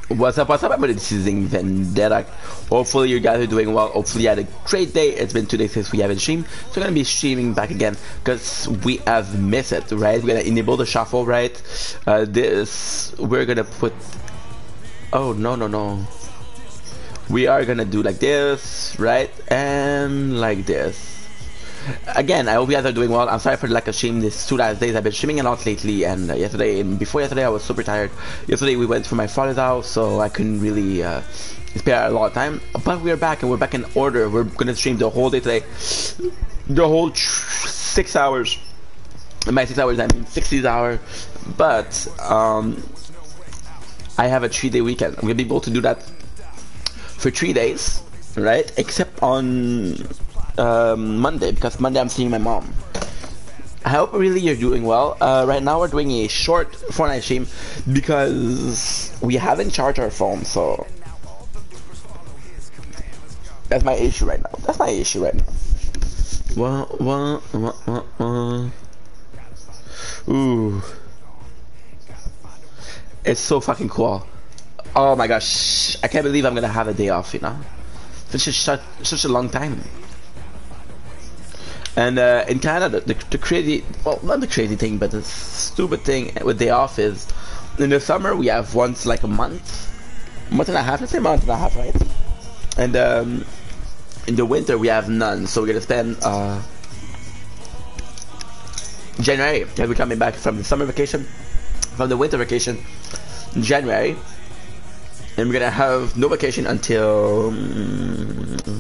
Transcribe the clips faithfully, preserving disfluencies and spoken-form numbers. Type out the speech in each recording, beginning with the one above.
What's up, what's up, everybody? This is Vendetta. Hopefully you guys are doing well. Hopefully you had a great day. It's been two days since we haven't streamed. So we're gonna be streaming back again because we have missed it, right? We're gonna enable the shuffle, right? Uh, this, we're gonna put... Oh, no, no, no. We are gonna do like this, right? And like this. Again, I hope you guys are doing well. I'm sorry for the lack of stream. These two last days I've been streaming a lot lately, and uh, yesterday and before yesterday I was super tired. Yesterday we went to my father's house, so I couldn't really uh, spare a lot of time. But we're back, and we're back in order. We're gonna stream the whole day today, the whole six hours. And by six hours I mean sixty hours. But um, I have a three-day weekend. I'm gonna be able to do that for three days, right? Except on Um, Monday, because Monday I'm seeing my mom. I hope really you're doing well. Uh, right now we're doing a short Fortnite stream because we haven't charged our phone, so that's my issue right now. That's my issue right now. Wah, wah, wah, wah, wah. Ooh, it's so fucking cool. Oh my gosh, I can't believe I'm gonna have a day off. You know, such a such, such a long time. And uh, in Canada, the, the crazy, well, not the crazy thing, but the stupid thing with day off is, in the summer we have once like a month, month and a half, let's say month and a half, right? And um, in the winter we have none, so we're gonna spend uh, January, as we're coming back from the summer vacation, from the winter vacation, in January, and we're gonna have no vacation until. Um,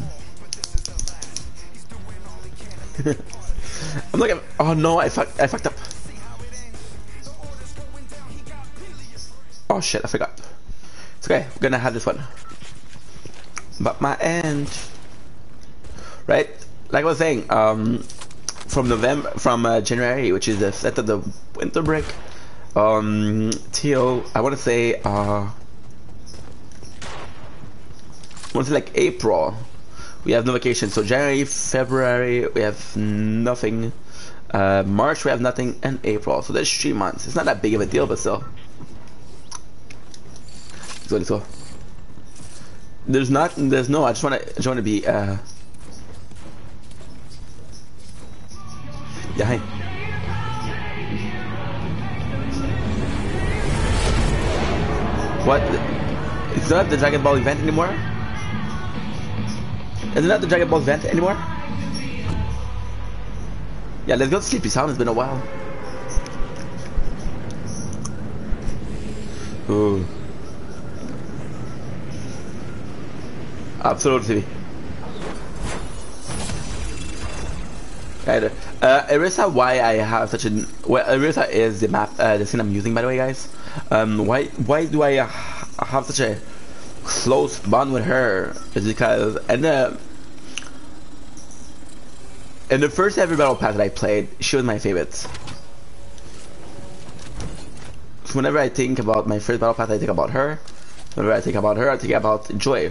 I'm like, oh no, I fucked, I fucked up. Oh shit, I forgot. It's okay, we're gonna have this one. But my end, right? Like I was saying, um, from November, from uh, January, which is the set of the winter break, um, till I want to say, uh, I want to say like April. We have no vacation, so January, February, we have nothing. Uh, March, we have nothing, and April. So there's three months. It's not that big of a deal, but still. Let's go, let's go. There's not, there's no, I just want to, just want to be, uh... yeah, hi. What? It's not the Dragon Ball event anymore? Is it not the Dragon Ball event anymore? Yeah, let's go to Sleepy Sound. It's been a while. Ooh. Absolutely. Right. Uh, Erisa, why I have such a well, Erisa is the map, uh, the skin I'm using, by the way, guys. Um, why why do I uh, have such a close bond with her? Is because and the in the first ever battle pass that I played, she was my favorite. So whenever I think about my first battle pass, I think about her. Whenever I think about her, I think about Joy.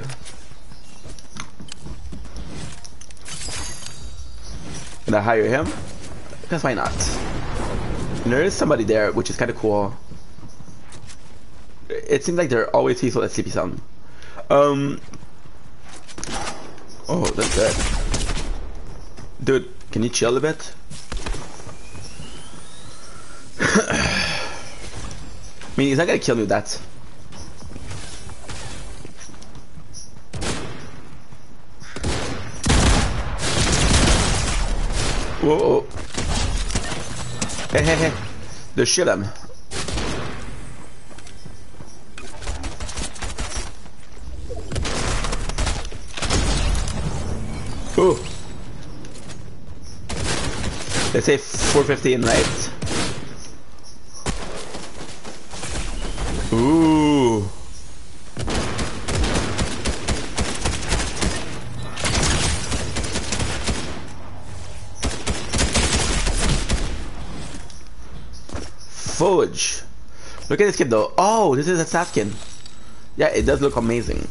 And I hire him because why not? And there is somebody there, which is kind of cool. It seems like they're always peaceful at Sleepy Sound. Um. Oh, that's good. Dude, can you chill a bit? I mean, he's not gonna kill me with that. Whoa, whoa. Hey, hey, hey. Just shoot him. Ooh. Let's say four fifteen, right? Ooh. Fudge. Look at this kid though. Oh, this is a staff skin. Yeah, it does look amazing.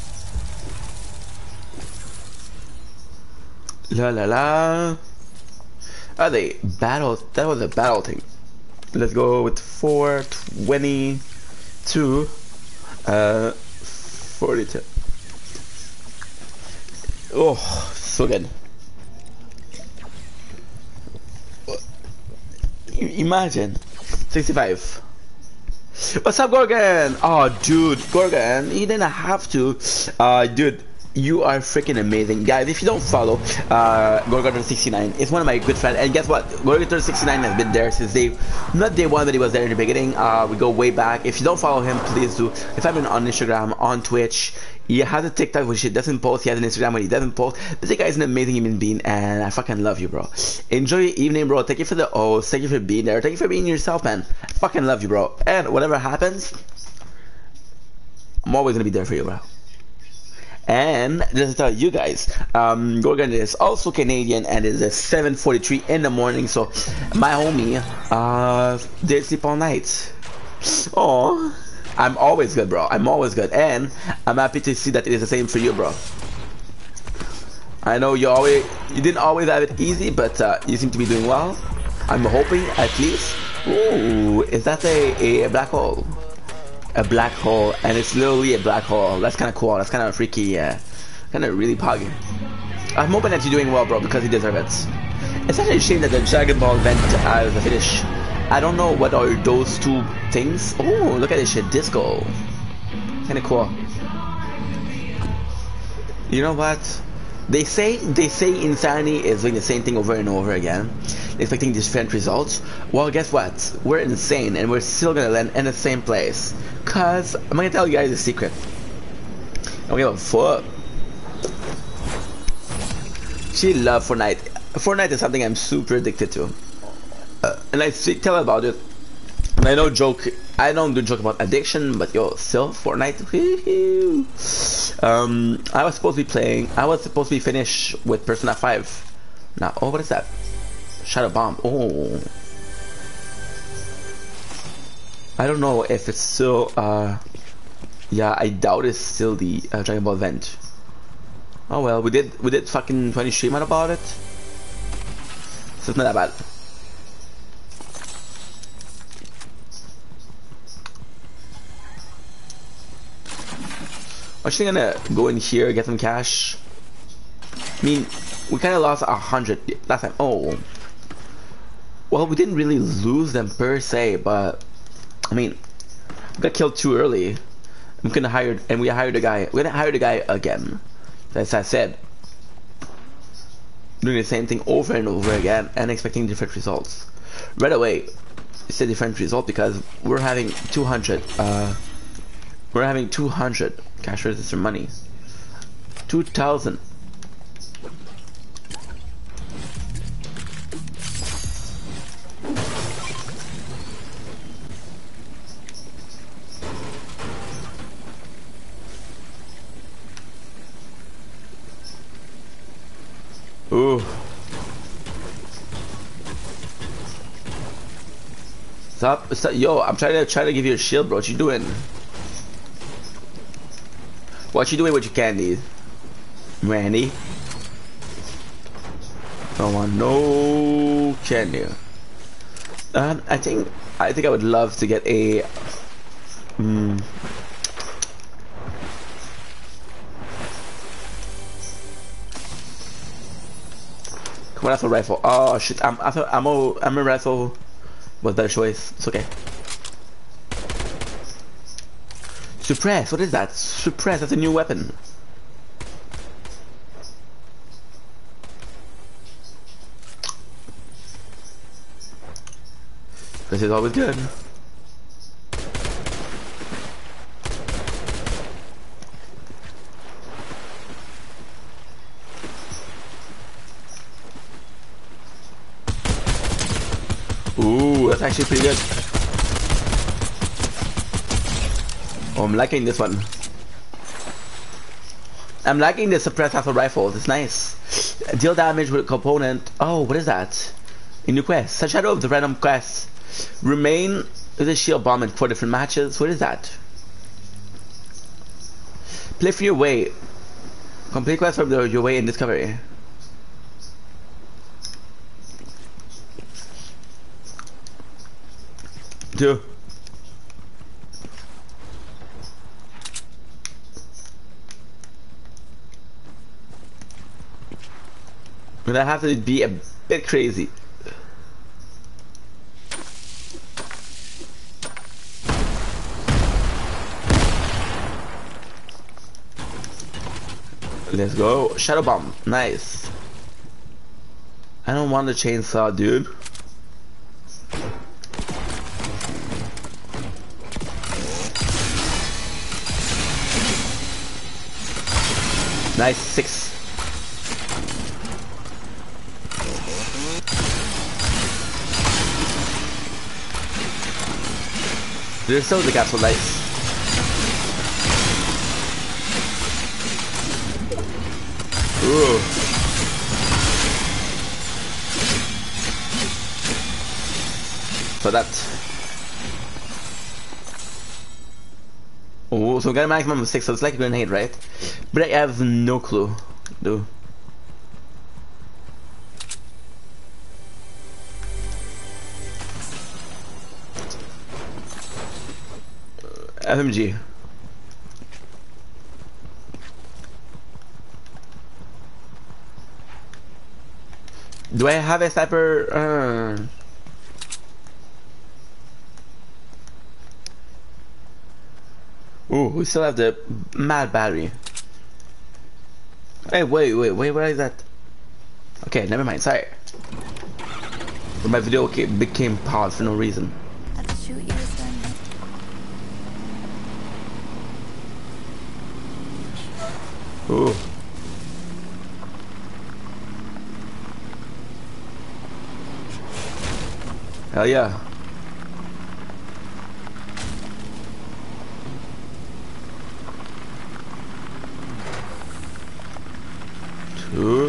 La la la. Oh, they battle. That was a battle thing. Let's go with four twenty-two. Uh, forty-two. Oh, so good. Imagine. sixty-five. What's up, Gorgon? Oh, dude, Gorgon, you didn't have to. Uh, dude, you are freaking amazing. Guys, if you don't follow uh, Gorgon sixty-nine, it's one of my good friends. And guess what? Gorgon sixty-nine has been there since day, not day one, but he was there in the beginning. Uh, we go way back. If you don't follow him, please do. If I'm on Instagram, on Twitch, he has a TikTok which he doesn't post. He has an Instagram when he doesn't post. But this guy is an amazing human being, and I fucking love you, bro. Enjoy your evening, bro. Thank you for the O's. Thank you for being there. Thank you for being yourself, man. I fucking love you, bro. And whatever happens, I'm always gonna be there for you, bro. And just to tell you guys, um, Gorgon is also Canadian and it is seven forty-three in the morning. So my homie uh, did sleep all night. Oh. I'm always good, bro. I'm always good, and I'm happy to see that it is the same for you, bro. I know you always, you didn't always have it easy, but uh, you seem to be doing well. I'm hoping, at least. Ooh, is that a, a black hole? A black hole, and it's literally a black hole. That's kind of cool. That's kind of freaky. Uh, kind of really pog. I'm hoping that you're doing well, bro, because you deserve it. It's actually a shame that the Dragon Ball event has a finish. I don't know what are those two things. Oh, look at this shit, disco. Kinda cool. You know what? They say they say insanity is doing the same thing over and over again, expecting different results. Well, guess what? We're insane and we're still gonna land in the same place. Cause I'm gonna tell you guys a secret. I don't give a fuck. She loves Fortnite. Fortnite is something I'm super addicted to. Uh, and I see, tell about it. And I don't joke. I don't do joke about addiction, but yo, still Fortnite. um, I was supposed to be playing. I was supposed to be finished with Persona five. Now, oh, what is that? Shadow Bomb. Oh, I don't know if it's still. Uh, yeah, I doubt it's still the uh, Dragon Ball event. Oh well, we did we did fucking twenty stream about it. So it's not that bad. I'm actually gonna go in here, get some cash. I mean, we kind of lost a hundred last time. Oh, well, we didn't really lose them per se, but I mean, we got killed too early. I'm gonna hire, and we hired a guy. We're gonna hire the guy again. As I said, doing the same thing over and over again and expecting different results. Right away, it's a different result because we're having two hundred. Uh, we're having two hundred cash register money. two thousand. Ooh. Stop, stop, yo, I'm trying to try to give you a shield, bro. What you doing? What you doing with your candy, Randy? Don't want no candy. Um, I think I think I would love to get a. Hmm. Come on, that's a rifle. Oh shit! I'm I thought I'm a I'm a rifle. Was better choice. It's okay. Suppress. What is that? Suppress. That's a new weapon. This is always good. Ooh, that's actually pretty good. Oh, I'm liking this one. I'm liking the suppressed rifle rifles. It's nice. Deal damage with a component. Oh, what is that? A new quest. Such shadow of the random quest. Remain with a shield bomb in four different matches. What is that? Play for your way. Complete quest from the, your way in discovery. Two. gonna have to be a bit crazy. Let's go. Shadow bomb. Nice. I don't want the chainsaw, dude. Nice. Six. There's still the castle. Nice. Ooh. So that. Oh, so we got a maximum of six, so it's like a grenade, right? But I have no clue, dude. F M G. Do I have a sniper? Uh... Ooh, we still have the mad battery. Hey, wait, wait, wait, where is that? Okay, never mind, sorry. But my video became paused for no reason. I'd shoot you this time. Ooh. Hell yeah. Two.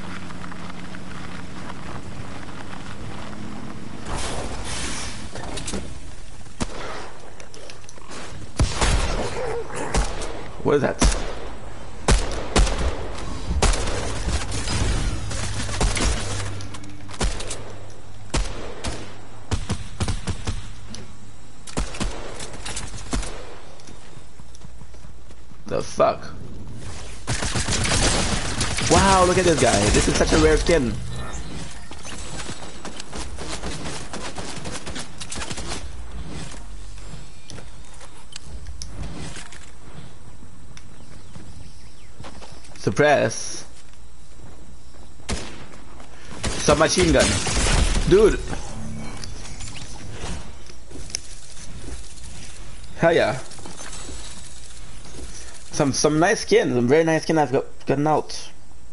What is that? The fuck? Wow, look at this guy. This is such a rare skin. Suppress. Submachine gun. Dude. Hell yeah. Some some nice skin, some very nice skin I've got gotten out.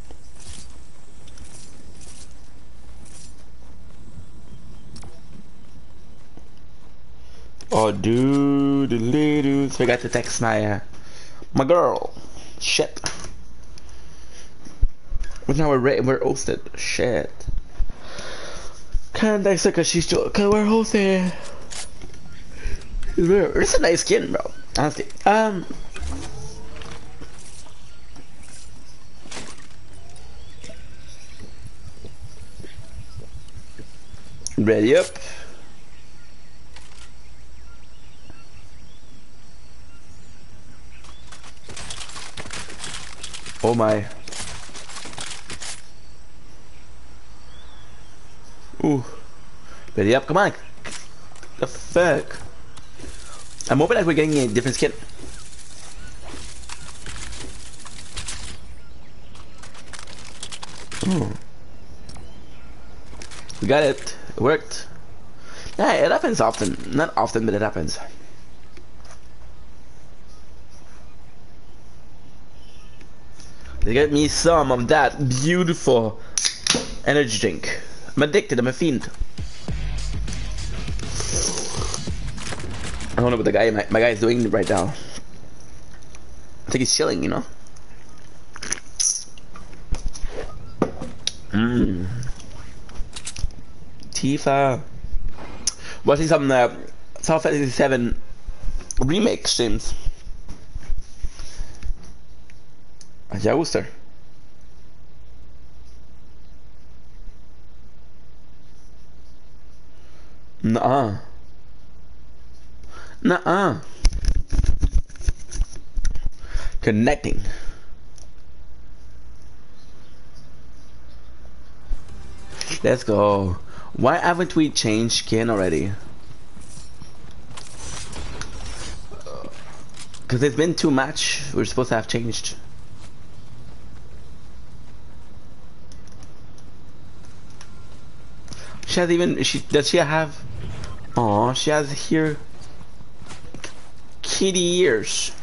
Oh dude, dude, forgot to text my uh, my girl. Shit. But now we're we're hosted. Shit. Can't text her because she's still cause we're hosted. It's a nice skin, bro. Honestly. Um. Ready up. Oh my. Ooh. Ready up, come on. The fuck? I'm hoping that we're getting a different skin. Ooh. We got it. It worked. Yeah, it happens often. Not often, but it happens. They get me some of that beautiful energy drink. I'm addicted, I'm a fiend. I don't know what the guy, my, my guy is doing right now. I think he's chilling, you know? Mmm. Tifa. Watching some uh, Final Fantasy seven remake streams. Ja, Oster. Nuh-uh. Nuh-uh. Connecting. Let's go. Why haven't we changed skin already? Because it's been two match. We're supposed to have changed. She has even. She does she have? Oh, she has here. Kitty ears.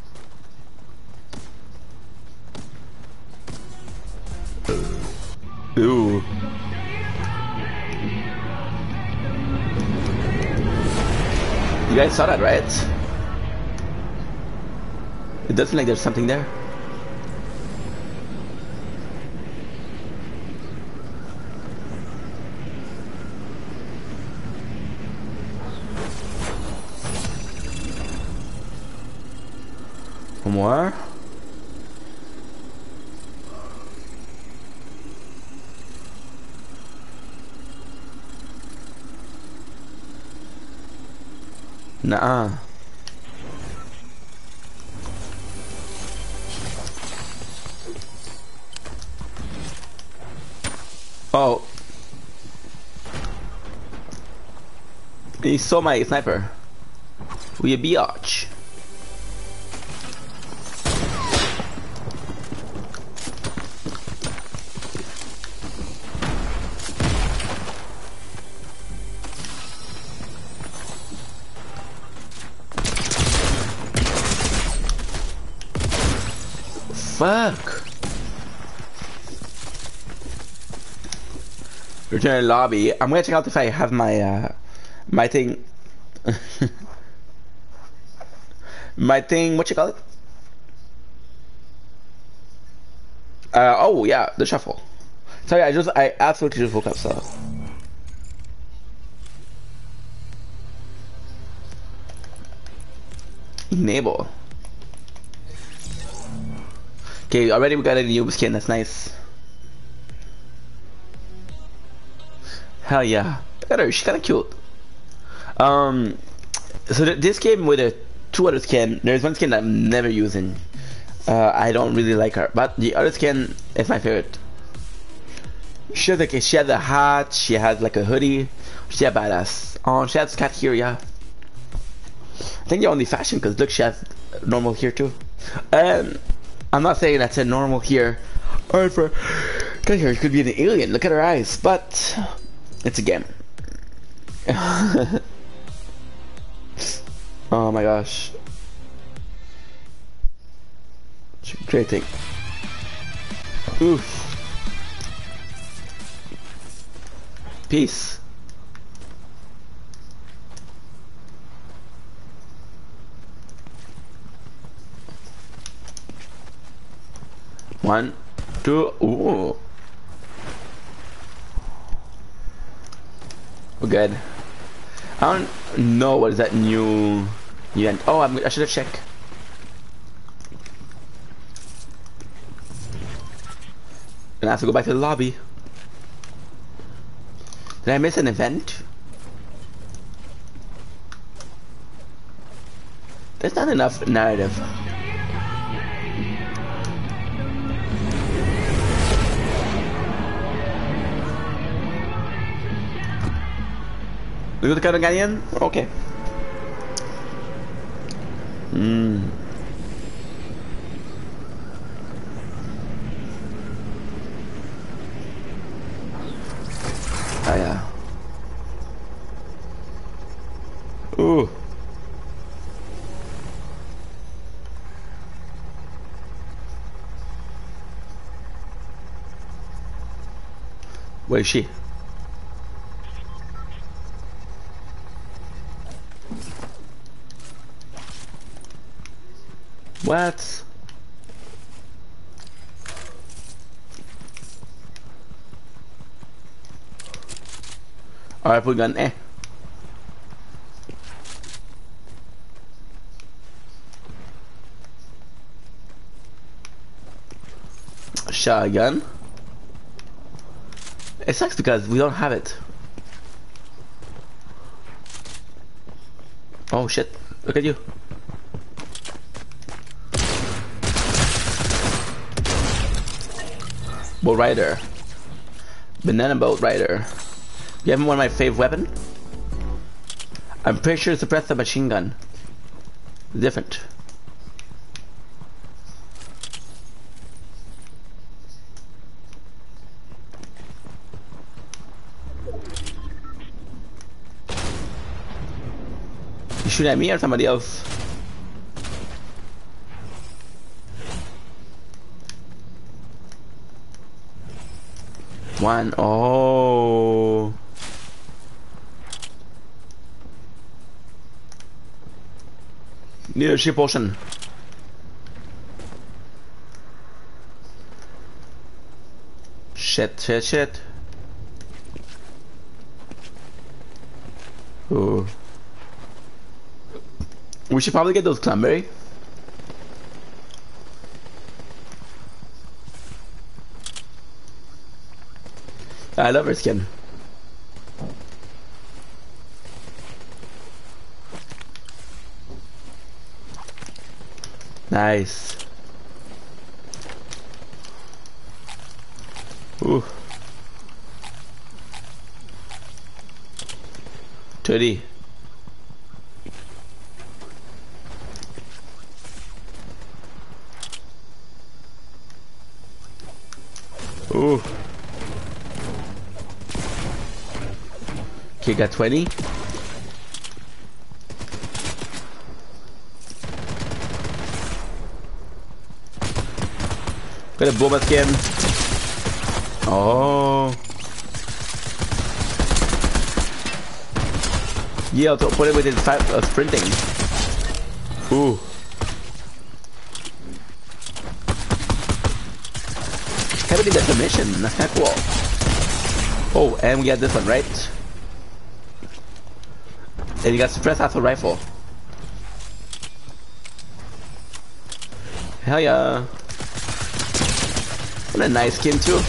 Ooh. You guys saw that, right? It does seem like there's something there. One more. Nuh-uh. Oh. He saw my sniper. We a biatch. Fuck. Return to lobby. I'm gonna check out if I have my uh my thing my thing, what you call it? Uh oh yeah, the shuffle. Sorry, I just I absolutely just woke up, so enable. Okay, already we got a new skin, that's nice. Hell yeah. Look at her, she's kinda cute. Um, so th this game with a two other skin, there's one skin that I'm never using. Uh, I don't really like her, but the other skin is my favorite. She has like a, she has a hat, she has like a hoodie, she's a badass. Oh, she has cat here, yeah. I think the only fashion, because look, she has normal here too. Um, I'm not saying that's a normal here. Alright, for cat here, it could be an alien. Look at her eyes, but it's a game. Oh my gosh. Great thing. Oof. Peace. One, two, ooh. We're good. I don't know what is that new event. Oh, I'm, I should have checked. And I have to go back to the lobby. Did I miss an event? There's not enough narrative. Look at the Colonel Guardian? Okay. Hmm. Oh yeah. Ooh. Where is she? What? Alright, put gun eh. Shotgun. It sucks because we don't have it. Oh shit, look at you. Bull Rider. Banana boat rider. You have one of my favorite weapon? I'm pretty sure suppress the machine gun. Different. You shoot at me or somebody else? One. Oh. Need a ship potion. Shit, shit, shit. Ooh. We should probably get those cranberry. I love her skin. Nice. Ooh. thirty. Ooh. Okay, got twenty. Got a boba skin. Oh. Yeah, I'll put it within five uh, sprinting. Ooh. Heavily got the mission. That's kind of cool. Oh, and we got this one, right? And you got suppressed assault rifle. Hell yeah. What a nice skin too.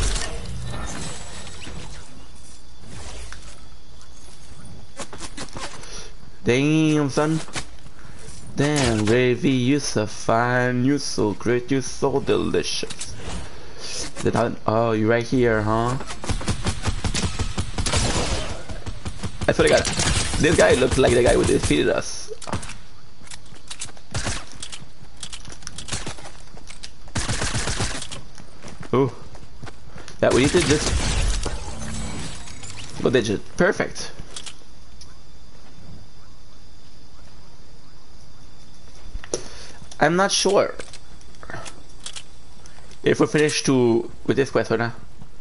Damn, son. Damn, Ravy, you so fine, you so great, you so delicious. Did I, oh, you right here, huh? I swear to God, this guy looks like the guy who defeated us. Ooh. Yeah, we need to just go digit. Perfect. I'm not sure if we're finished to with this quest or not.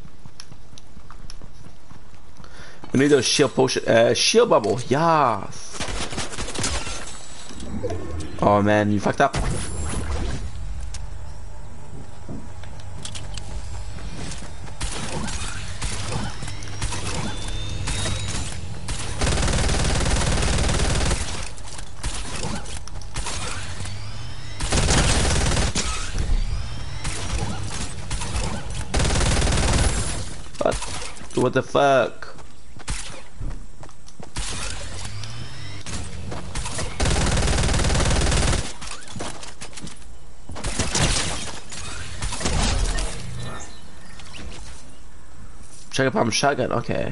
We need those shield potion, uh, shield bubble. Yes. Oh man, you fucked up. What? What the fuck? Check up on shotgun, okay.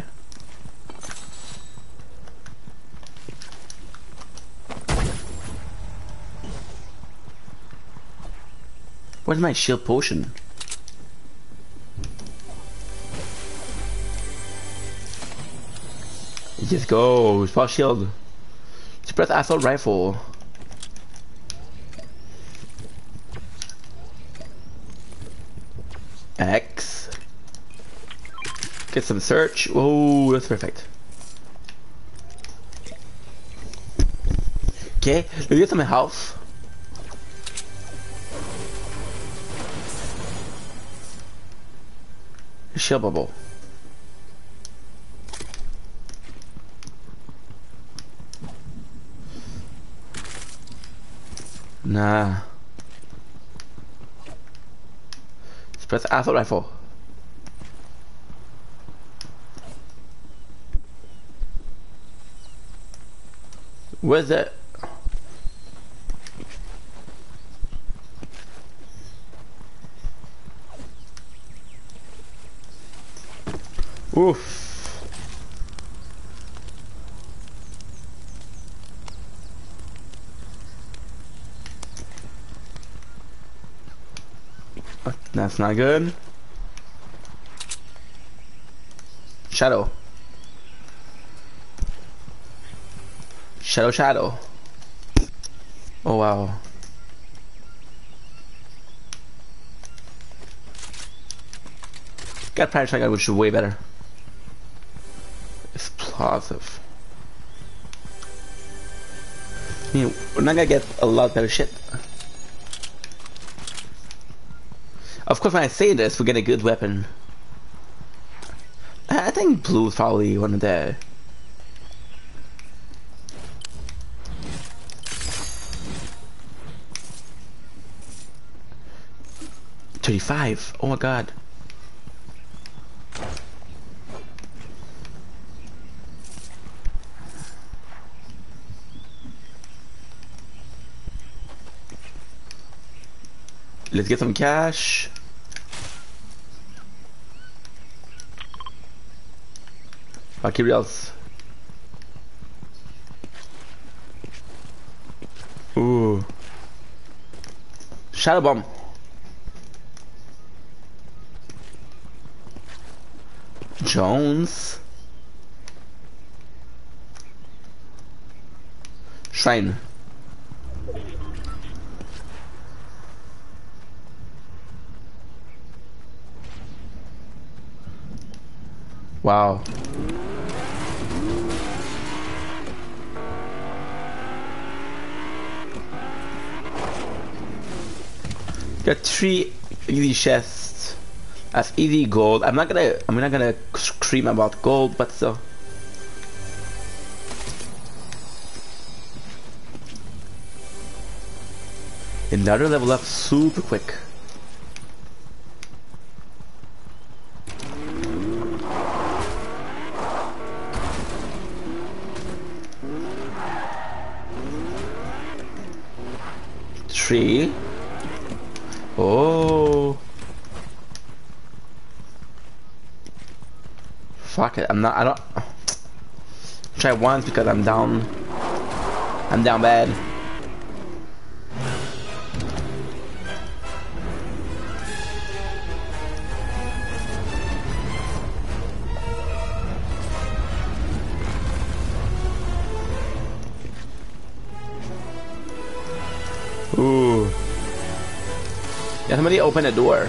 Where's my shield potion? Just go, spot shield. Suppress assault rifle. X. Get some search. Oh, that's perfect. Okay, let's get some health. Shield bubble. Nah. Suppress assault rifle. Where's that? Oof. That's not good. Shadow. Shadow, shadow. Oh wow. Got Pirate Shotgun, which is way better. Explosive. I mean, we're not gonna get a lot better shit. Of course, when I say this, we get a good weapon. I think blue is probably one of the. thirty-five. Oh my god. Let's get some cash. Valkyriels. Ooh. Shadow bomb. Jones. Shrine. Wow. Got three easy chests. That's easy gold. I'm not gonna I'm not gonna scream about gold, but still. Another level up super quick. Three. Oh. Fuck it. I'm not. I don't. Try once because I'm down. I'm down bad. Ooh. Yeah, somebody open a door.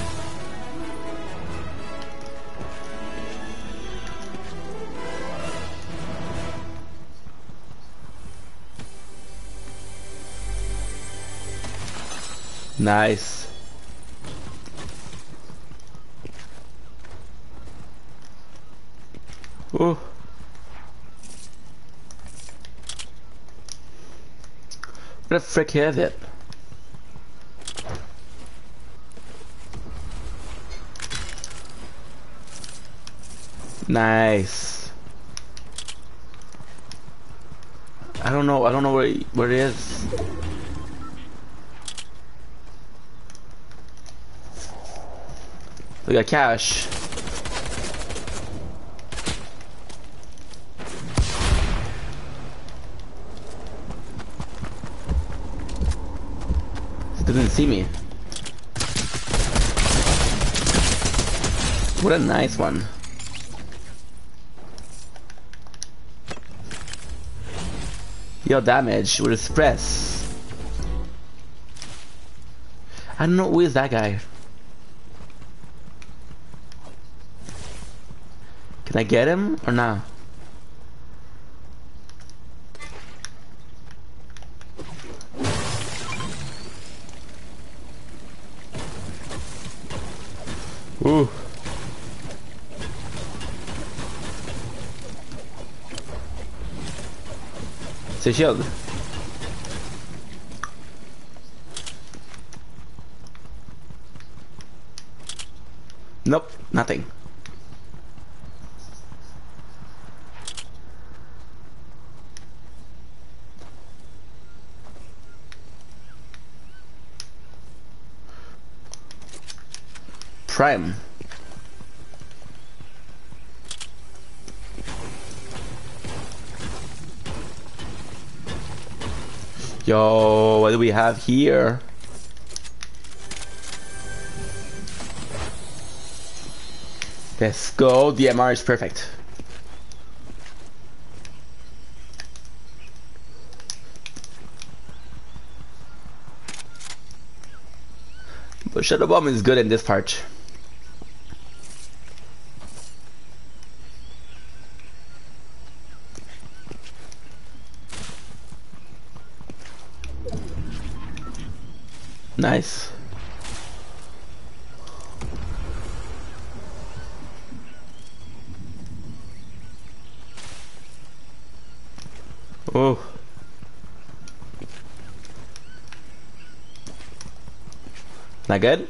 Nice. Ooh. What the frick is it? Nice. I don't know. I don't know where where it is. We got cash. Doesn't see me. What a nice one. Yo, damage with express. I don't know who is that guy. Can I get him or not? Ooh. It's a shield. Nope, nothing. Prime. Yo, what do we have here? Let's go. The M R is perfect. But Shadow Bomb is good in this part. Nice. Oh. Not good?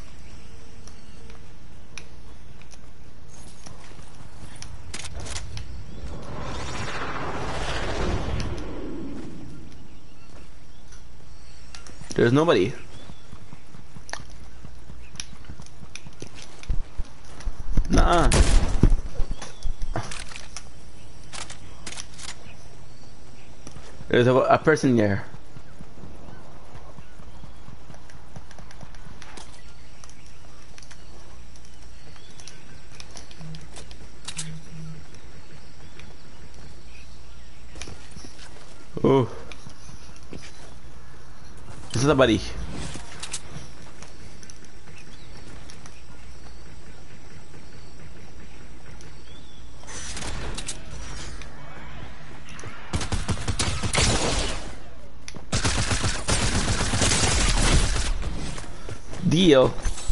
There's nobody. Nah. There's a, a person there. Oh. This is a buddy. Deal.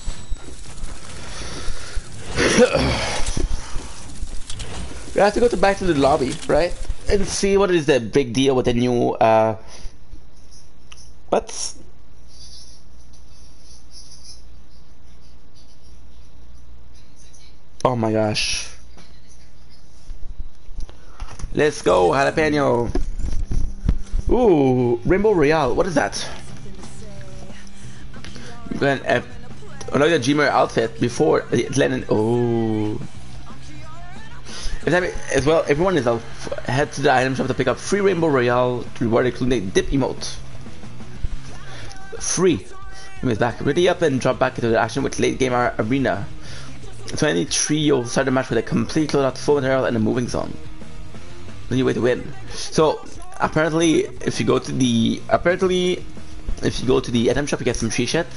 We have to go to back to the lobby, right? And see what is the big deal with the new uh what's oh my gosh. Let's go, jalapeno. Ooh, Rainbow Royale, what is that? Glenn, uh, another Dreamer outfit before Lennon. Oh, as well. Everyone is out. Head to the item shop to pick up free Rainbow Royale reward, including dip emote. Free. Is back. Ready up and drop back into the action with late game arena. twenty-three. You'll start the match with a complete loadout, full material, and a moving zone. Then you wait to win. So apparently, if you go to the apparently, if you go to the item shop, you get some free shit.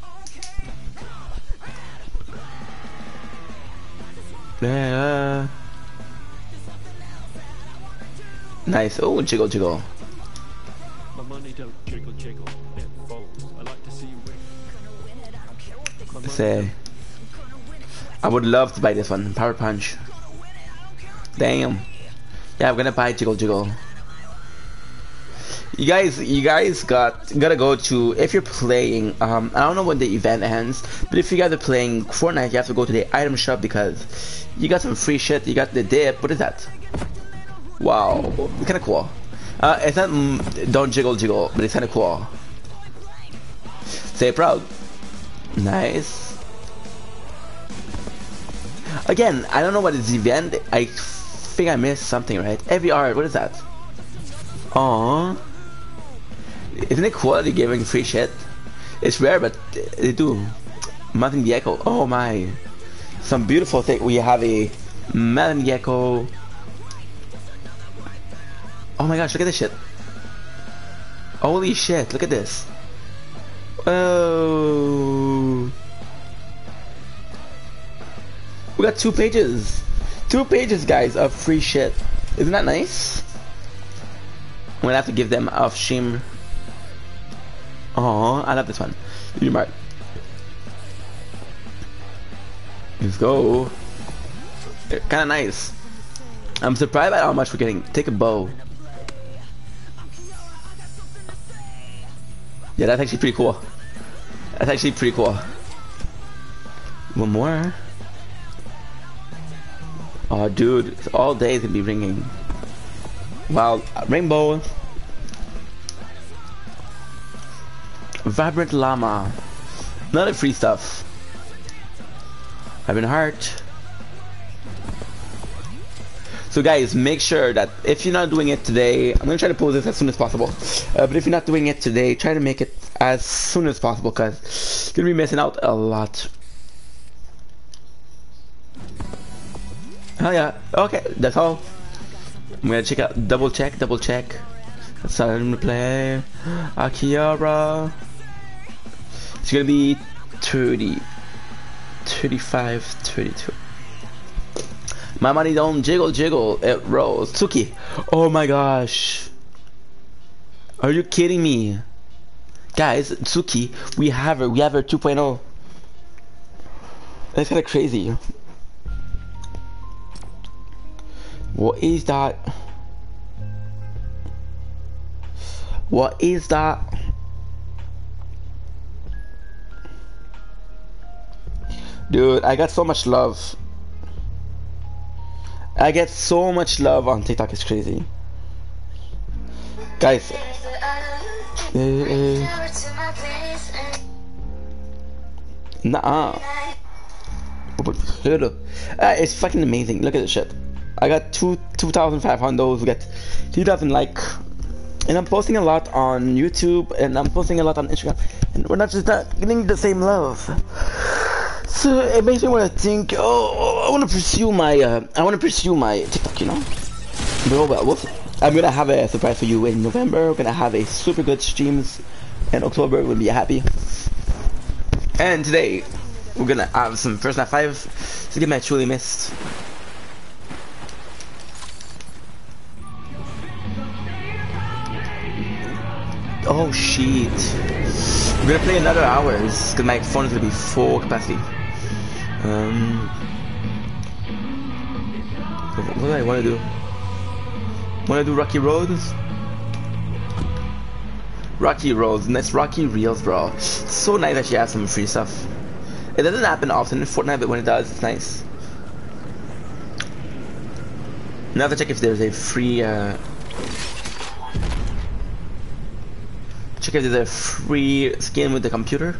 Yeah. Nice. Oh, jiggle, jiggle. My money don't jiggle, jiggle. It folds. I like to see you win. Say, I would love to buy this one. Power Punch. Damn. Yeah, I'm gonna buy jiggle, jiggle. You guys, you guys got gotta go to if you're playing. Um, I don't know when the event ends, but if you guys are playing Fortnite, you have to go to the item shop because you got some free shit. You got the dip. What is that? Wow, kind of cool. Uh, it's not mm, don't jiggle jiggle, but it's kind of cool. Stay proud. Nice. Again, I don't know what is the event. I think I missed something, right? Every art. What is that? Aww. Isn't it cool that they're giving free shit? It's rare, but they do. Mountain Gecko. Oh my. Some beautiful thing. We have a Mountain Gecko. Oh my gosh, look at this shit. Holy shit, look at this. Oh. We got two pages. Two pages, guys, of free shit. Isn't that nice? I'm gonna have to give them off shame. Oh, I love this one. You're right. Let's go. Kind of nice. I'm surprised by how much we're getting. Take a bow. Yeah, that's actually pretty cool. That's actually pretty cool. One more. Oh, dude, all day it's gonna be ringing. Wow, rainbow. Vibrant llama. Another free stuff. Vibrant heart. So guys, make sure that if you're not doing it today, I'm gonna try to post this as soon as possible. Uh, but if you're not doing it today, try to make it as soon as possible, because you're gonna be missing out a lot. Oh yeah, okay, that's all. I'm gonna check out, double check, double check. Let's start him to play. Akiara. It's gonna be thirty, thirty-five, thirty-two. My money don't jiggle jiggle, it rolls. Tsuki. Oh my gosh. Are you kidding me? Guys, Tsuki, we have her, we have her two point oh. That's kinda crazy. What is that? What is that? Dude, I got so much love. I get so much love on TikTok, it's crazy. Guys. Uh, uh, Nuh-uh. Uh, it's fucking amazing. Look at this shit. I got two two thousand five hundred. We got two thousand like, and I'm posting a lot on YouTube and I'm posting a lot on Instagram, and we're not just not getting the same love. So it makes me want to think. Oh, I want to pursue my. Uh, I want to pursue my TikTok. You know. But oh well, we'll see. I'm gonna have a surprise for you in November. We're gonna have a super good streams, and October will be happy. And today we're gonna have some first night five to get my truly missed. Oh shit. We're gonna play another hours because my phone is gonna be full capacity. Um What do I wanna do? Wanna do Rocky Roads? Rocky Roads, nice Rocky Reels, bro. It's so nice that she has some free stuff. It doesn't happen often in Fortnite, but when it does, it's nice. Now I have to check if there's a free uh check if there's a free skin with the computer.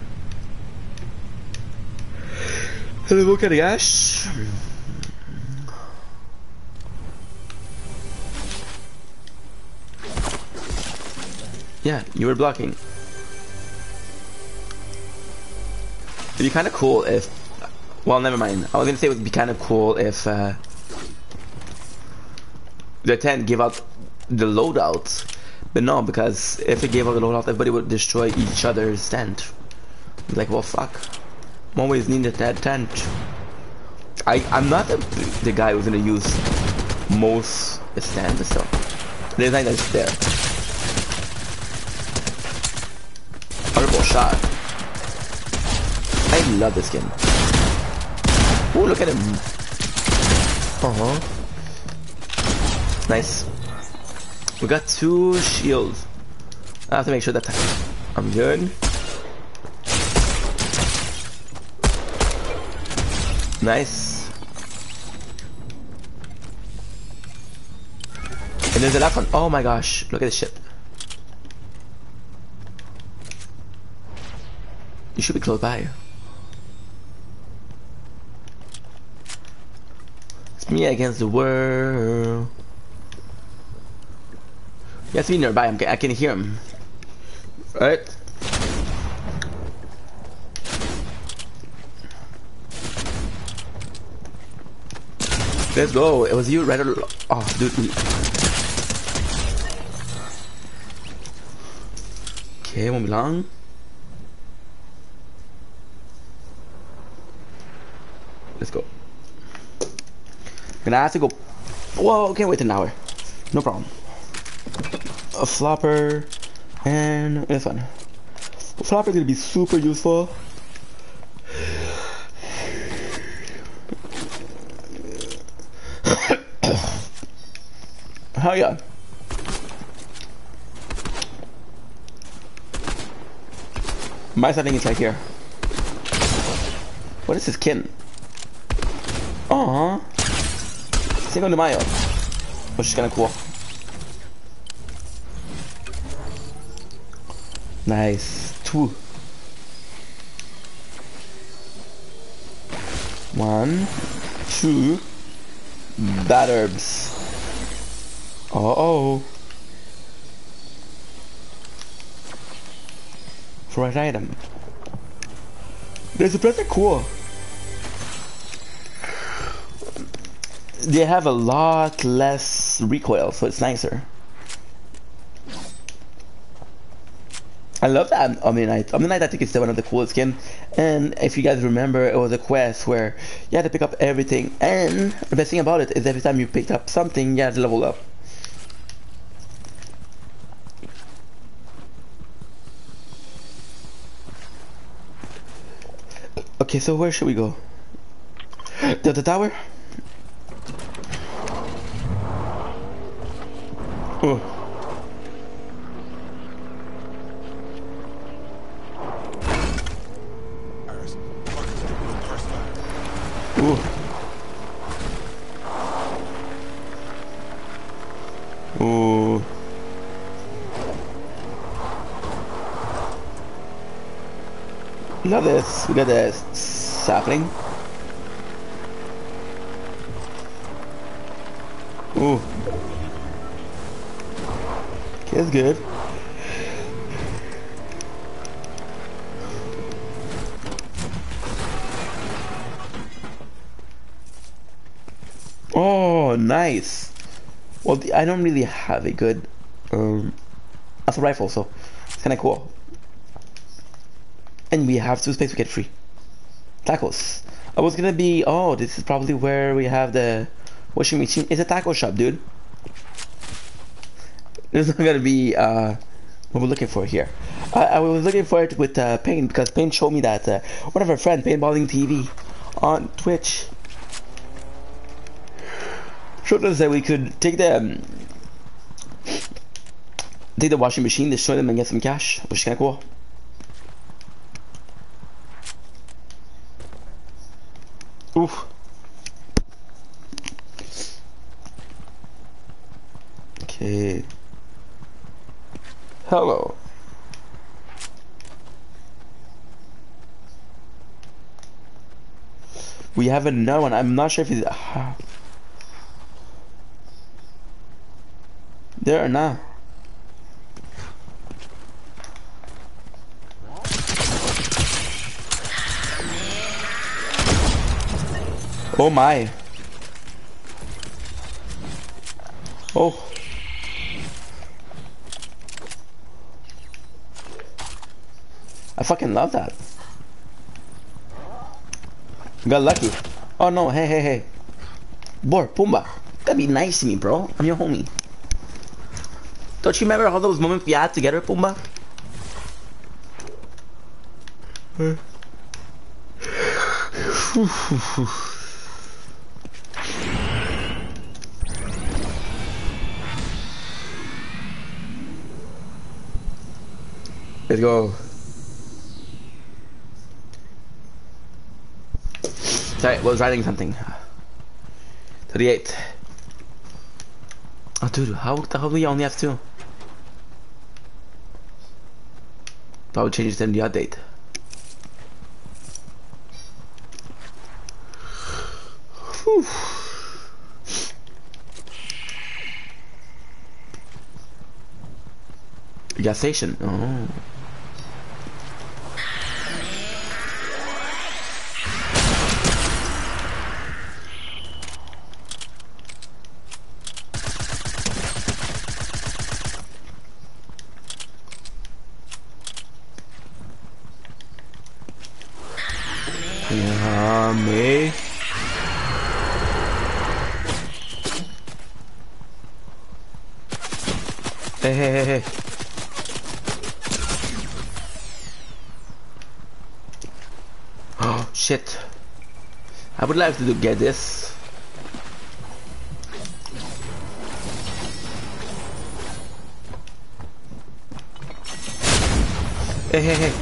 Hello, look at the Ash. Yeah, you were blocking. It'd be kind of cool if. Well, never mind. I was gonna say it would be kind of cool if uh, the ten give out the loadouts. But no, because if it gave out the loadout, everybody would destroy each other's tent. Like, well, fuck. I'm always needed that tent. I, I'm not the, the guy who's gonna use most stands and stuff. There's nothing that's there. Horrible shot. I love this skin. Oh, look at him. Uh-huh. Nice. We got two shields. I have to make sure that I'm good. Nice. And there's a last one. Oh my gosh, look at this shit. You should be close by. It's me against the world. You have to be nearby. I'm, I can hear him. Right? Let's go. It was you right? Oh, dude. Okay, won't be long. Let's go. Gonna have to go. Whoa, can't wait an hour. No problem. A flopper and this one. A flopper is gonna be super useful. Hell yeah. My setting is right here. What is this kin? Aww. Cinco de Mayo. Which is kinda cool. Nice. Two. One, two, bad herbs. Uh oh. Fresh item. This is pretty cool. They have a lot less recoil, so it's nicer. I love that Omni-Knight. Omni-Knight I think is still one of the coolest skins. And if you guys remember, it was a quest where you had to pick up everything. And the best thing about it is every time you picked up something, you had to level up. Okay, so where should we go? The, the tower? Oh. Ooh. Ooh. Look at this. We got the sapling. Ooh. Okay, that's good. Oh, nice. Well, the, I don't really have a good um, assault rifle, so it's kind of cool. And we have two space we get free. Tacos. I was gonna be. Oh, this is probably where we have the washing machine. It's a taco shop, dude. There's not gonna be uh, what we're looking for here. I, I was looking for it with uh, Pain because Pain showed me that uh, one of our friends, Paintballing T V, on Twitch, showed us that we could take the um, take the washing machine, destroy them, and get some cash, which is kind of cool. Oof. Okay. Hello. We have another one. I'm not sure if it's uh, there or not. Oh my. Oh. I fucking love that. Got lucky. Oh no, hey, hey, hey. Boar, Pumbaa. Gotta be nice to me, bro. I'm your homie. Don't you remember all those moments we had together, Pumbaa? Let's go. Sorry, I was writing something. thirty-eight. Oh, dude, how the hell do we only have two? Probably change it in the update. Whew. Gas station. Oh. Yeah, me. Hey, hey, hey, hey. Oh, shit. I would like to get this. Hey, hey, hey.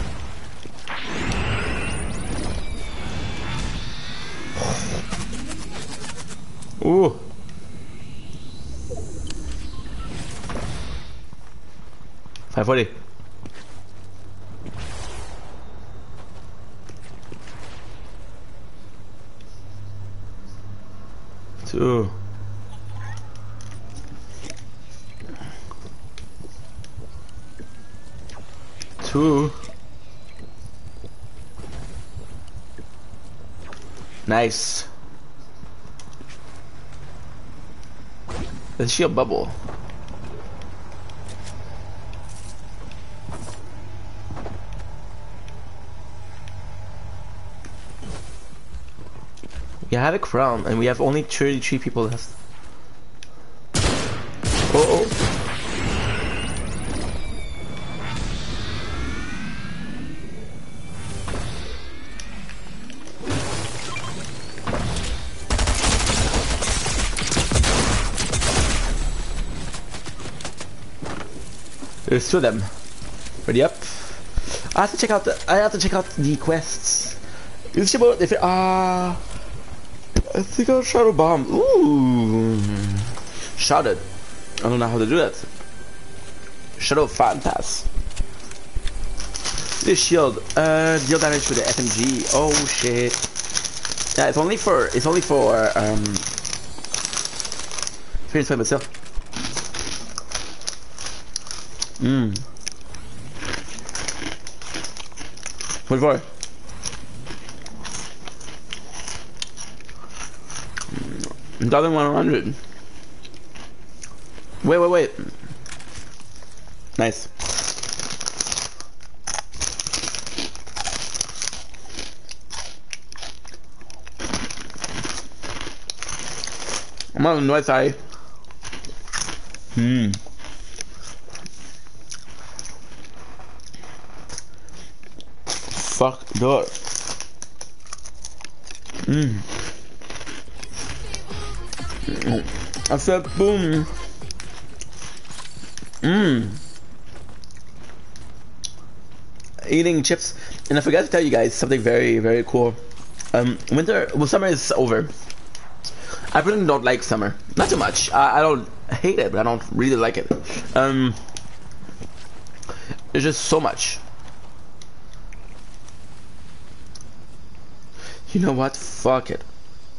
Ooh. five forty. Two. two. Nice. Is she a bubble? We have a crown and we have only thirty-three people left. Oh, oh. There's two of them. Ready up? I have to check out the. I have to check out the quests. Is it about if it? Ah, uh, I think I'll shadow bomb. Ooh, shouted. I don't know how to do that. Shadow Fantas. This shield. Uh, deal damage with the F M G. Oh shit. Yeah, it's only for. It's only for um. Experience by myself. Mmm. What for? one thousand one hundred. Wait, wait, wait. Nice. I'm on the north side. Hmm. Fuck door. Mmm. I said boom. Mmm. Eating chips, and I forgot to tell you guys something very, very cool. Um, winter, well, summer is over. I really don't like summer. Not too much. I, I don't hate it, but I don't really like it. Um, there's just so much. You know what? Fuck it.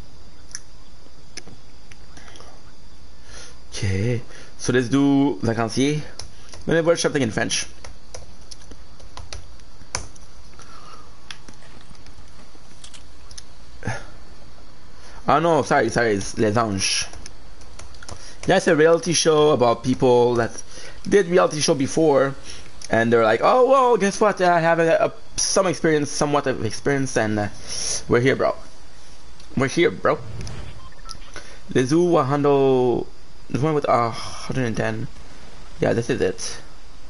Okay. So let's do vacancier. Let me word something in French. Oh no, sorry, sorry, it's Les Anges. Yeah, it's a reality show about people that did reality show before, and they're like, oh well, guess what? I have a, a, some experience, somewhat of experience, and uh, we're here, bro. We're here, bro. Les Zoo one hundred, the one with uh, one hundred ten. Yeah, this is it.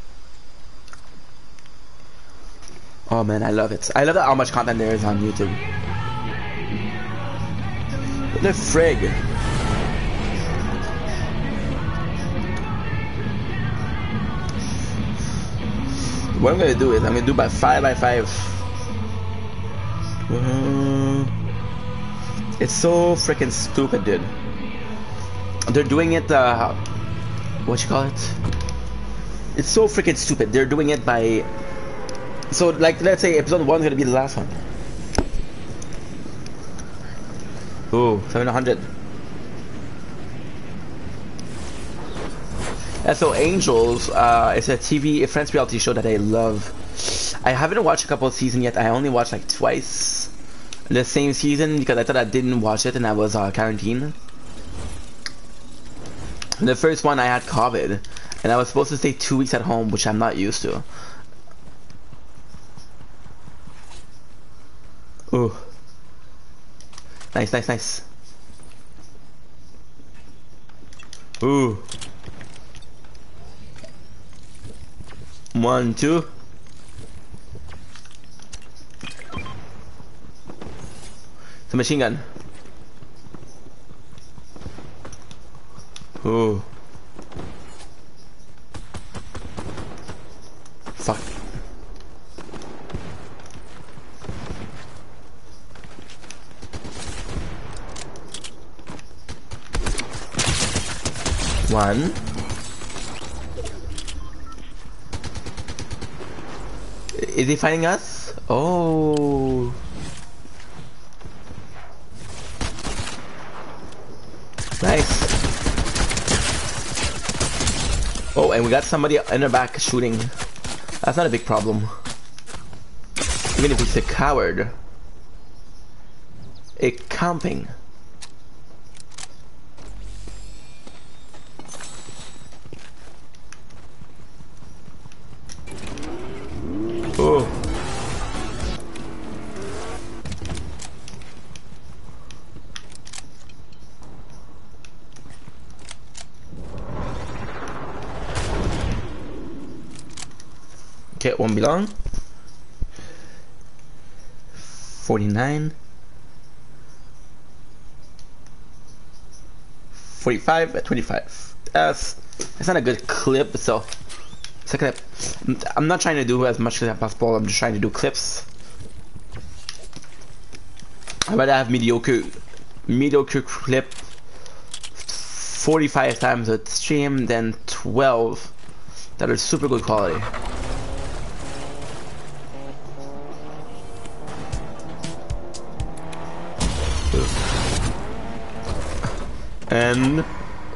Oh man, I love it. I love how much content there is on YouTube. What the frig? What I'm gonna do is I'm gonna do by five by five. Uh, it's so freaking stupid, dude. They're doing it. Uh, what you call it? It's so freaking stupid. They're doing it by. So, like, let's say episode one is gonna be the last one. Ooh, seven hundred. Yeah, so Angels, uh, it's a T V, a French reality show that I love. I haven't watched a couple of seasons yet. I only watched like twice the same season because I thought I didn't watch it and I was uh, quarantined. The first one I had COVID and I was supposed to stay two weeks at home, which I'm not used to. Ooh. Nice, nice, nice. Ooh. One, two. It's a machine gun. Ooh. Fuck. One. Is he fighting us? Oh. Nice. Oh, and we got somebody in the back shooting. That's not a big problem. Even if he's a coward. A camping. Oh. Okay, won't be long. forty-nine. forty-five at twenty-five. That's that's not a good clip, so it's a clip. I'm not trying to do as much as possible, I'm just trying to do clips. I'd rather have mediocre mediocre clip forty-five times a stream than twelve that are super good quality. And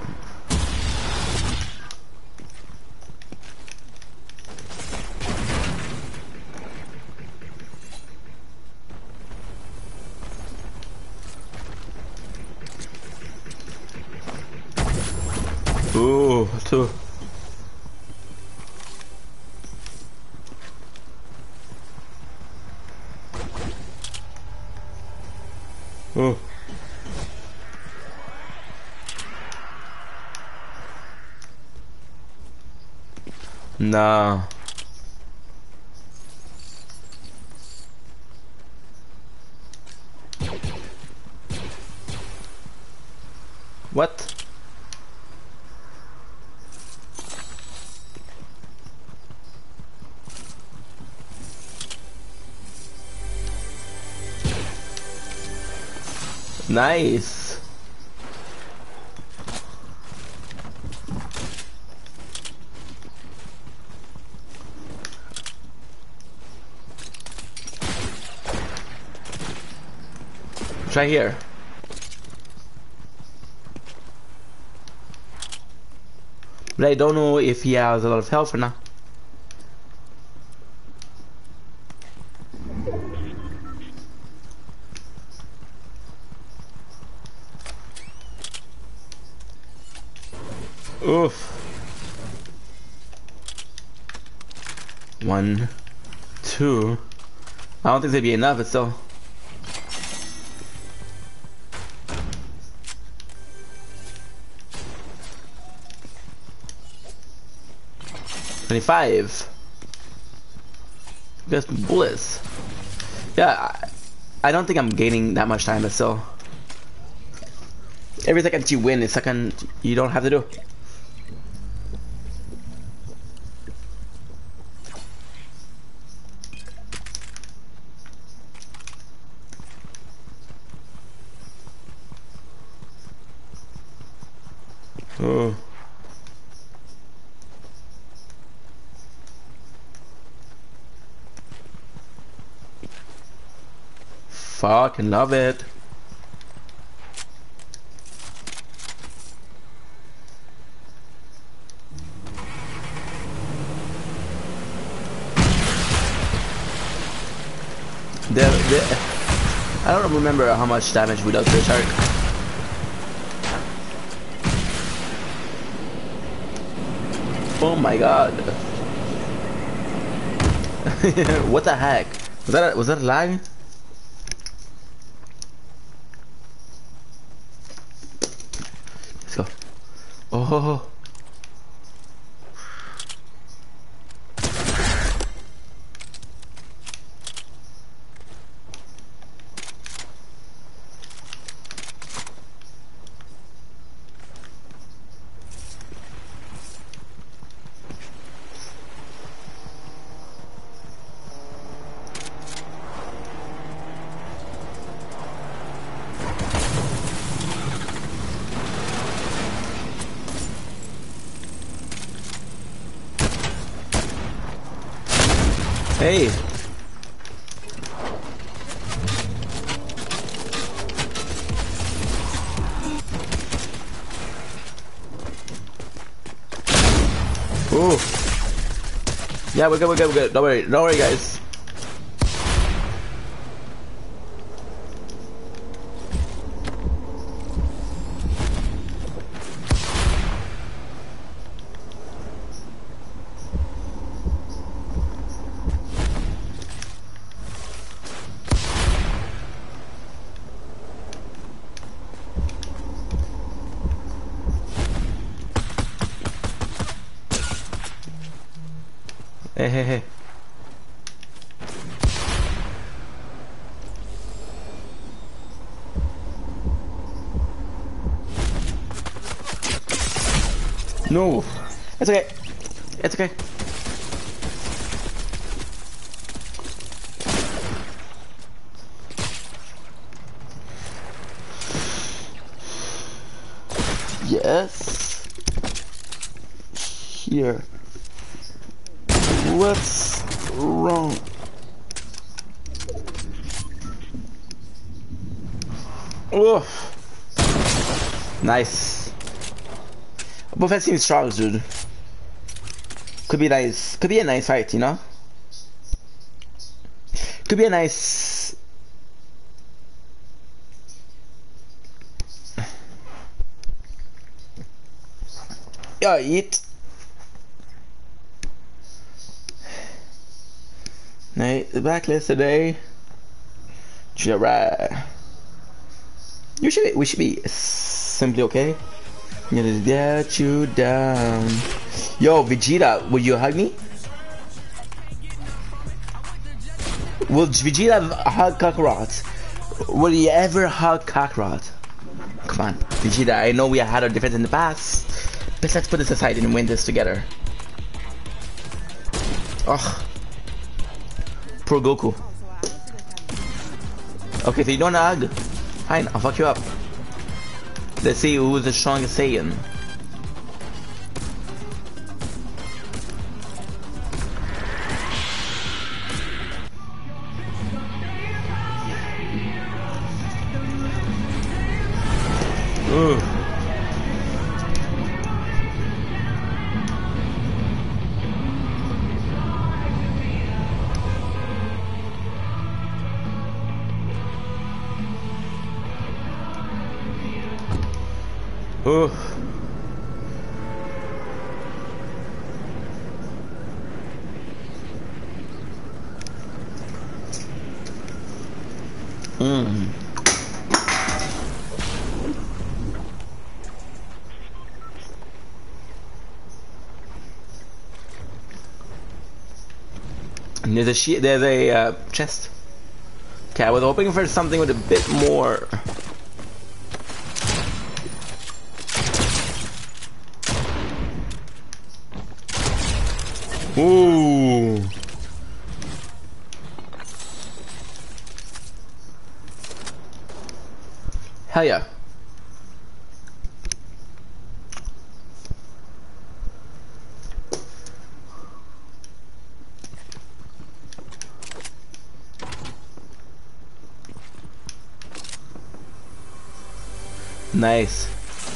ooh, two. Oh. Nah. What? Nice. Try here. But I don't know if he has a lot of health or not. Oof. One, two. I don't think that'd be enough, but still. twenty-five. Got some bullets. Yeah, I, I don't think I'm gaining that much time, but still. Every second you win is second you don't have to do. Oh. Fucking love it. The, the, I don't remember how much damage we dealt to the shark. Oh my god. What the heck? Was that a, was that a lag? Let's go. Oh. Hey. Ooh. Yeah, we're good, we're good, we're good. Don't worry, don't worry, guys. Hey, hey, hey. No. It's okay. It's okay. Yes. Here. What's wrong? Oh, nice. Both heads seem strong, dude. Could be nice. Could be a nice fight, you know. Could be a nice. Yeah, eat. Night the backlist today. Alright. You should we should be simply okay. I'm gonna get you down. Yo, Vegeta, will you hug me? Will Vegeta hug Kakarot? Will you ever hug Kakarot? Come on, Vegeta, I know we had our defense in the past, but let's put this aside and win this together. Ugh. Poor Goku. Okay, so you don't hug. Fine, I'll fuck you up. Let's see who's the strongest Saiyan. Ooh. Ooh. Mm. And there's a sheet. There's a uh, chest. Okay, I was hoping for something with a bit more. Ooh. Hell yeah. Nice.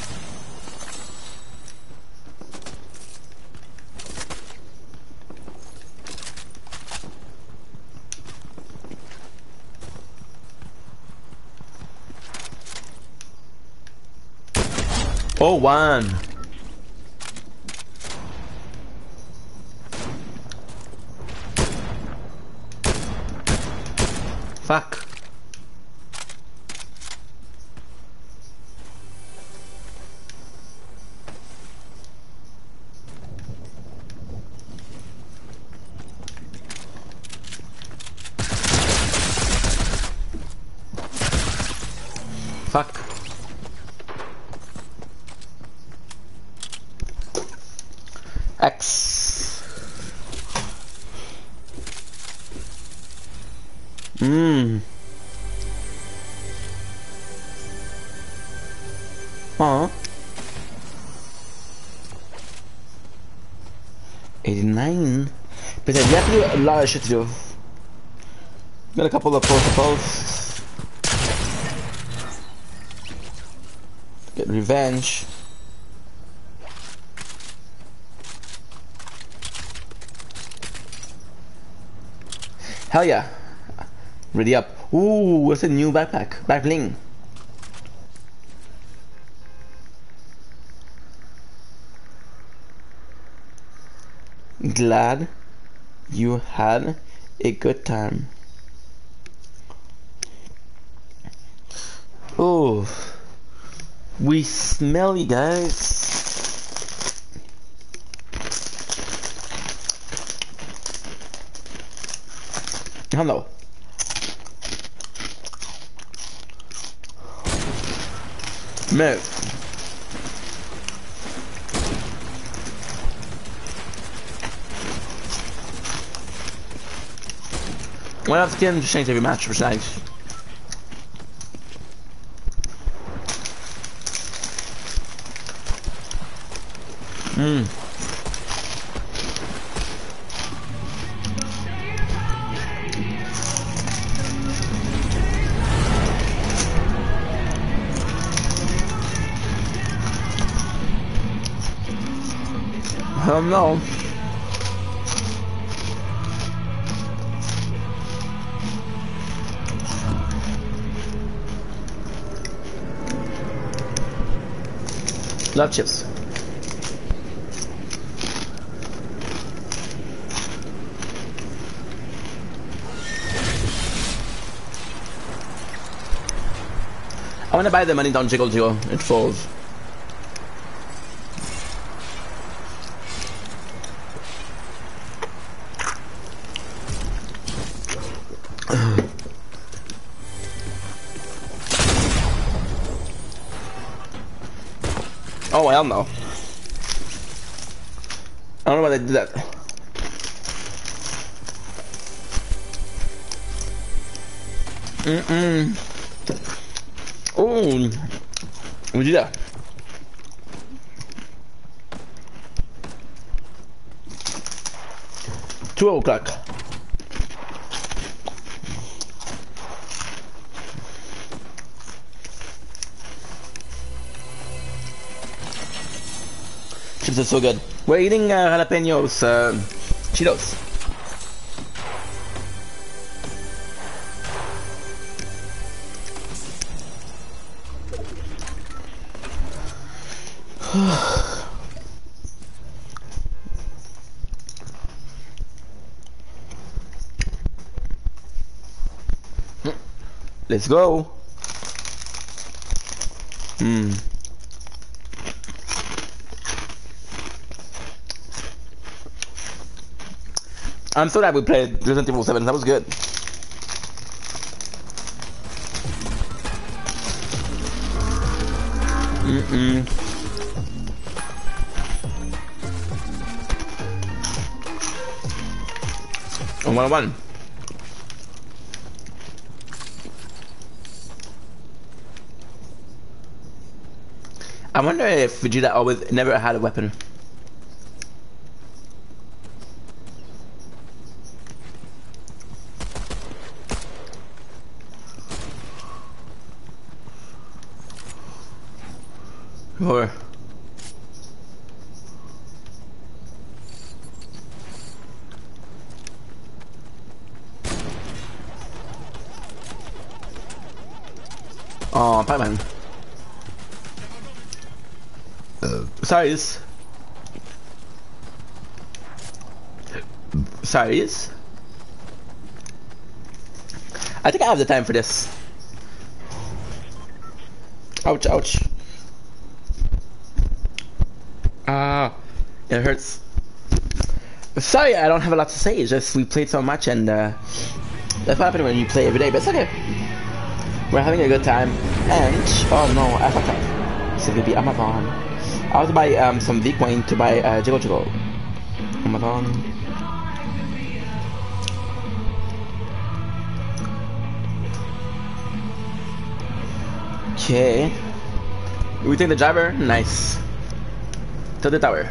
Oh, one. Fuck. Fuck. X. Mmm. Huh? eighty-nine. But then you have to do a lot of shit to do. Got a couple of protocols. Get revenge. Hell yeah. Ready up. Ooh, what's a new backpack? Back bling. Glad you had a good time. Oh, we smell you guys. Hello. Move. One of the skin just change every match, which is nice. Mmm. I don't know. Love chips. I want to buy the money down Jiggle Jiggle. It falls. Oh, I don't know. I don't know why they did that. Mm-mm. Oh, we did that. Two o'clock. Chips are so good. We're eating uh, jalapenos, uh, Cheetos. Let's go. Hmm. I'm so glad we played Resident Evil seven. That was good. Mm-mm. Oh, one on one. I wonder if Vegeta always never had a weapon. Or oh, Pac-Man. Uh, Size. Size. I think I have the time for this. Ouch, ouch. Ah, it hurts. Sorry, I don't have a lot to say. It's just we played so much, and uh, that's what happens when you play every day. But it's okay. We're having a good time. And oh no, I fucked up. It's gonna be Amazon. I have to buy um, some V-Coin to buy uh, Jiggle Jiggle. Amazon. Okay. We take the driver. Nice. To the tower.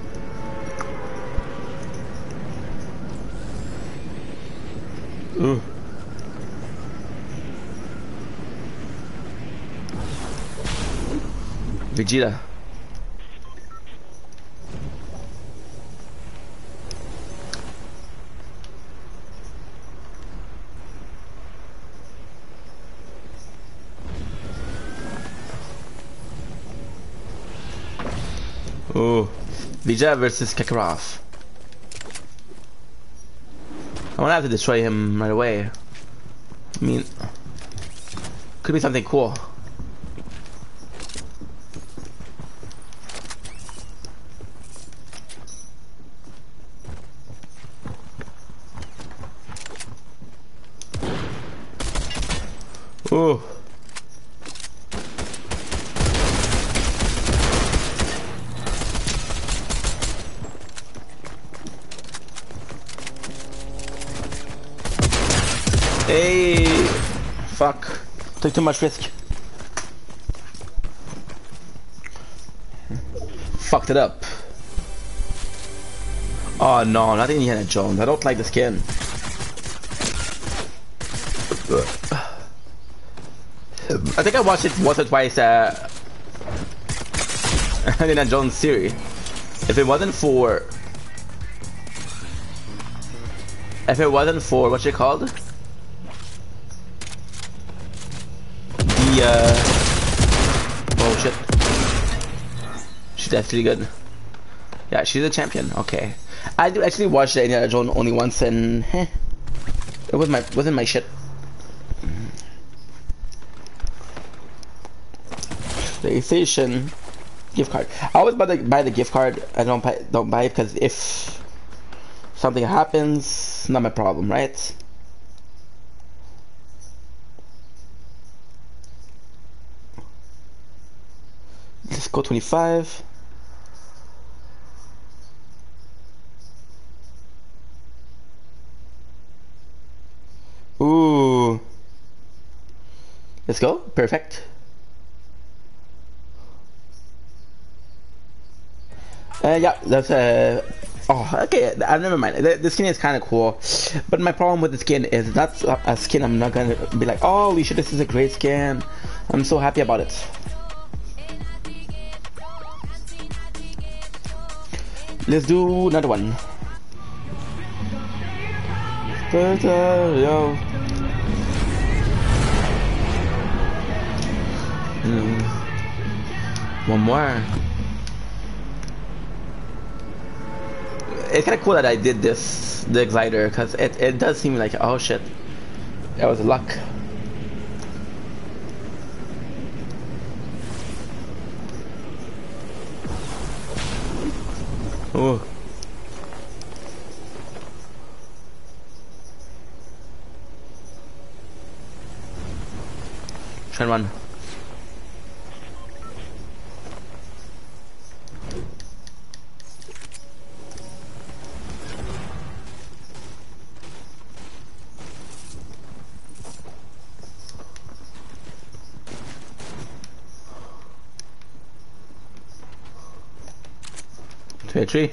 Ooh. Vegeta. Ooh. Vijay versus Kakarov. I'm gonna have to destroy him right away. I mean, could be something cool. Ooh. Hey, fuck. Took too much risk. Fucked it up. Oh no, not Indiana Jones. I don't like the skin. I think I watched it once or twice. Uh, Indiana Jones series. If it wasn't for, if it wasn't for what's it called? The uh, oh shit. She's definitely good. Yeah, she's a champion. Okay, I do actually watch the Indiana Jones only once, and eh, it was my wasn't my shit. PlayStation gift card. I always buy the buy the gift card. I don't buy don't buy it because if something happens, not my problem, right? Let's go twenty-five. Ooh. Let's go. Perfect. Uh, yeah, that's uh oh, okay. Uh, never mind. The, the skin is kind of cool, but my problem with the skin is that's a, a skin I'm not gonna be like, oh, holy shit, this is a great skin. I'm so happy about it. Let's do another one. Yo. Mm. One more. It's kind of cool that I did this, the glider, because it, it does seem like, oh shit, that was luck. Ooh. Try and run. Tree.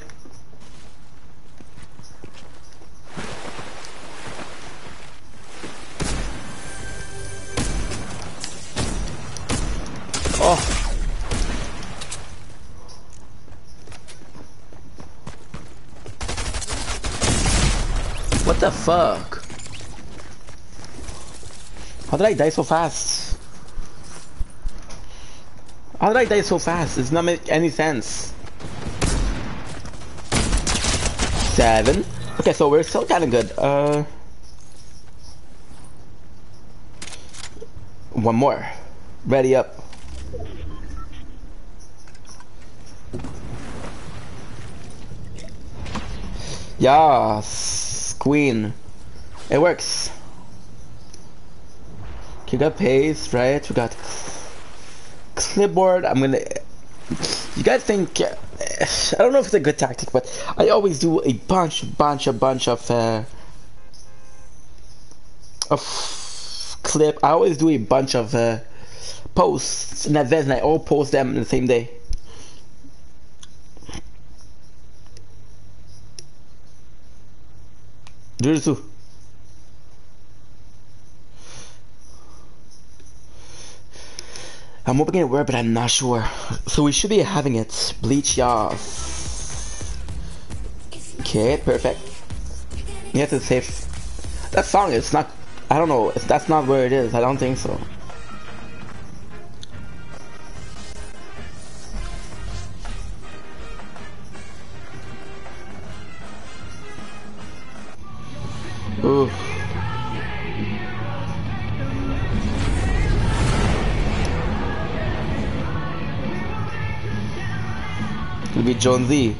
Oh. What the fuck? How did I die so fast? How did I die so fast? It does not make any sense. Seven. Okay, so we're still kind of good. Uh, one more. Ready up. Yes, queen. It works. Okay, we got pace, right? We got clipboard. I'm gonna. You guys think? I don't know if it's a good tactic, but I always do a bunch, bunch, a bunch of uh, of clip. I always do a bunch of uh, posts in advance, and I all post them in the same day. Jujutsu. I'm hoping it works, but I'm not sure. So we should be having it. Bleach, yeah. Okay, perfect. You have to save. That song is not. I don't know. It's, that's not where it is. I don't think so. It'll be Jonesy.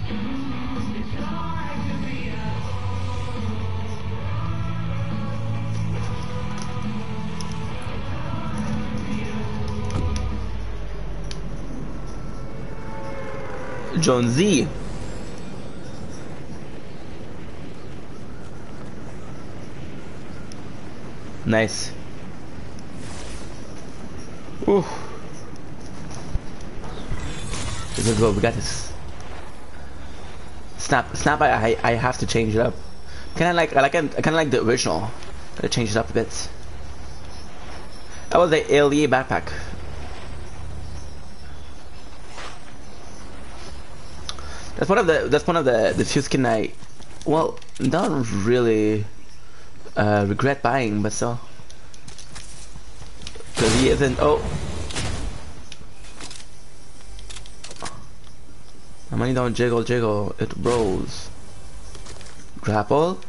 Jonesy. Nice. Ooh. Let's go. We got this. Snap, snap. I, I have to change it up. Kind of like, I like, I kind of like the original. Gotta change it up a bit. That was the L E A backpack. That's one of the. That's one of the the few skin I, well, don't really uh, regret buying, but still. Because he isn't. Oh. My money don't jiggle jiggle, it rolls. Grapple.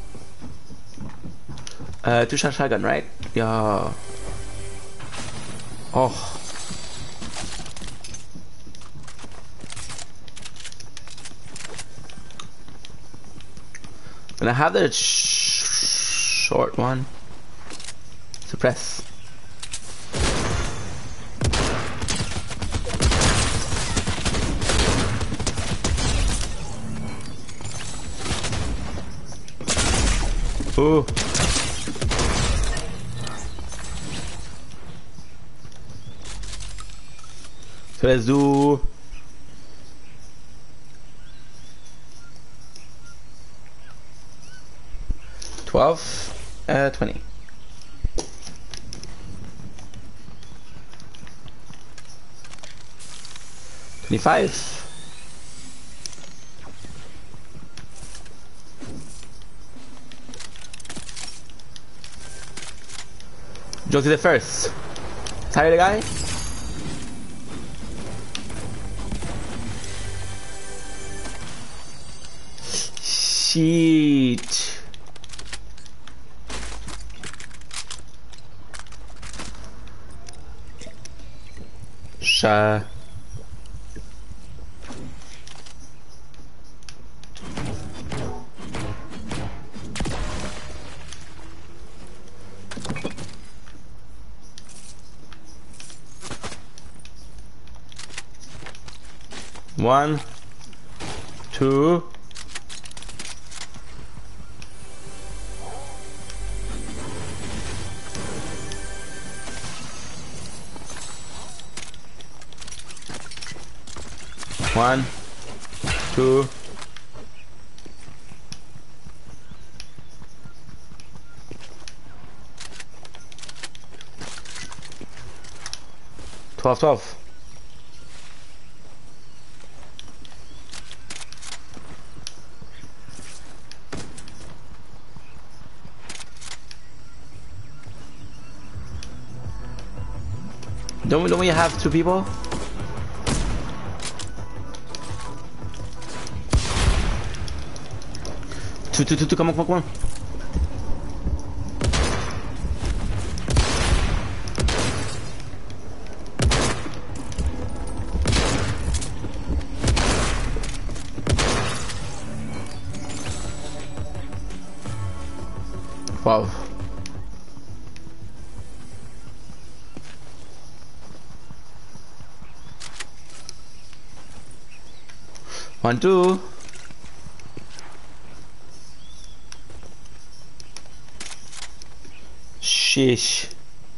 Uh, two shot shotgun, right? Yeah. Oh. And I have the sh short one. Suppress. Ooh. So let's do twelve, uh, twenty. Twenty-five. Go to the first. Tired guy? Shit. Sha. One, two, one, two, twelve, twelve. Don't, don't we have two people? Two, two, two, two, come on, come on, come on. Wow. One, two. Sheesh.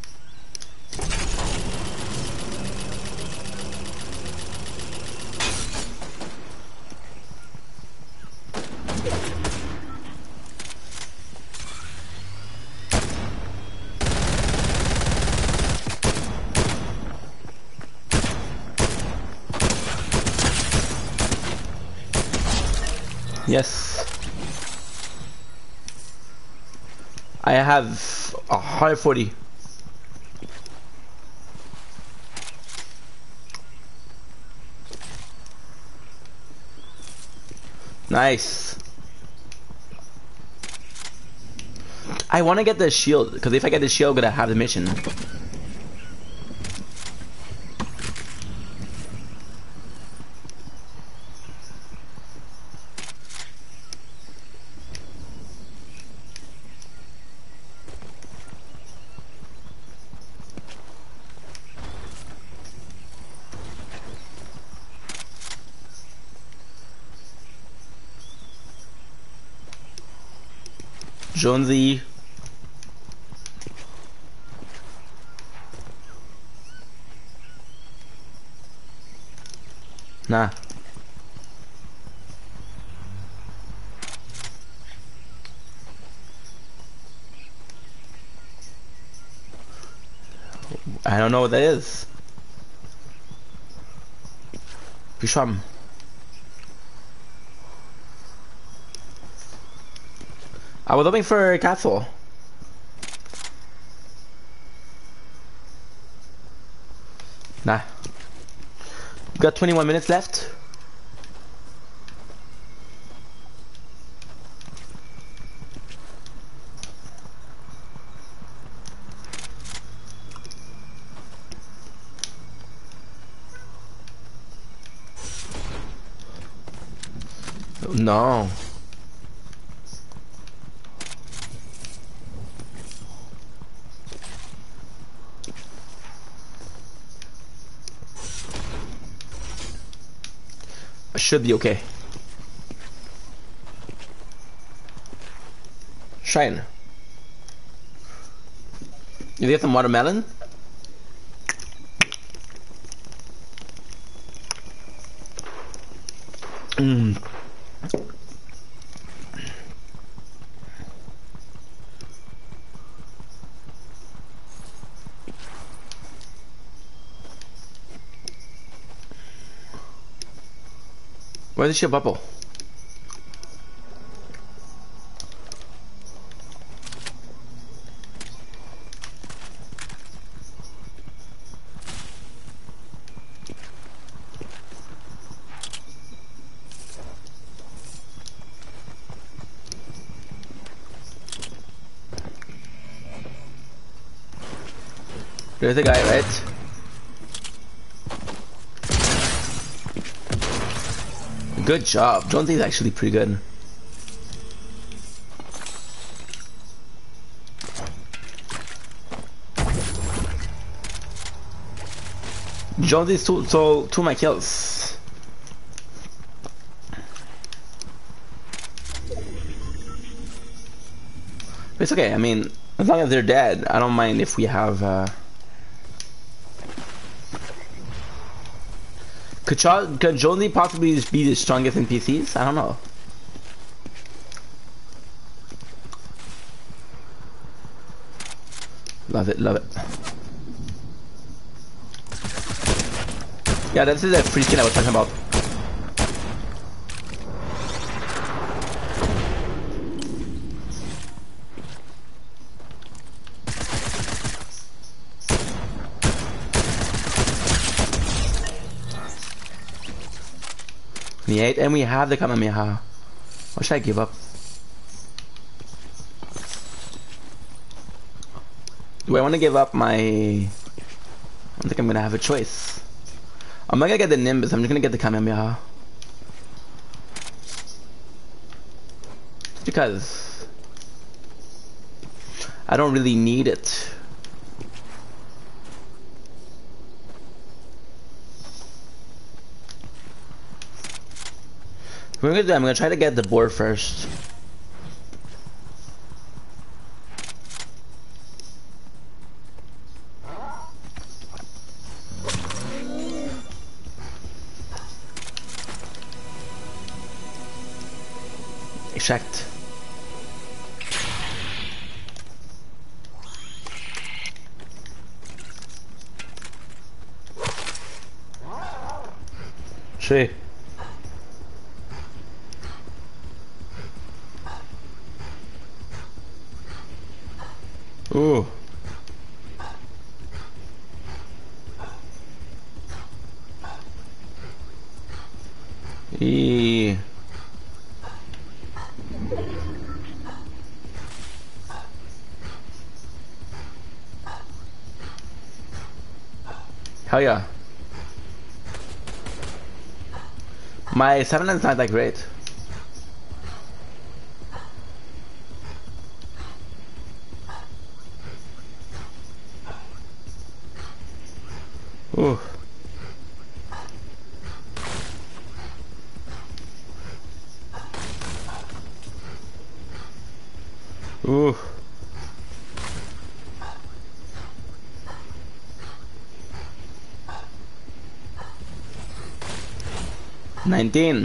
Yes. I have a hundred forty. Nice. I want to get the shield because if I get the shield, I'm gonna have the mission. Jonesy. Nah. I don't know what that is. Bisham. I was hoping for a castle. Nah. Got twenty-one minutes left. No. I should be okay. Shine. You get some watermelon? Mmm. Where's your bubble? There's a guy, right? Good job. Jonesy's actually pretty good. Jonesy's two, so two of my kills. It's okay. I mean, as long as they're dead, I don't mind if we have. Uh... Could, Ch could Jonesy possibly be the strongest N P Cs? I don't know. Love it, love it. Yeah, this is a free skin I was talking about. twenty-eight, and we have the Kamehameha. Or should I give up? Do I want to give up my... I don't think I'm going to have a choice. I'm not going to get the Nimbus, I'm just going to get the Kamehameha. Just because... I don't really need it. What I'm gonna do, I'm gonna try to get the board first. Extract. See. Ooh. E. Hell yeah. My seven is not that great. Ooh. Ooh. Nineteen.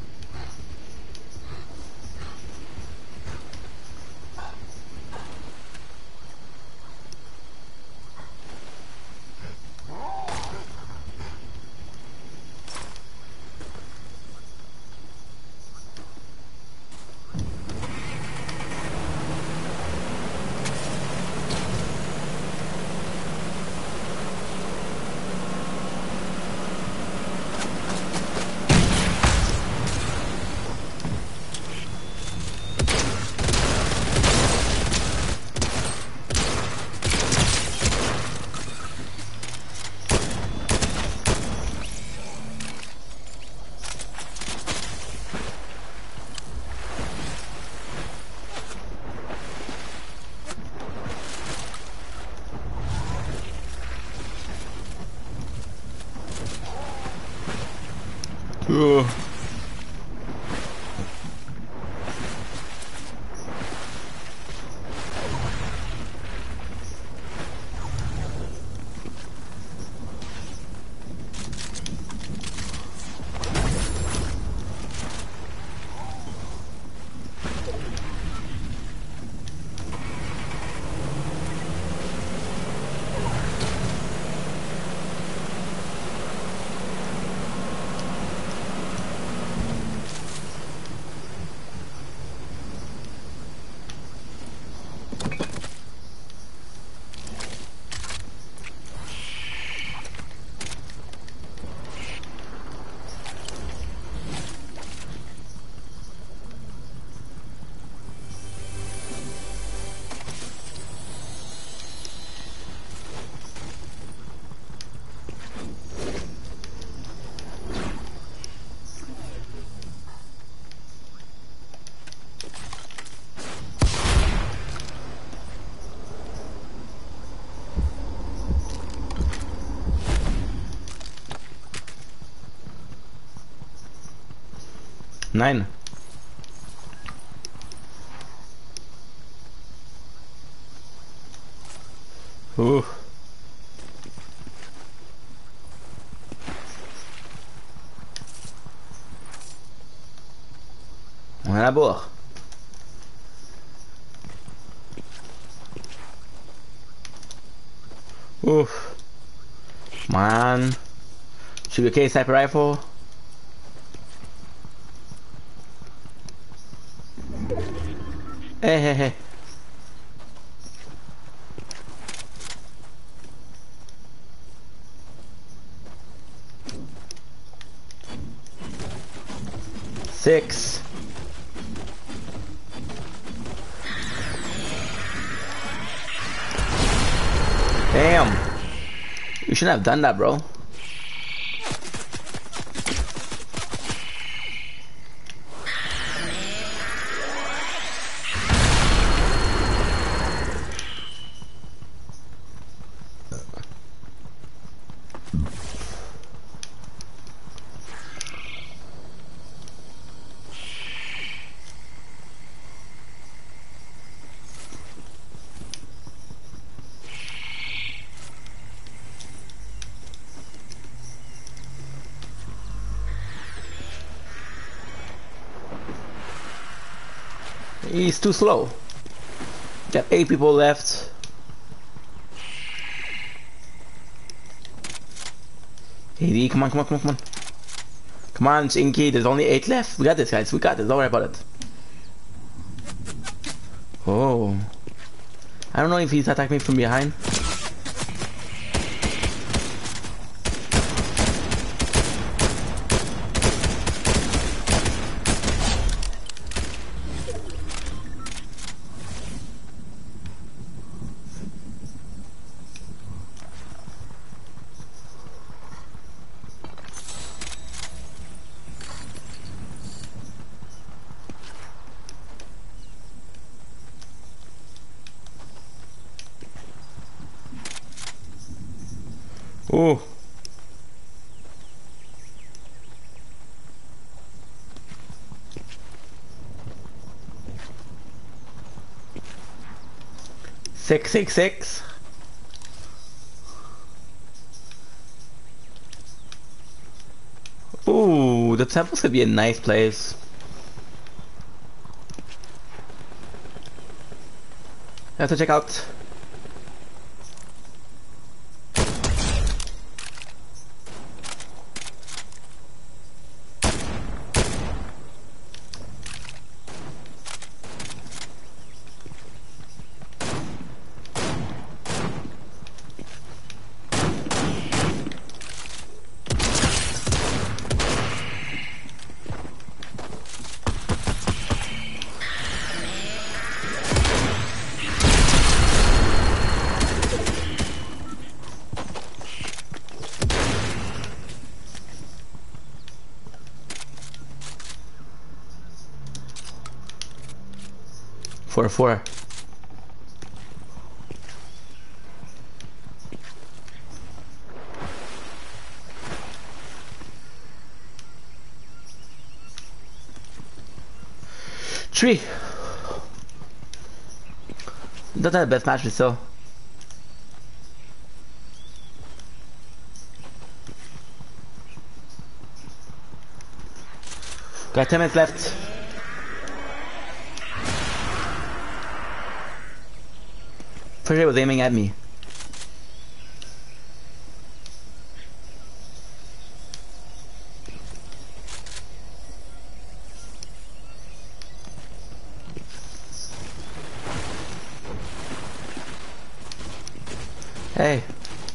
Ooh. Nine. Ooh. On est à la bourre. Oof. Man. Sugarcane sniper rifle. Hey, hey, hey. Six. Damn. You shouldn't have done that, bro. He's too slow. Got eight people left. A D, come on, come on, come on, come on. Come on, Inky, there's only eight left. We got this, guys. We got this. Don't worry about it. Oh. I don't know if he's attacking me from behind. Oh. Six six six. Ooh, the temples could be a nice place. I have to check out. Four four. Three. Not that best match, but still. Got ten minutes left. For sure, he was aiming at me. Hey.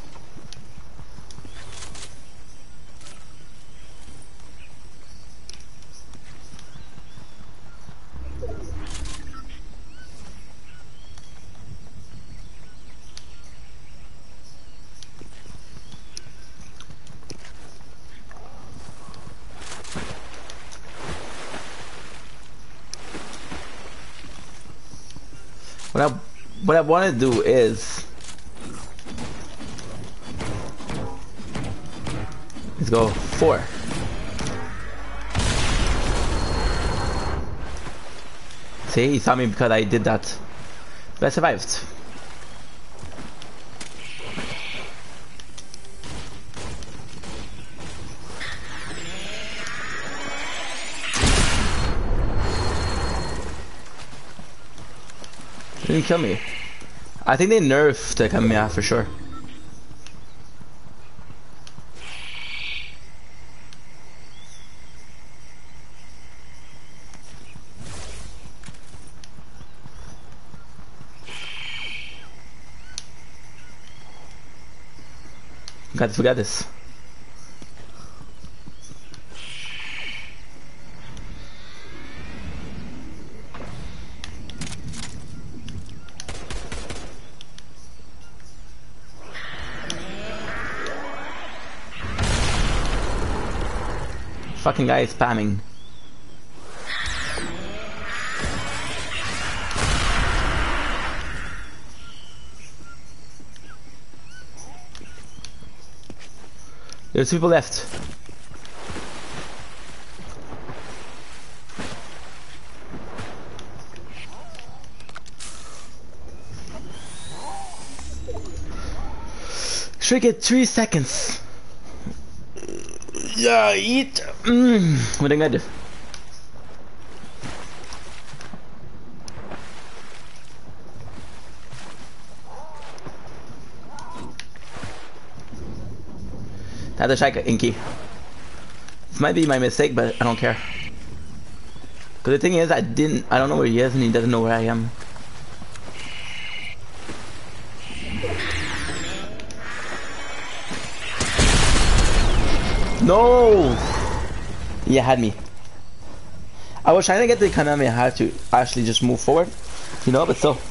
What I what I want to do is let's go four. See, he saw me because I did that, but I survived. Didn't kill me. I think they nerfed the Kamiya for sure. Got to forget this. Fucking guy is spamming. There's people left. Shrink it three seconds. Yeah, eat. Mmm. What am I gonna do? That's a shake, Inky. This might be my mistake, but I don't care. Cause the thing is, I didn't. I don't know where he is, and he doesn't know where I am. No! He had me. I was trying to get the Kaname. I had to actually just move forward, you know, but still.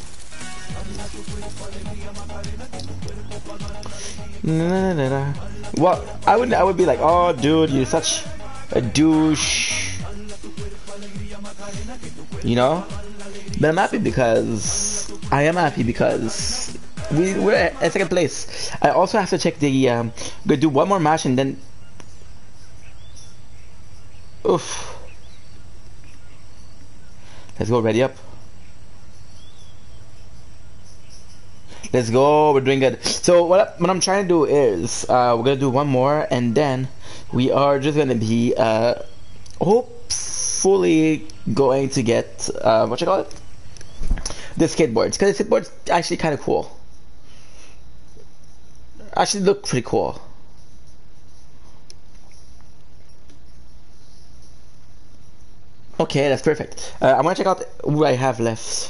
Well, I would I would be like, oh dude, you're such a douche, you know. But I'm happy because I am happy because we we're at second place. I also have to check the um, gonna do one more match and then. Oof. Let's go, ready up. Let's go. We're doing good. So what, I, what I'm trying to do is uh, we're gonna do one more, and then we are just gonna be uh, hopefully going to get uh, what you call it, the skateboards, because the skateboards actually kind of cool. Actually, look pretty cool. Okay, that's perfect. Uh, I'm gonna check out who I have left.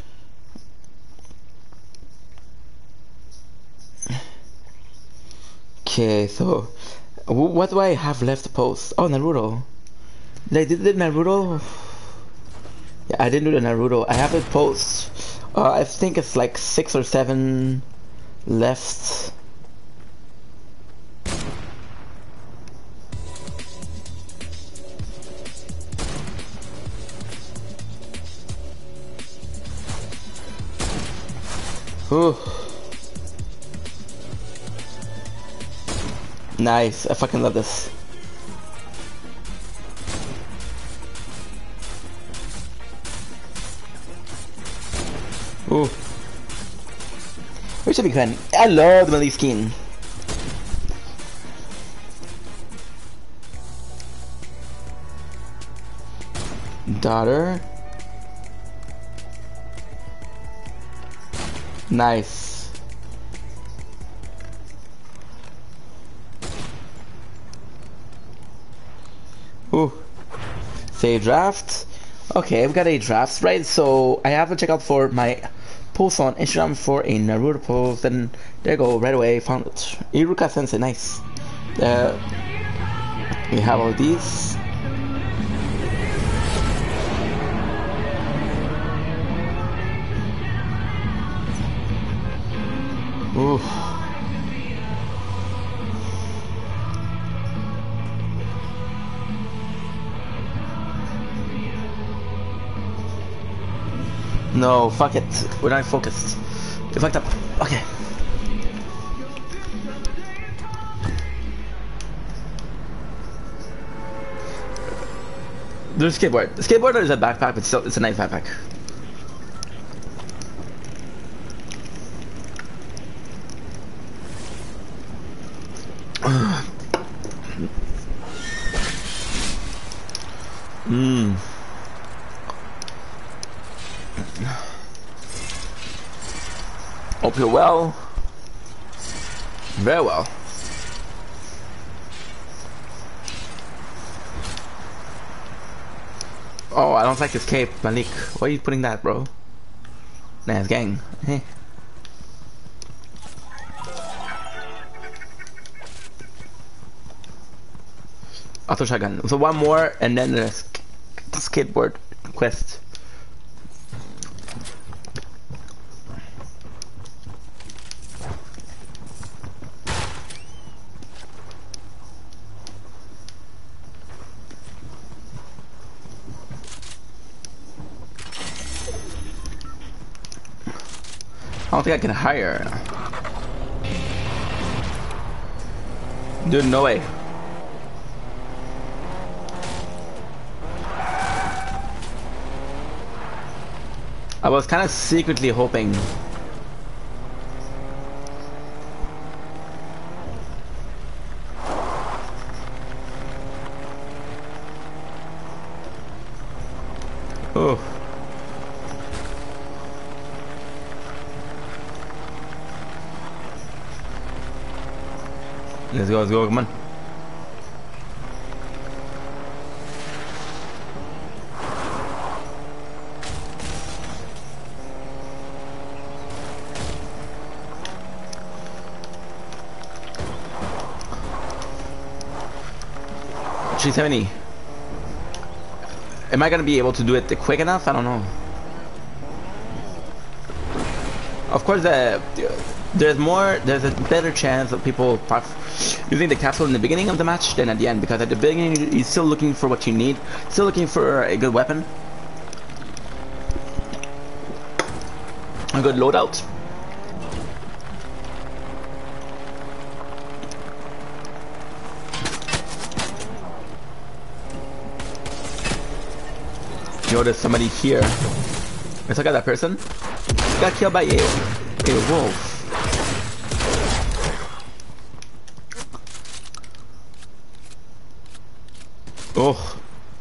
Okay, so what do I have left to post? Oh, Naruto. Did I do the Naruto? Yeah, I didn't do the Naruto. I have it post. Uh, I think it's like six or seven left. Ooh. Nice, I fucking love this. Ooh. We should be fun. I love the Melee skin. Daughter. Nice. Ooh. Save draft. Okay, we got a draft, right? So I have to check out for my post on Instagram for a Naruto post, and there you go, right away, found it. Iruka Sensei, nice. Uh, we have all these. Ooh. No, fuck it. We're not focused. We fucked up. Okay. There's a skateboard. The skateboard is a backpack, but still, it's a nice backpack. Mmm. Hope you're well. Very well. Oh, I don't like this cape, Malik. Why are you putting that, bro? Nah, it's gang. Hey. Auto shotgun. So one more, and then the sk skateboard quest. I don't think I can hire. Dude, no way. I was kind of secretly hoping. Oh. Let's go, let's go, come on. three seventy. Am I gonna be able to do it quick enough? I don't know. Of course, uh, there's more, there's a better chance of people using the capsule in the beginning of the match than at the end, because at the beginning you're still looking for what you need, still looking for a good weapon, a good loadout. Yo, there's somebody here. Let's look at that person. Got killed by a, a wolf. Oh.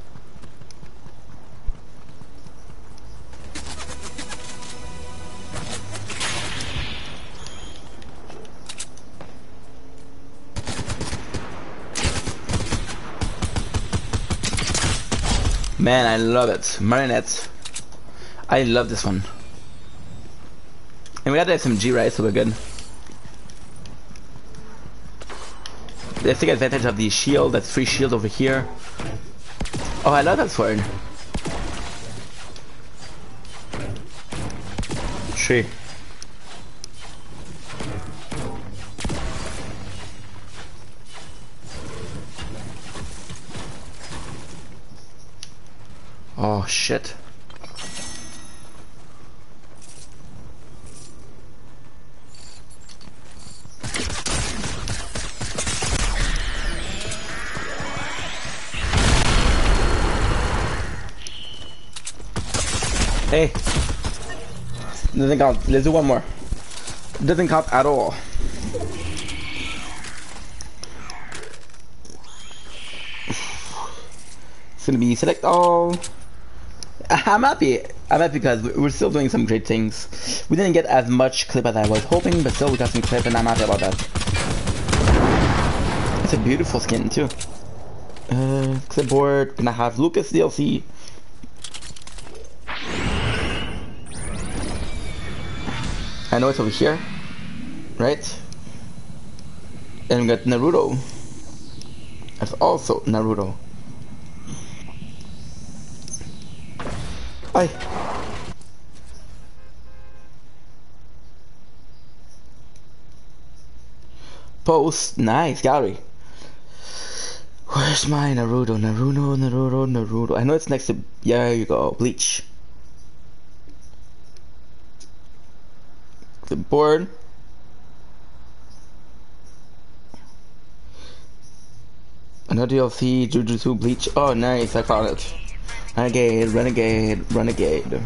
Man, I love it. Marionette. I love this one. And we got the S M G, right? So we're good. Let's take advantage of the shield. That's free shield over here. Oh, I love that sword. Tree. Oh shit. Hey. Doesn't count. Let's do one more. Doesn't count at all. It's gonna be select all. I'm happy. I'm happy because we're still doing some great things. We didn't get as much clip as I was hoping, but still we got some clip and I'm happy about that. It's a beautiful skin too. Uh, clipboard, gonna have Lucas D L C. I know it's over here, right? And we got Naruto. That's also Naruto. Hi. Post, nice, gallery. Where's my Naruto? Naruto, Naruto, Naruto. I know it's next to, yeah, there you go, Bleach. The board. Another D L C, Jujutsu, Bleach. Oh, nice, I found it. Renegade, Renegade, Renegade.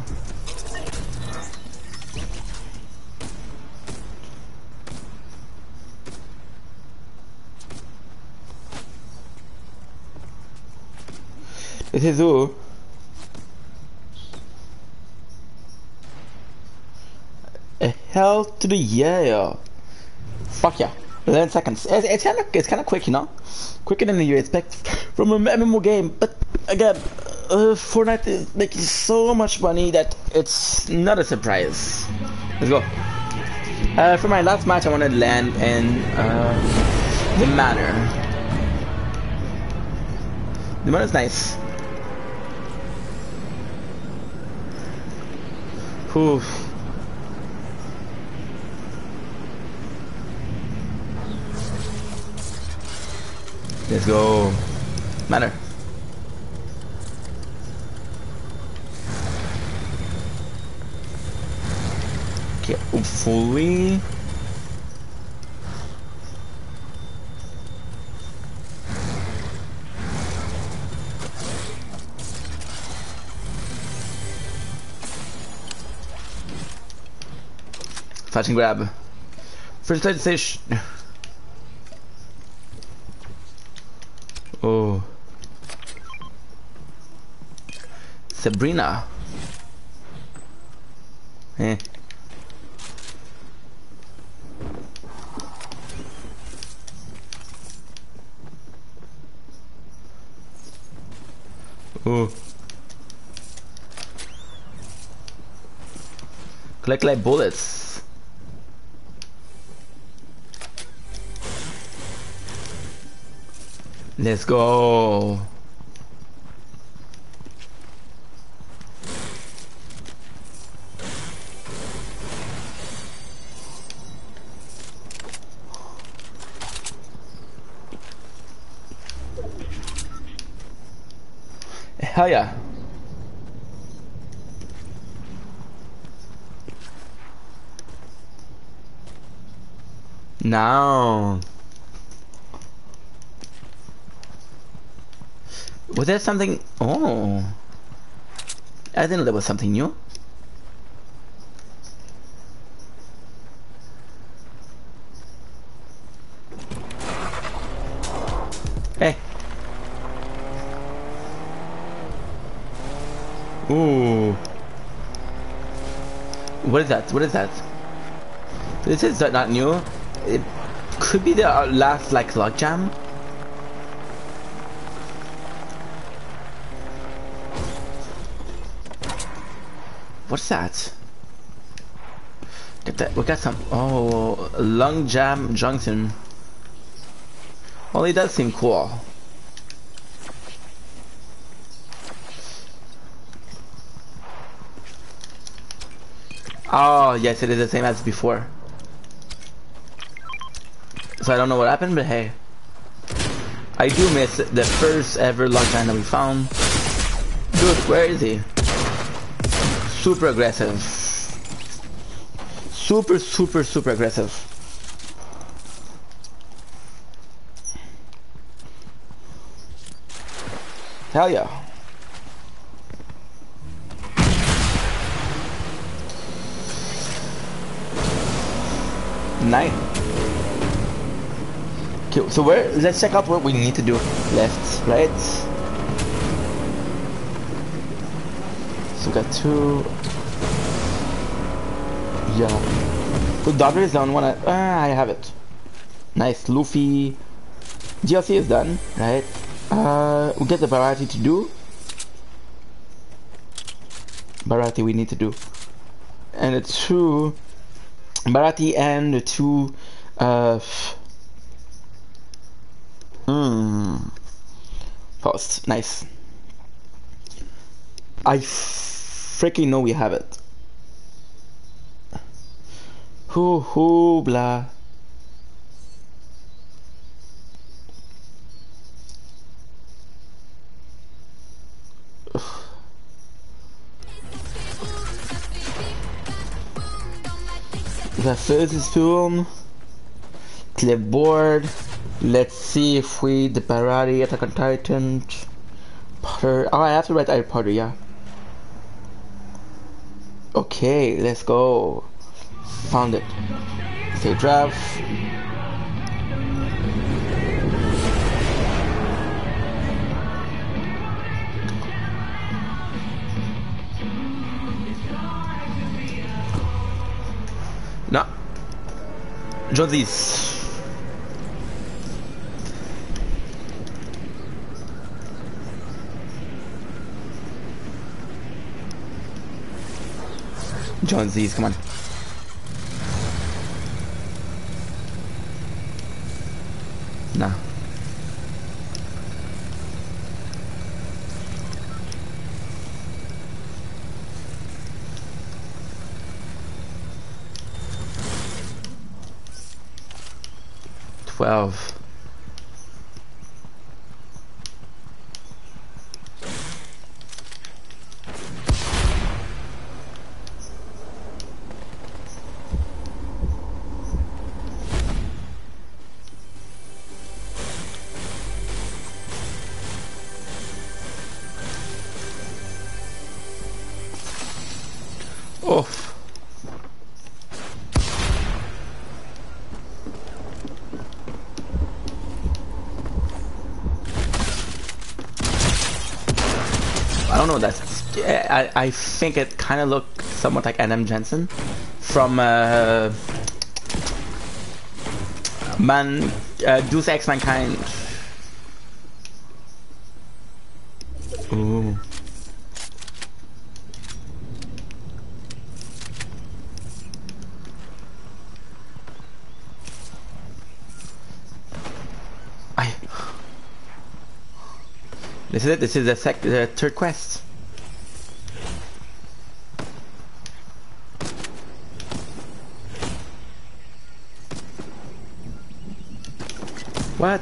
This is who? A hell to the yeah. Fuck yeah. eleven seconds. It's, it's kind of it's kind of quick, you know, quicker than you expect from an M M O game. But again, uh, Fortnite is making so much money that it's not a surprise. Let's go. Uh, for my last match, I wanted to land in uh, the Manor. The Manor is nice. Whew. Let's go. Manor. Okay, hopefully. Touch and grab. First let's say sh oh, Sabrina. Eh. Oh. Collect like bullets. Let's go. Hell yeah. Now. Was there something? Oh, I didn't know there was something new. Hey, Ooh. What is that? What is that? This is not new. It could be the uh, last like logjam. What's that? Get that. We got some. Oh, Long Jam Junction. Well, it does seem cool. Oh, yes, it is the same as before. So I don't know what happened, but hey. I do miss the first ever logjam that we found. Dude, where is he? Super aggressive. Super, super, super aggressive. Hell yeah. Nice. Okay, so where, let's check out what we need to do. Left, right. So we got two. Yeah. The daughter is on one. Uh, I have it. Nice. Luffy. D L C is done, right? Uh, we get the variety to do. Variety we need to do. And the two. Variety and the two. Uh. Hmm. Post. Nice. I freaking know we have it. Hoo hoo blah. The first is film. Clipboard. Let's see if we the Barati, Attack on Titan, Potter. Oh, I have to write Harry Potter, yeah. Okay, let's go. Found it. Say draft. No. Josies. Jonesies, come on. Nah. Twelve. Oof. I don't know. That's. I I think it kind of looked somewhat like Adam Jensen from uh, Man uh, Deus Ex Mankind. Ooh. I. This is it. This is the sec the third quest. What?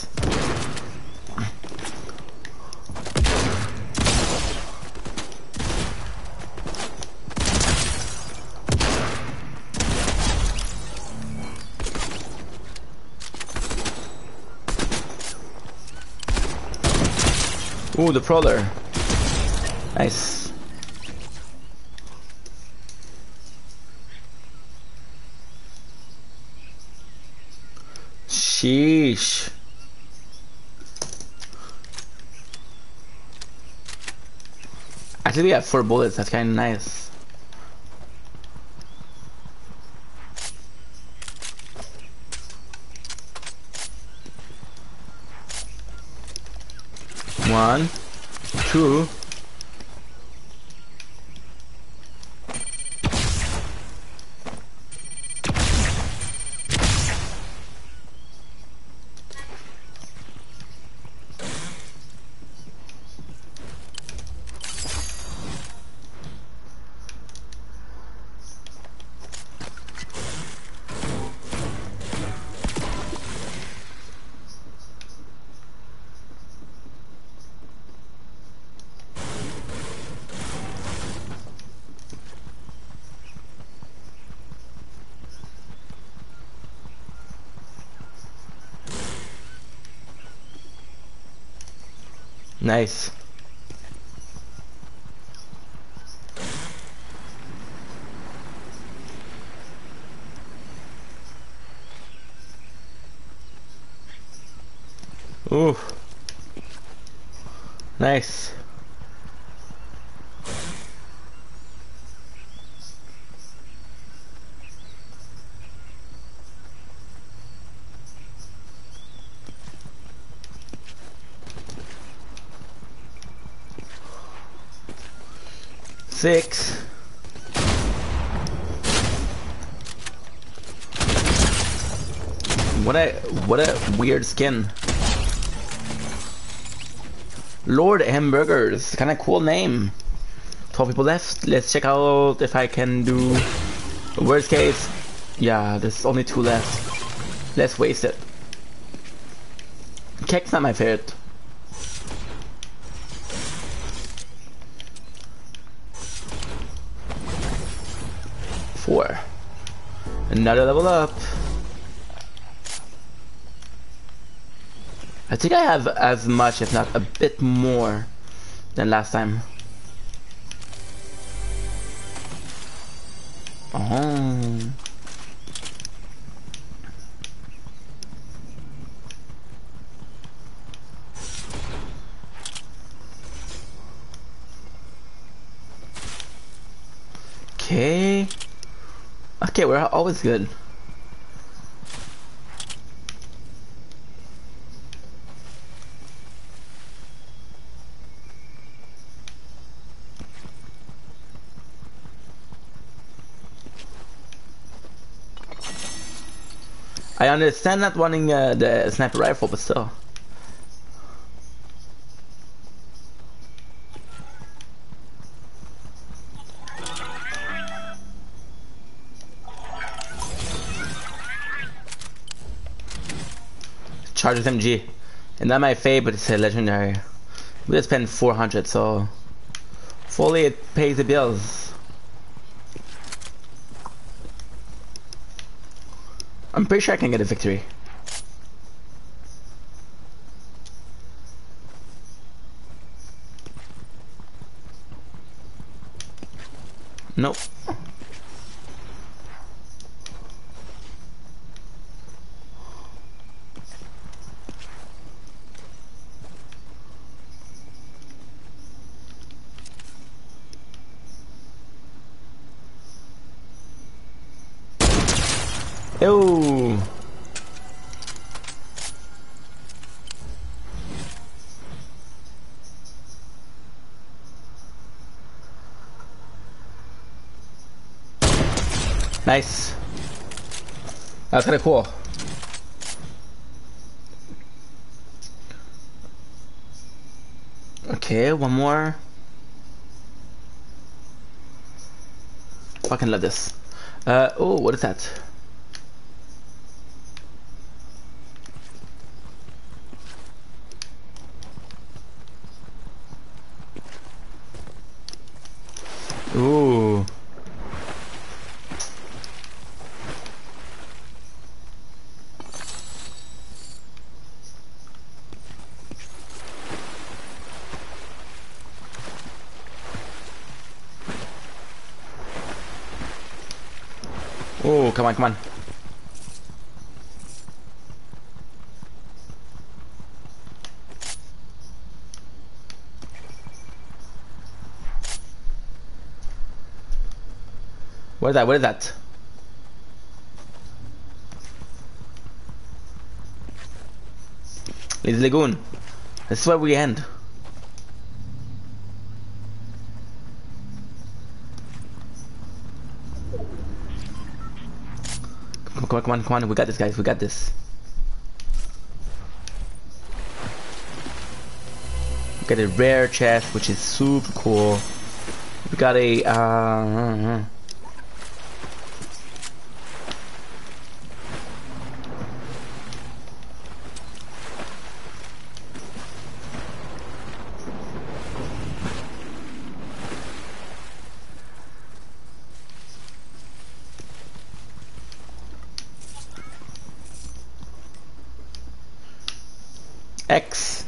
Ooh, the prowler. Nice. Sheesh. Actually, we have four bullets. That's kind of nice. One, two. Nice. Ooh. Nice. Six. What a what a weird skin. Lord Hamburgers, kind of cool name. twelve people left. Let's check out if I can do. Worst case, yeah, there's only two left. Let's waste it. Keck's not my favorite. Four. Another level up. I think I have as much, if not a bit more, than last time. Oh. Okay. Okay, we're always good. I understand not wanting uh, the sniper rifle, but still. Chargers M G. And not my fave, but it's a legendary. We just spent four hundred, so fully it pays the bills. I'm pretty sure I can get a victory. Nope. Ew. Nice. That's kind of cool. Okay, one more. Fucking love this. Uh, oh, what is that? Ooh. Oh, come on, come on. What is that? What is that? Lazy Lagoon. This is where we end. Come on, come on, come on, come on. We got this, guys. We got this. We got a rare chest, which is super cool. We got a, uh... uh, uh. X.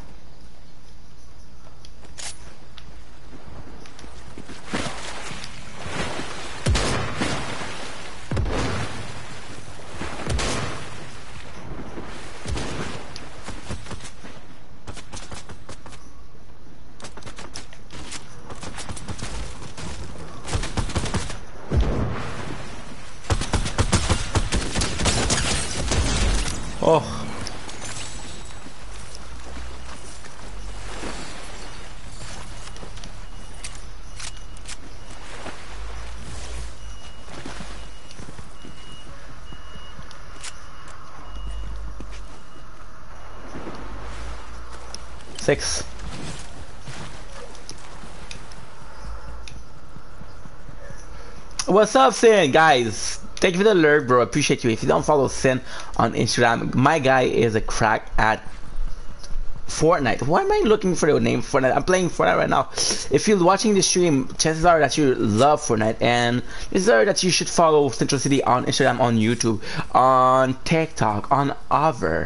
Oh. Six. What's up, Sin? Guys, thank you for the alert, bro. Appreciate you. If you don't follow Sin on Instagram, my guy is a crack at Fortnite. Why am I looking for the name Fortnite? I'm playing Fortnite right now. If you're watching the stream, chances are that you love Fortnite, and chances are that you should follow Central City on Instagram, on YouTube, on TikTok, on Over,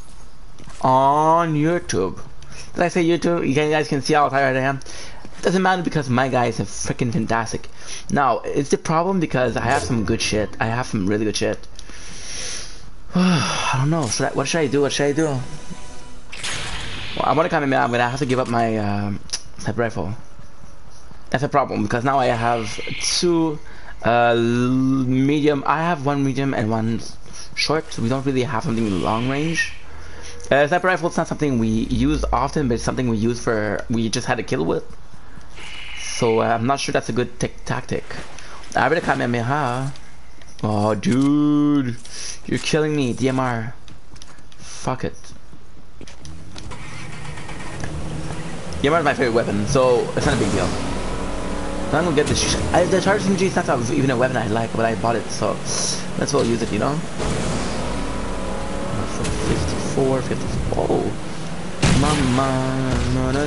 on YouTube. Did I say YouTube? You guys can see how tired I am. It doesn't matter because my guys are freaking fantastic. Now, it's the problem because I have some good shit. I have some really good shit. I don't know. Should I, what should I do? What should I do? Well, I want to come in. I'm gonna have to give up my um, sniper rifle. That's a problem because now I have two uh, medium. I have one medium and one short. So we don't really have something long range. Uh, sniper rifle is not something we use often, but it's something we use for, we just had a kill with. So uh, I'm not sure that's a good tactic. I really Kamehameha. Oh, dude. You're killing me, D M R. Fuck it. D M R is my favorite weapon, so it's not a big deal. I'm gonna get this. I, the charge S M G is not even a weapon I like, but I bought it, so let's well use it, you know? fifty-four, fifty-four. Oh, mama,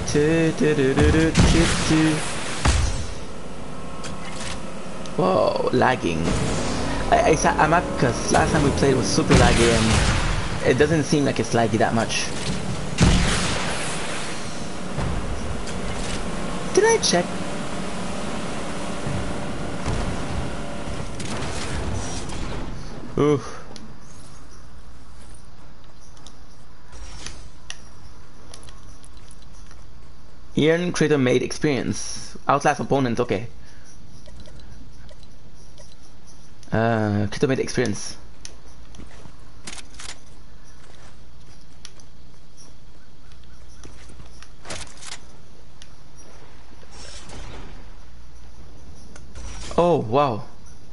whoa, lagging. I, I, I'm up because last time we played was super laggy, and it doesn't seem like it's laggy that much. Did I check? Ooh. Earn creator made experience. Outlast opponent, okay. Uh, creator made experience. Oh, wow.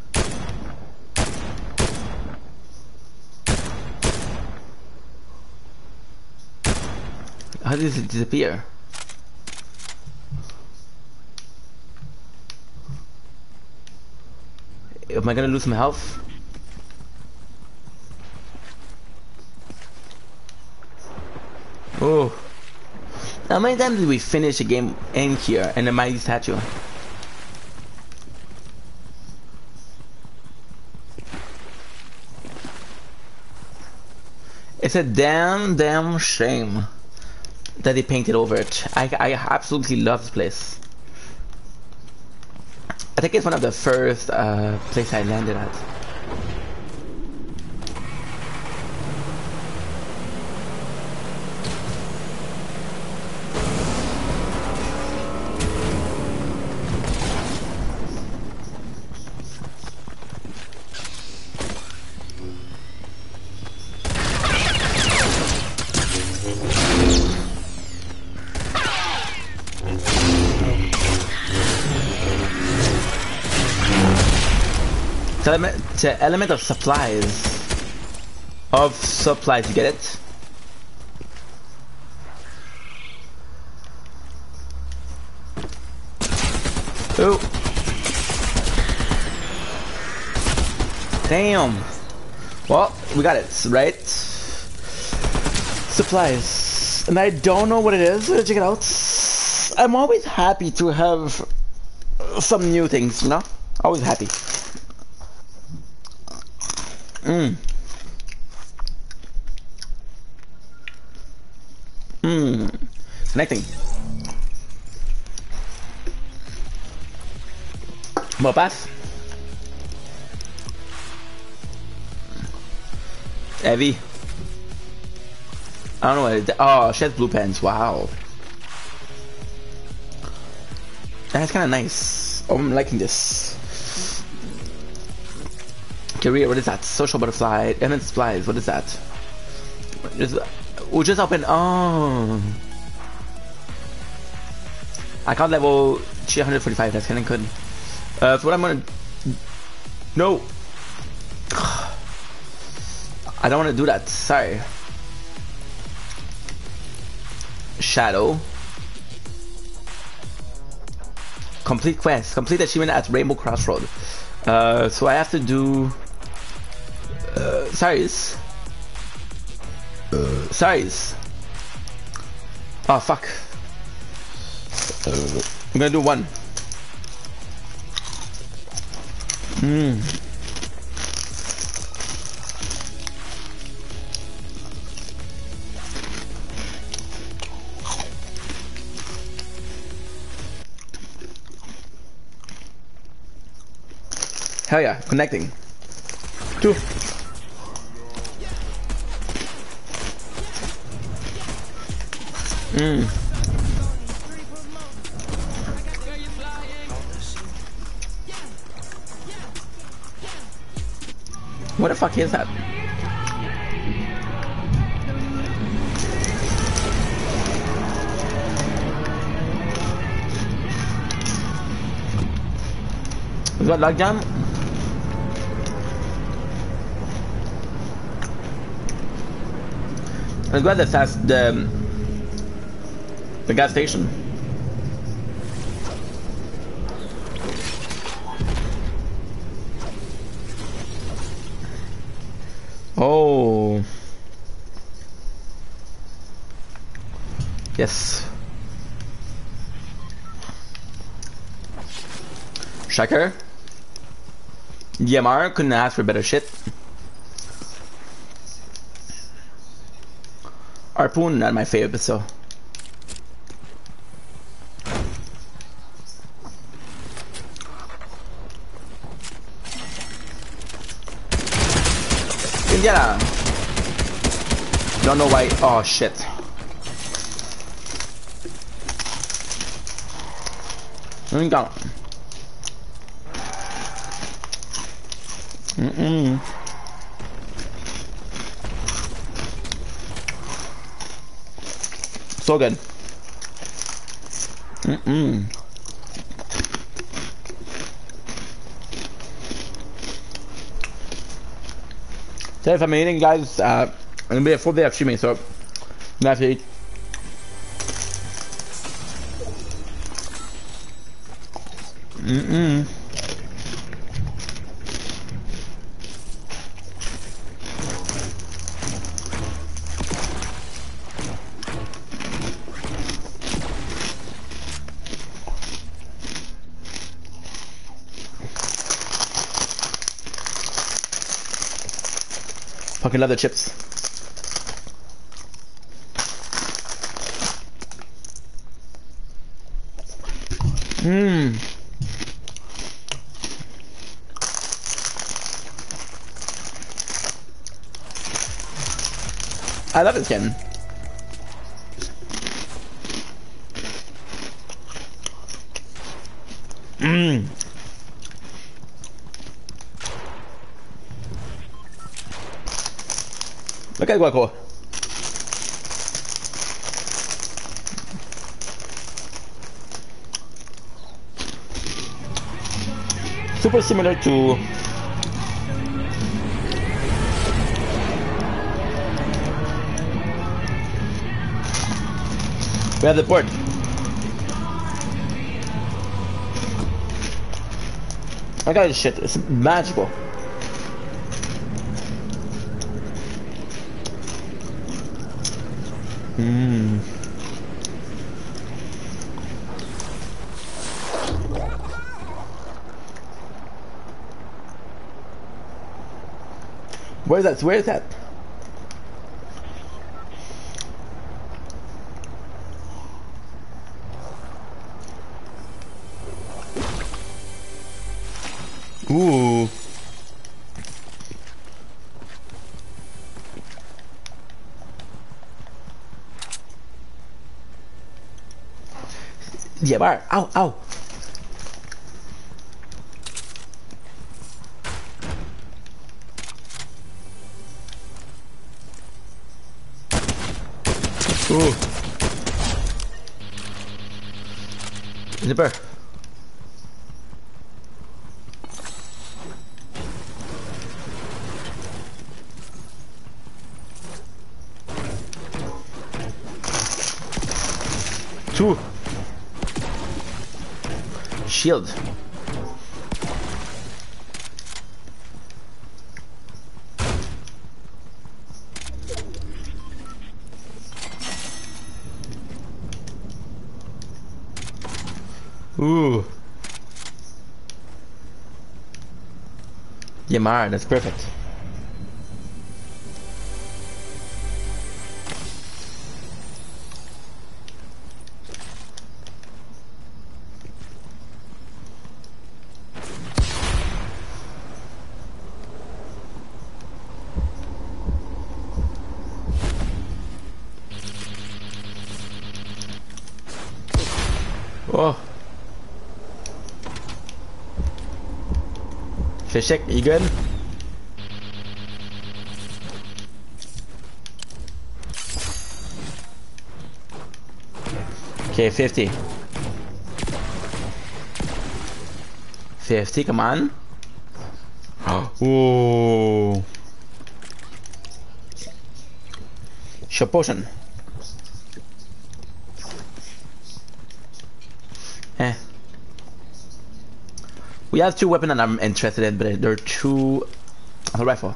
How does it disappear? Am I gonna lose some health? Oh. How many times did we finish a game in here and the mighty statue? It's a damn, damn shame that they painted over it. I, I absolutely love this place. I think it's one of the first uh, place I landed at. To element, to element of supplies. Of supplies, you get it? Oh. Damn. Well, we got it, right? Supplies. And I don't know what it is. Check it out. I'm always happy to have some new things, you know? Always happy. Mmm. Mmm. Connecting. More path. Heavy. I don't know what it is. Oh, she has blue pants. Wow. That's kind of nice. Oh, I'm liking this. Career, what is that? Social butterfly. And then supplies. What is that? Just, oh, just open. Oh. I can't level three hundred forty-five. That's kind of good. Uh, so what I'm gonna. No. I don't want to do that. Sorry. Shadow. Complete quest. Complete achievement at Rainbow Crossroad. Uh, so I have to do. Uh, size. Uh, size. Oh fuck. Uh, I'm gonna do one. Hmm. Hell yeah, connecting. Two. Mm. What the fuck is that? Is that lockdown? I'm glad that that's the the gas station. Oh. Yes. Shaker. D M R couldn't ask for better shit. Harpoon, not my favorite, so. Indiana. Don't know why. Oh shit. Indiana. Mm mm. So good. Mm mm. So if I'm eating, guys, uh, it's gonna be a full day of streaming, so I'm gonna have to eat. Mm mm. Fucking love the chips. Mmm. I love it, skin. Mmm. Look at Guaco. Super similar to We have the board. I got this shit. It's magical. Hmm. Where's that? Where's that? Ooh. Yeah, bar. Ow, ow. Ooh. Zipper. Two. Shield. Ooh. Yamar, that's perfect. Oh. Fish check, you good? Okay, fifty. fifty, come on. Ooh. Shop potion. Eh. We have two weapons that I'm interested in, but they're two. A rifle.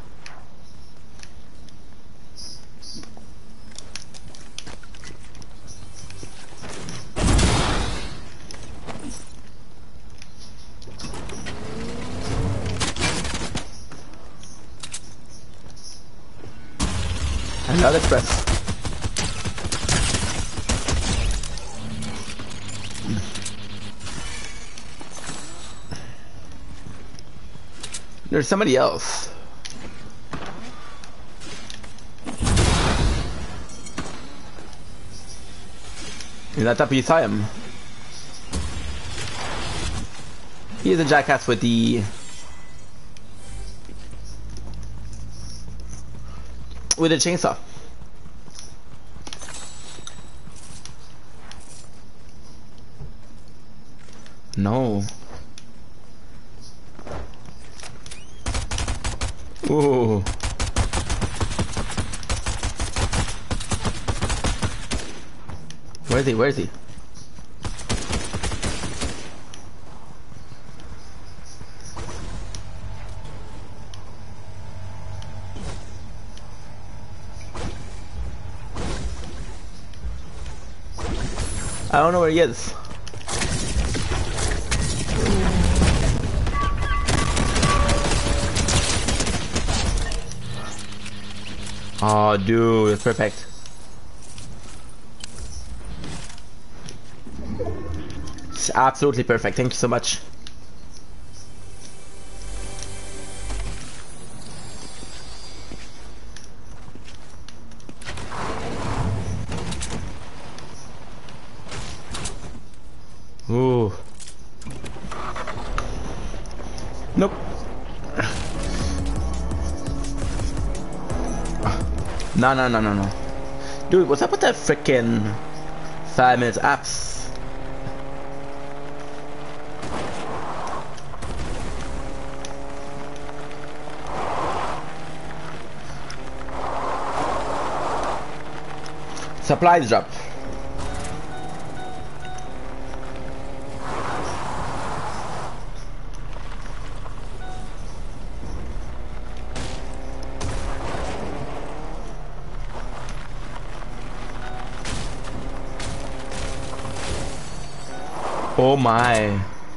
Another express. There's somebody else. In that top you saw him. He is a jackass with the with a chainsaw. No. Ooh. Where is he? Where is he? I don't know where he is. Oh, dude, it's perfect. It's absolutely perfect. Thank you so much. Ooh. Nope. No, no, no, no, no. Dude, what's up with that freaking five minutes apps? Supplies drop. Oh my.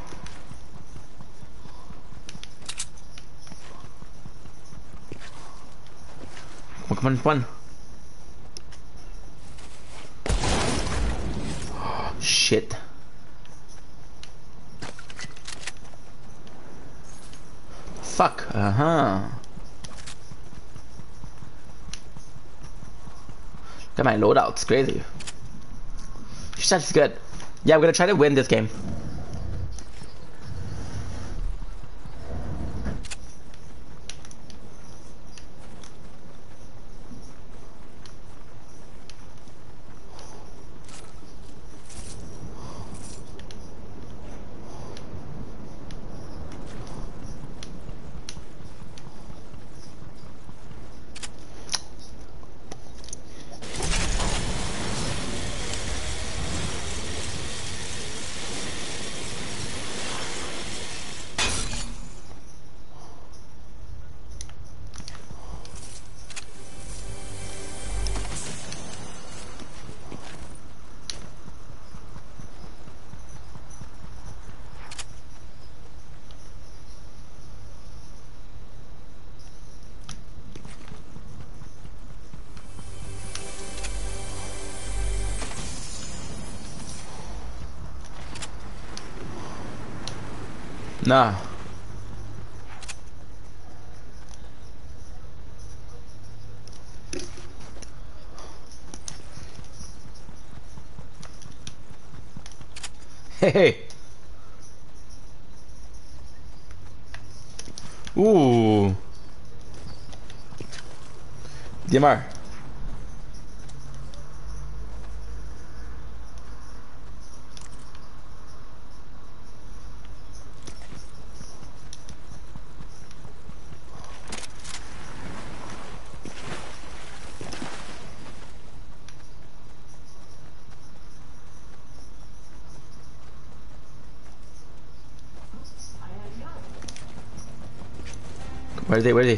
Come on, come on, come on. Shit. Fuck. Uh-huh. Got my loadouts. Crazy. That's good. Yeah, I'm gonna try to win this game. Nah. Hey, hey. Ooh. D M R. Where are they? Where are they?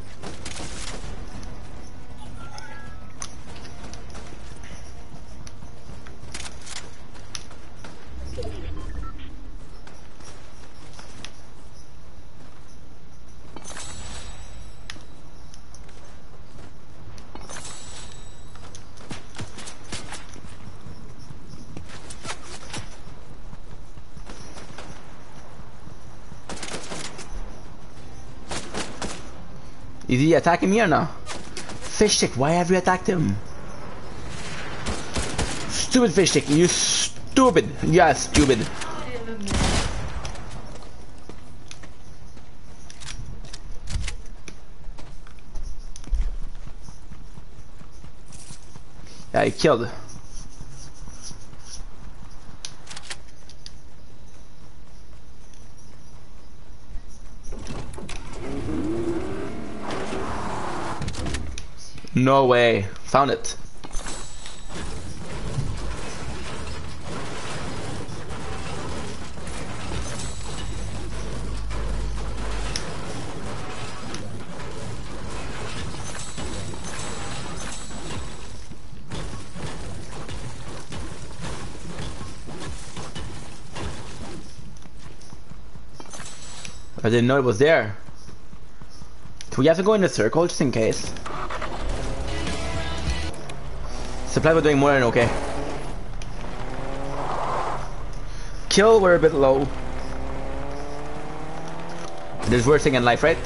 Is he attacking me or no? Fish stick, why have you attacked him? Stupid fish stick, you stupid. Yeah, stupid. Yeah, he killed. No way. Found it. I didn't know it was there. Do we have to go in a circle just in case? Supply, we're doing more than okay. Kill, we're a bit low. There's worse thing in life, right?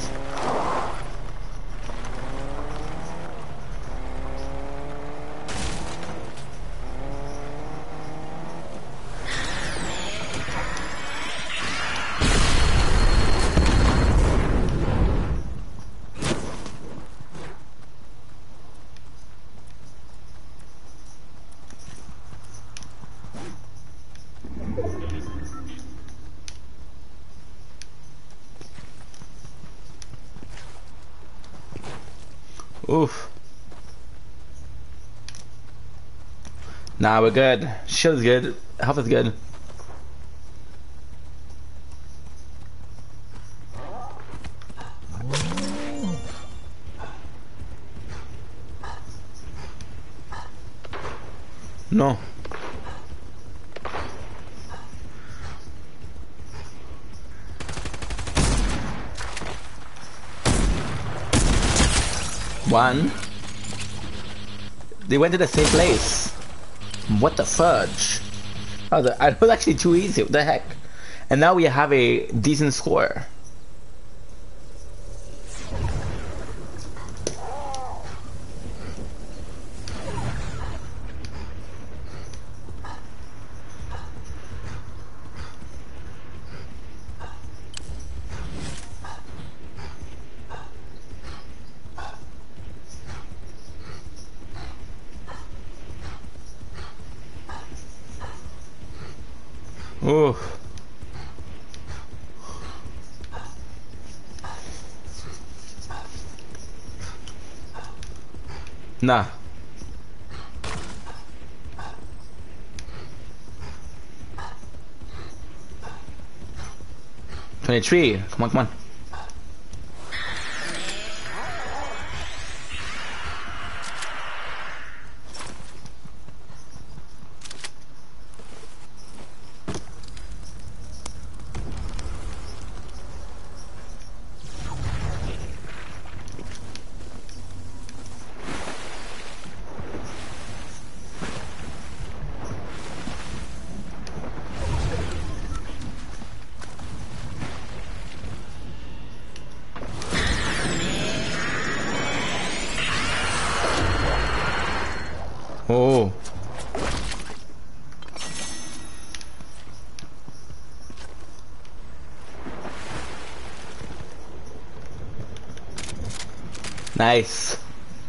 Oof. Nah, we're good. Shield is good. Health is good. No. One. They went to the same place. What the fudge? Oh, the, it was actually too easy. What the heck? And now we have a decent score. Ooh. Nah. Twenty-three. Come on, come on. Oh. Nice.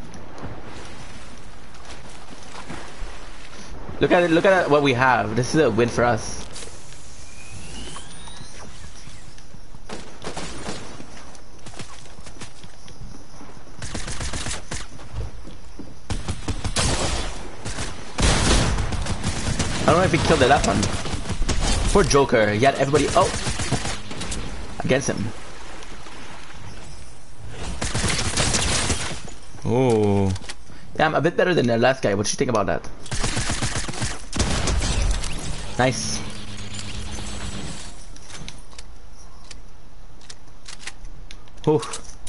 Look at it, look at what we have. This is a win for us. I don't know if he killed the last one. Poor Joker. He had everybody. Oh, against him. Oh, yeah, I'm a bit better than the last guy. What do you think about that? Nice. Oh,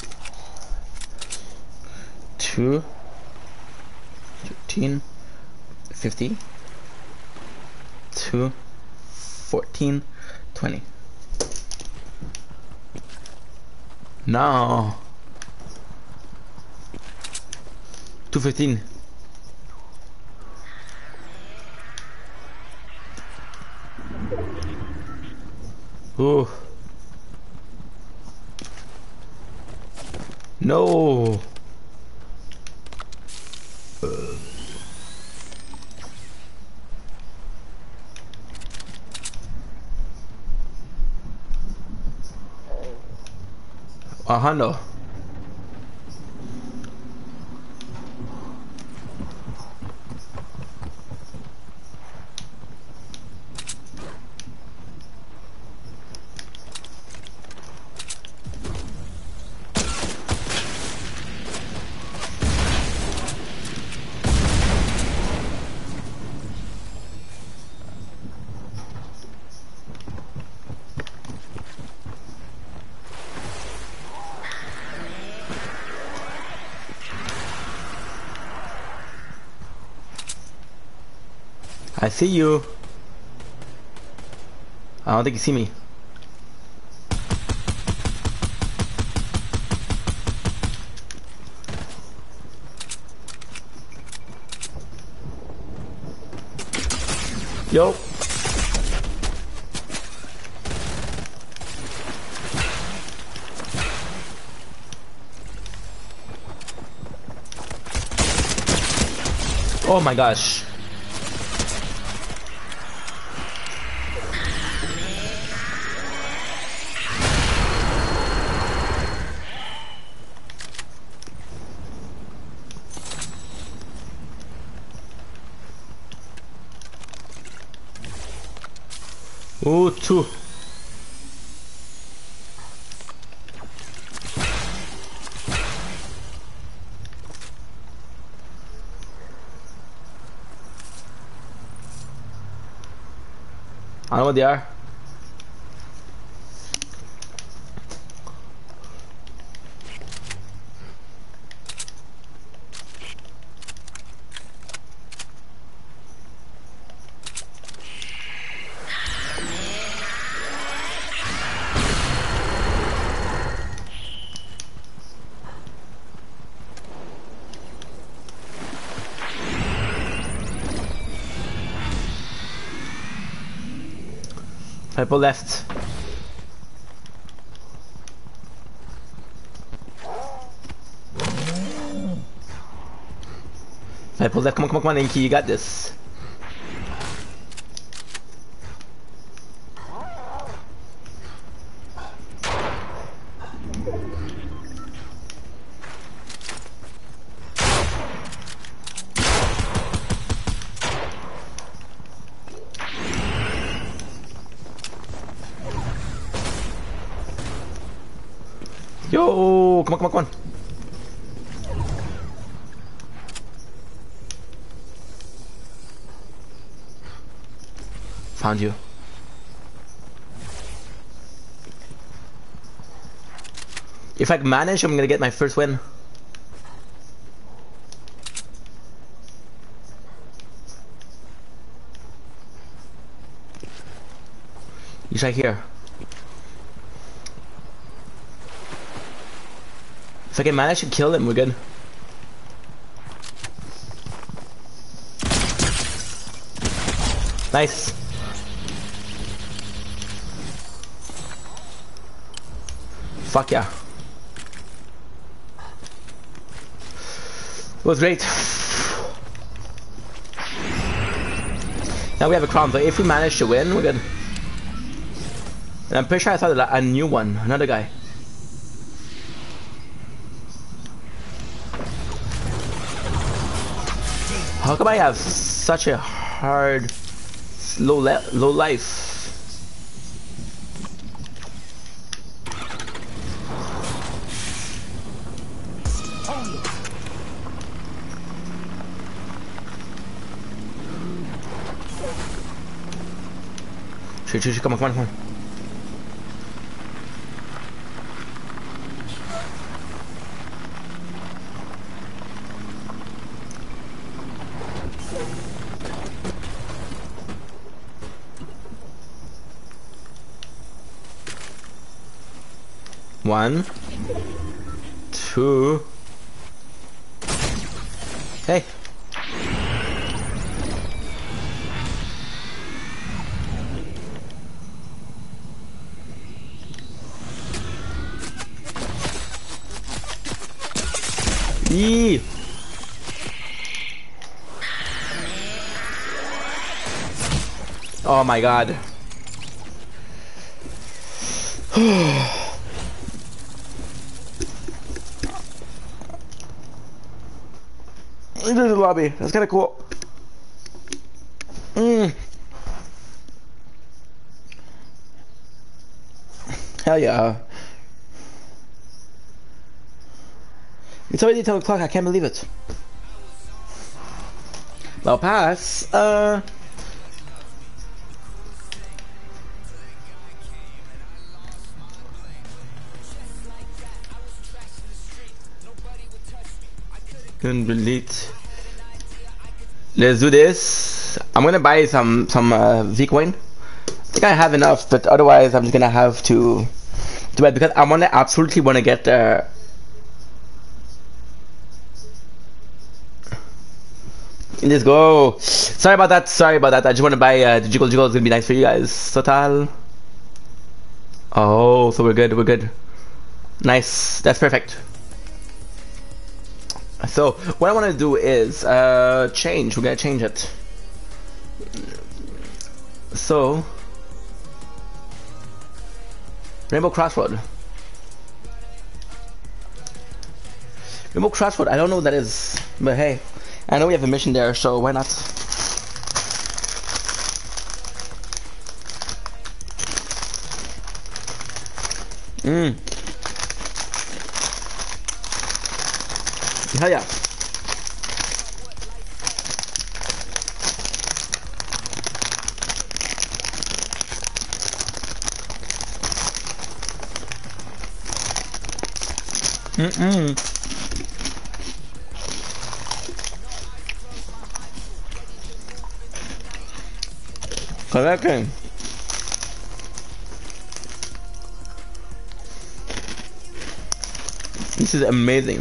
two, thirteen, fifty. Two, fourteen, twenty. No. Two fifteen. Oh. No. Uh. Uh-huh, no. I see you. I don't think you see me. Yo. Oh my gosh. Oh, two. I know what they are. People left. People left. Come on, come on, come on, Inky, you got this. Yo, come on, come on, come on. Found you. If I manage, I'm gonna get my first win. He's right here. If I can manage to kill him, we're good. Nice. Fuck yeah. It was great. Now we have a crown, so if we manage to win, we're good. And I'm pretty sure I saw a new one, another guy. How come I have such a hard, low, le low life? Shoot, shoot, shoot, come on, come on, come on. One, two. Hey. Eee. Oh my god. There's a lobby. That's kind of cool. Mm. Hell yeah. It's already ten o'clock. I can't believe it. Well, pass. Uh. Couldn't delete. Let's do this. I'm gonna buy some some uh, V-coin. I think I have enough, but otherwise I'm just gonna have to do it because I wanna absolutely wanna get uh, let's go. Sorry about that. Sorry about that. I just want to buy uh, the jiggle jiggle. It's gonna be nice for you guys. Total. Oh, so we're good. We're good. Nice. That's perfect. So what I want to do is uh, change. We're gonna change it. So Rainbow Crossroad. Rainbow Crossroad. I don't know what that is, but hey, I know we have a mission there, so why not? Mm. Hell yeah. Mm-mm. Correcting. This is amazing.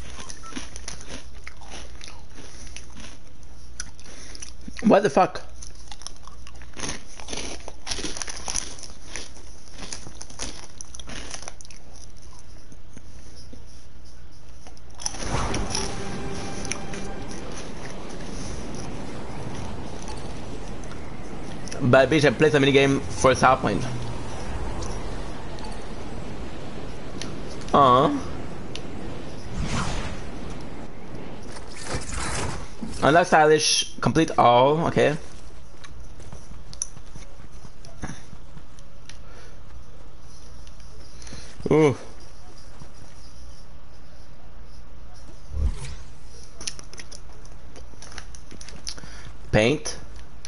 What the fuck? But bitch, I played a minigame for South Point. Aww. Unlock stylish, complete all, okay. Ooh. Paint.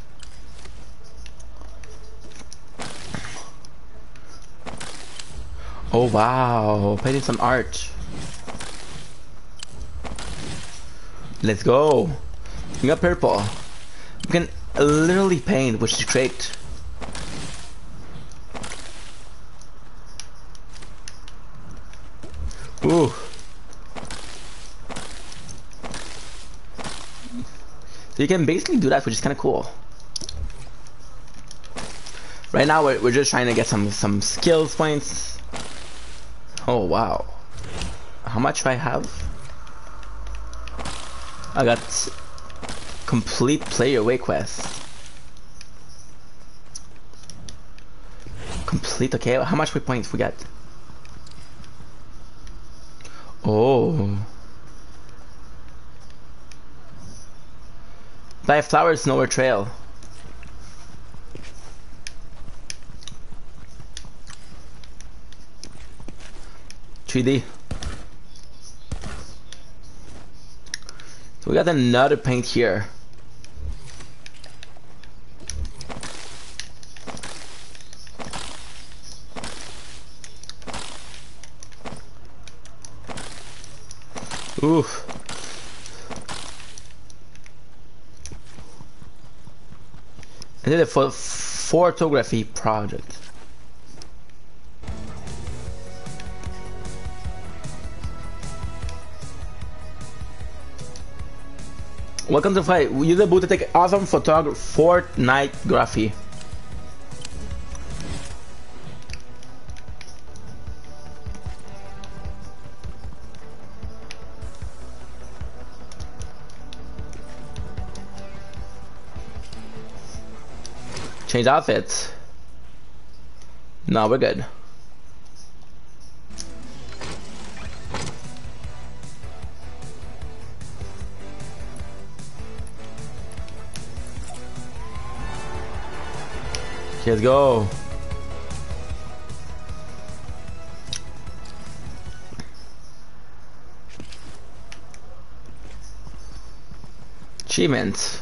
Oh wow, painting some art. Let's go. We got purple. We can literally paint, which is great. Ooh. So you can basically do that, which is kind of cool. Right now, we're, we're just trying to get some some skills points. Oh wow. How much do I have? I got complete player way quest. Complete, okay. How much points we got? Oh. By flowers, nowhere trail. three D. So we got another paint here. Oof. I did a pho photography project. Welcome to fight. Use the boot to take awesome photog Fortnite-graphy. Change outfits. No, we're good. Let's go. Achievements.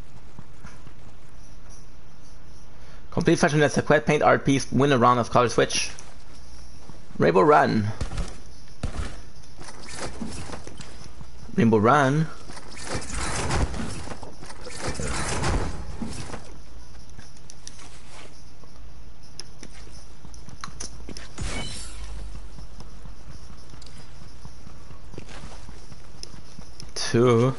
Complete fashion that's a quest paint art piece, win a round of color switch. Rainbow Run. Rainbow Run. Two.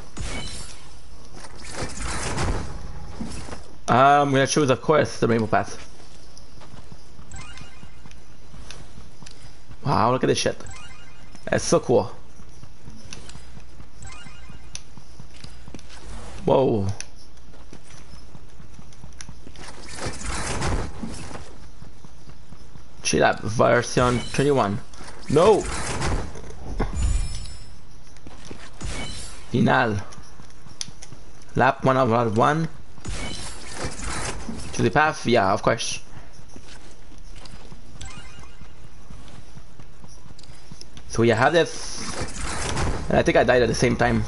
I'm gonna choose, of course, the Rainbow Path. Wow, look at this shit. That's so cool. Whoa. Chill out, version twenty-one. No! Final. Lap one out of one. To the path? Yeah, of course. So you have this. And I think I died at the same time.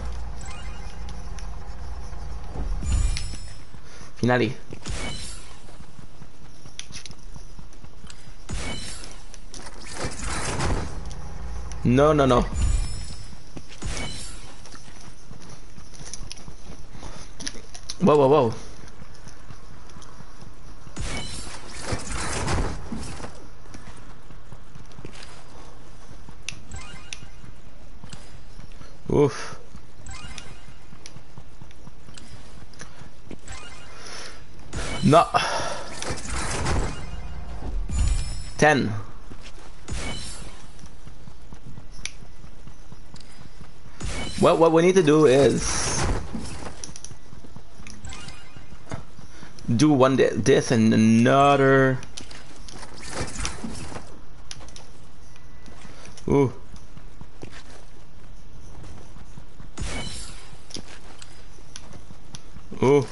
Finale. No, no, no. Whoa, whoa, whoa. Oof. No. Ten. Well, what we need to do is do one di- this and another. Ooh. Ooh.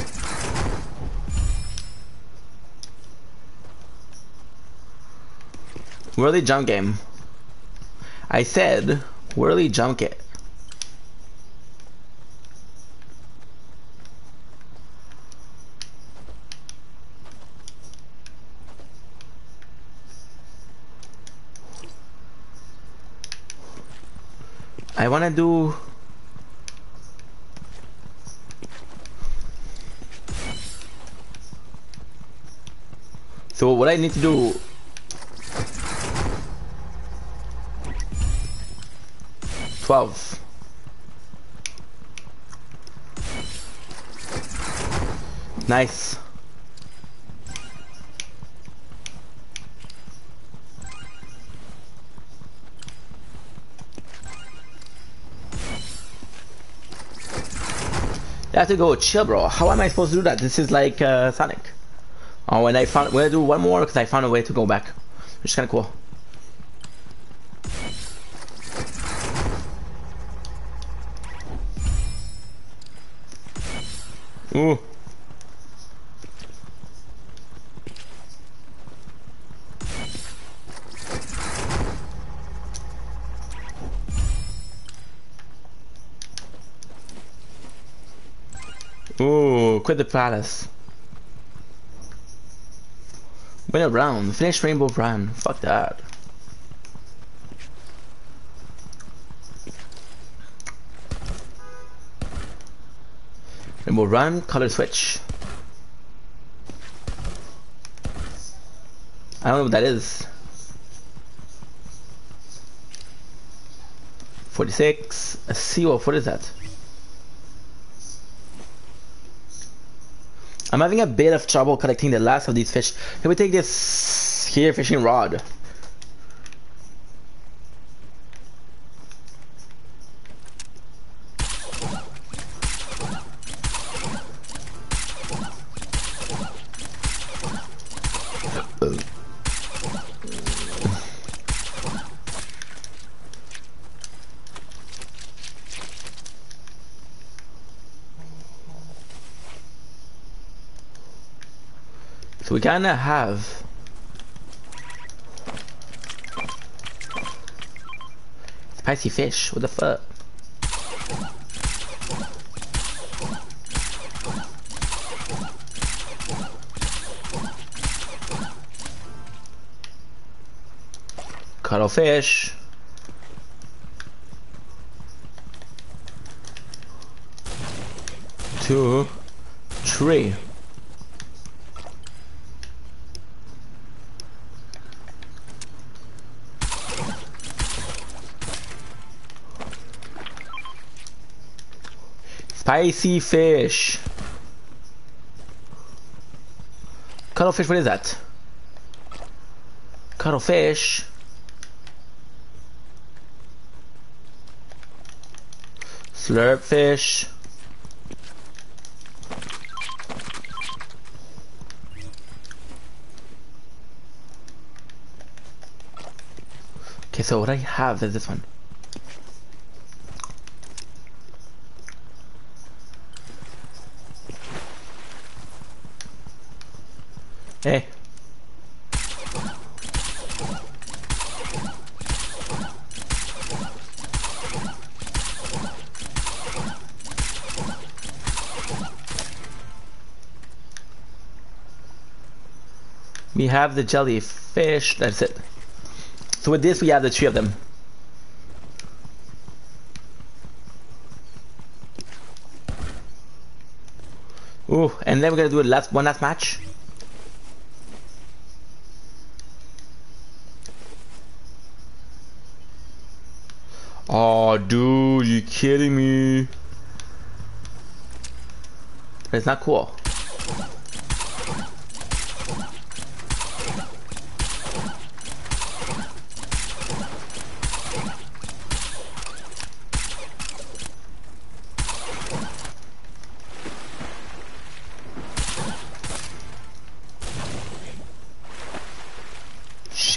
Whirly jump game. I said whirly jump it. I wanna do so what I need to do twelve. Nice. You have to go chill, bro. How am I supposed to do that? This is like uh, Sonic. Oh, when I found, when I do one more because I found a way to go back, which is kind of cool. Ooh. Ooh, quit the palace. Win a round. Finish Rainbow Run. Fuck that. Rainbow Run, color switch. I don't know what that is. forty-six. A Seawolf, what is that? I'm having a bit of trouble collecting the last of these fish. Can we take this here fishing rod? So we kinda have spicy fish. What the fuck? Cuttlefish. Two, three. Spicy fish. Cuttlefish, what is that? Cuttlefish. Slurp fish. Okay, so what I have is this one. Hey. We have the jellyfish, that's it. So with this we have the three of them. Ooh, and then we're gonna do a last one last match. Oh, dude, you kidding me? It's not cool.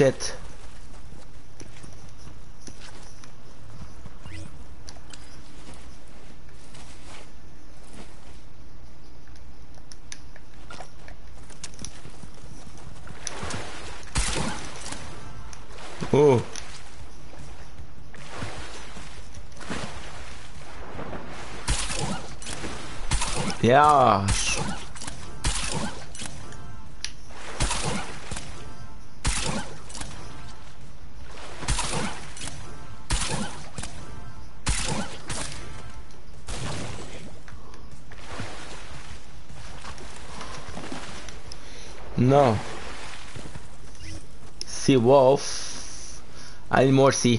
shit. Oh. Yeah. No. Sea wolf. I need more sea.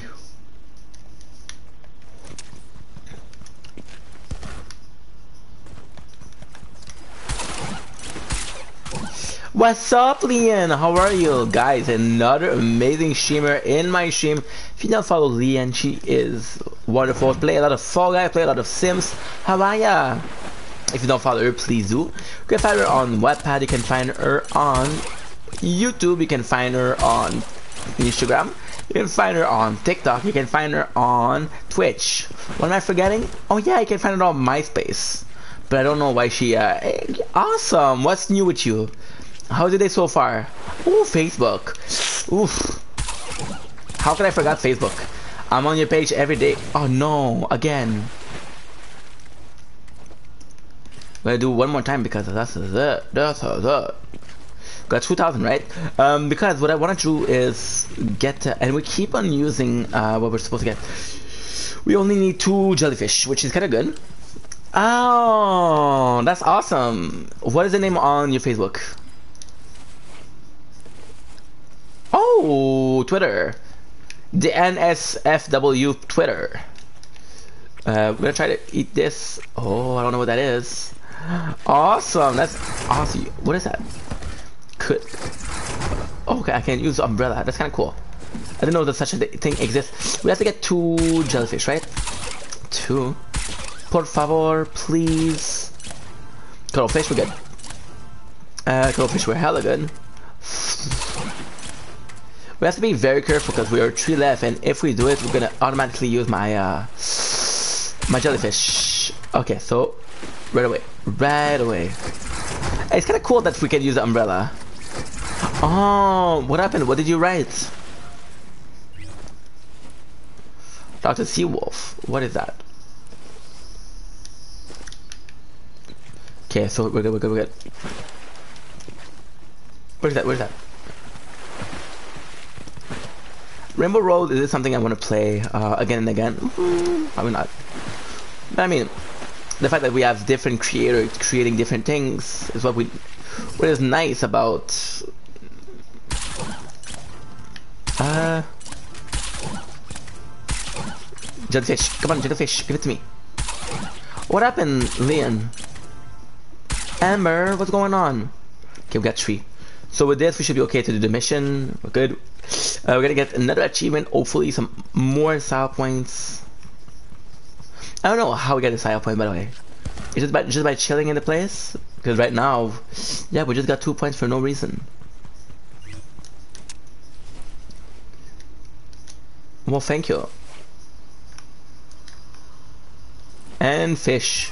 What's up, Leon? How are you? Guys, another amazing streamer in my stream. If you don't follow Leon, she is wonderful. Play a lot of Fall Guys, play a lot of Sims. How are ya? If you don't follow her, please do. You can find her on Wattpad, you can find her on YouTube, you can find her on Instagram, you can find her on TikTok, you can find her on Twitch. What am I forgetting? Oh yeah, you can find her on MySpace. But I don't know why she, uh, hey, awesome. What's new with you? How's your day so far? Ooh, Facebook. Oof. How could I forget Facebook? I'm on your page every day. Oh no, again. I'm gonna do one more time because that's it. That's it. Got two thousand, right? Um, because what I want to do is get, uh, and we keep on using uh, what we're supposed to get. We only need two jellyfish, which is kind of good. Oh, that's awesome. What is the name on your Facebook? Oh, Twitter. The N S F W Twitter. Uh, we're gonna try to eat this. Oh, I don't know what that is. Awesome. That's awesome. What is that? Could. Okay, I can use umbrella. That's kind of cool. I didn't know that such a thing exists. We have to get two jellyfish, right? Two. Por favor, please. Cuttlefish, we're good. Uh, cuttlefish, we're hella good. We have to be very careful because we are three left, and if we do it, we're gonna automatically use my uh, my jellyfish. Okay, so right away, right away. It's kind of cool that we can use the umbrella. Oh, what happened? What did you write? Doctor Seawolf. What is that? Okay, so we're good. We're good. We're good. Where's that? Where's that? Rainbow Road, is this something I want to play uh, again and again? Mm, probably not. But I mean, the fact that we have different creators creating different things is what we, what is nice about. Uh, jellyfish, come on, jellyfish, give it to me. What happened, Leon? Amber, what's going on? Okay, we got three. So with this, we should be okay to do the mission. We're good. Uh, we're gonna get another achievement, hopefully some more style points. I don't know how we get a style point, by the way. Is it by, just by chilling in the place? Because right now, yeah, we just got two points for no reason. Well, thank you. And fish.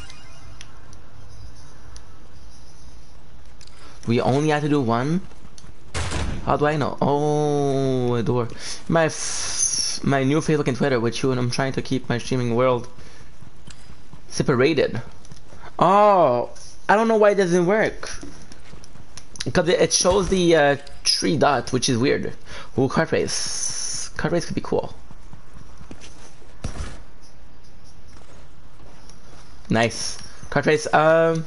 We only have to do one? How do I know? Oh, a door. My f my new Facebook and Twitter with you, and I'm trying to keep my streaming world separated. Oh, I don't know why it doesn't work. Because it shows the uh, three dot, which is weird. Ooh, kart race. Kart race could be cool. Nice. Kart race. Um.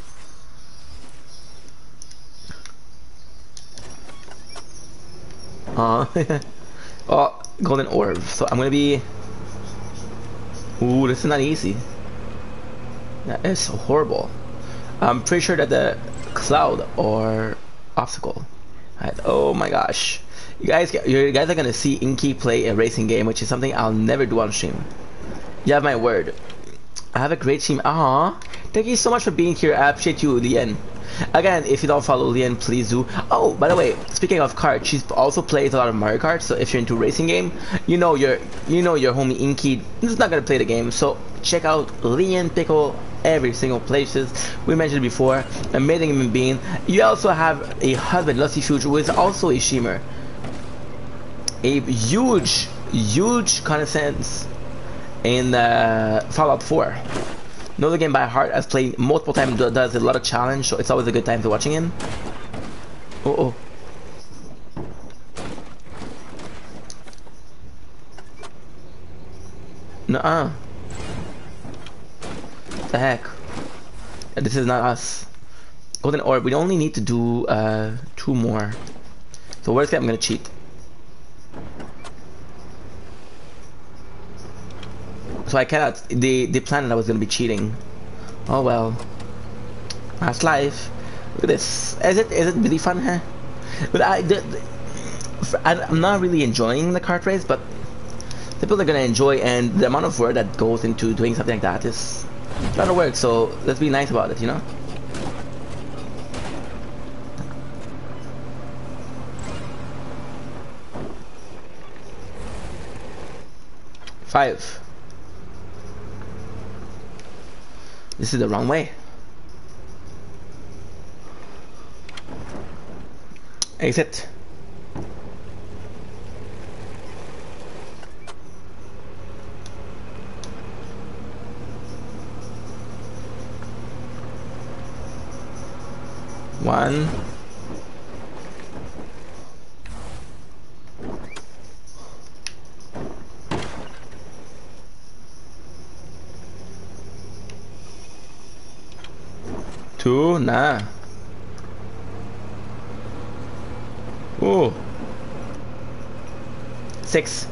Uh, oh, golden orb. So I'm gonna be. Ooh, this is not easy. That is so horrible. I'm pretty sure that the cloud or obstacle. Right. Oh my gosh, you guys, you guys are gonna see Inky play a racing game, which is something I'll never do on stream. You have my word. I have a great team. Aw, thank you so much for being here. I appreciate you, Leon. Again, if you don't follow Lian, please do. Oh, by the way, speaking of kart, she also plays a lot of Mario Kart. So if you're into racing game, you know your you know your homie Inky is not gonna play the game. So check out Lian Pickle every single places. We mentioned it before, amazing human being. You also have a husband, Lusty Future, who is also a streamer. A huge, huge connaissance in uh, Fallout four. Knows the game by heart, has played multiple times, does a lot of challenge, so it's always a good time to watching him. Oh oh. Nuh-uh. The heck? This is not us. Golden Orb, we only need to do uh, two more. So where's that? I'm gonna cheat. So I cannot. They they planned I was gonna be cheating. Oh well. That's life. Look at this. Is it is it really fun, huh? But I, the, the, I'm not really enjoying the kart race, but people are gonna enjoy, and the amount of work that goes into doing something like that is a lot of work. So let's be nice about it, you know. Five. This is the wrong way. Exit. One. Two, nah. Ooh. Six.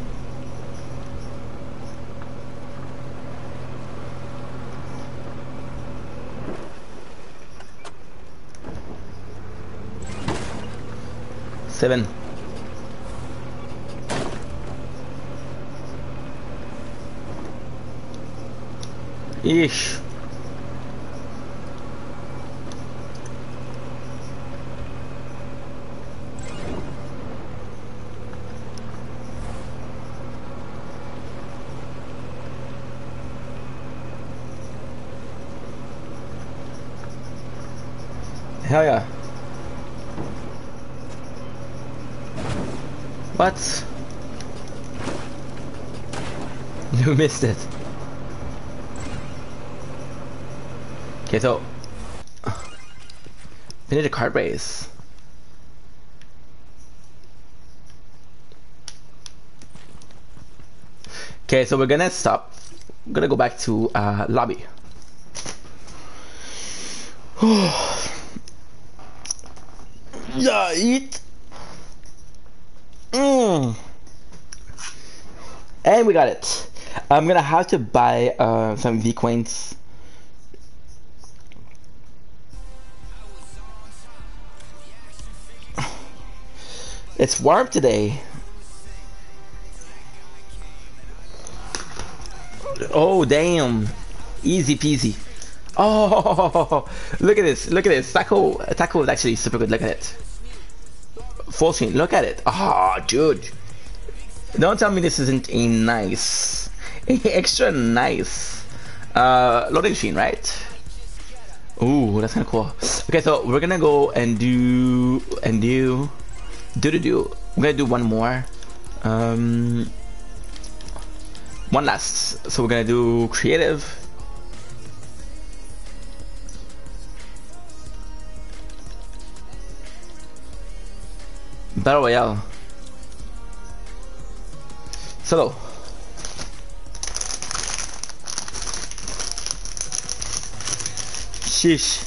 Seven. Ish. Hell yeah. What? You missed it. Okay, so finish the kart race. Okay, so we're gonna stop. We're gonna go back to uh, lobby. Yeah, eat. Mm. And we got it. I'm gonna have to buy uh, some V coins. It's warm today. Oh damn! Easy peasy. Oh, look at this! Look at this! Taco, Taco is actually super good. Look at it. Full screen. Look at it. Oh, dude! Don't tell me this isn't a nice, extra nice uh, loading screen, right? Ooh, that's kind of cool. Okay, so we're gonna go and do and do do do do. We're gonna do one more. Um, one last. So we're gonna do creative. Battle Royale. Solo. Sheesh.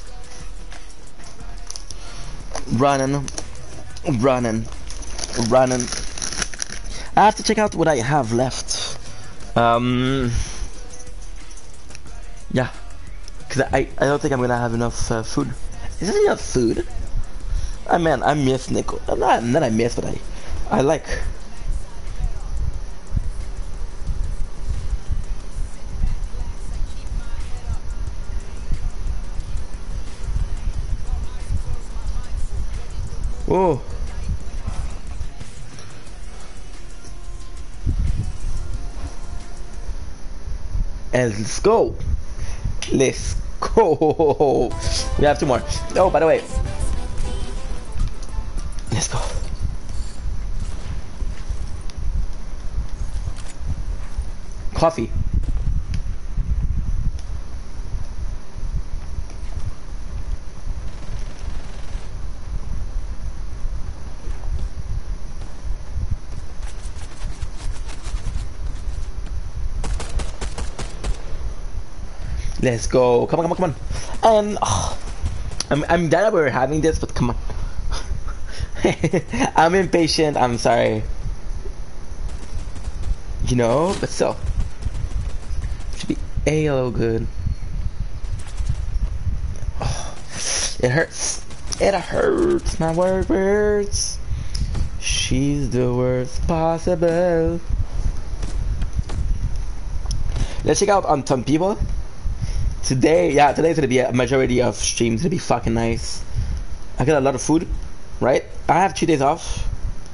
Running. Running. Running. I have to check out what I have left. Um. Yeah. Cause I, I don't think I'm gonna have enough uh, food. Is there enough food? I mean, I miss Nico. Not, not I miss, but I, I like. Oh. And let's go. Let's go. We have two more. Oh, by the way. Let's go. Coffee. Let's go. Come on, come on, come on. Um, oh, I'm, I'm glad that we're having this, but come on. I'm impatient. I'm sorry. You know, but still. Should be a little good. Oh, it hurts. It hurts. My word hurts. She's the worst possible. Let's check out on some people. Today, yeah, today's gonna be a majority of streams gonna be fucking nice. I got a lot of food, right? I have two days off.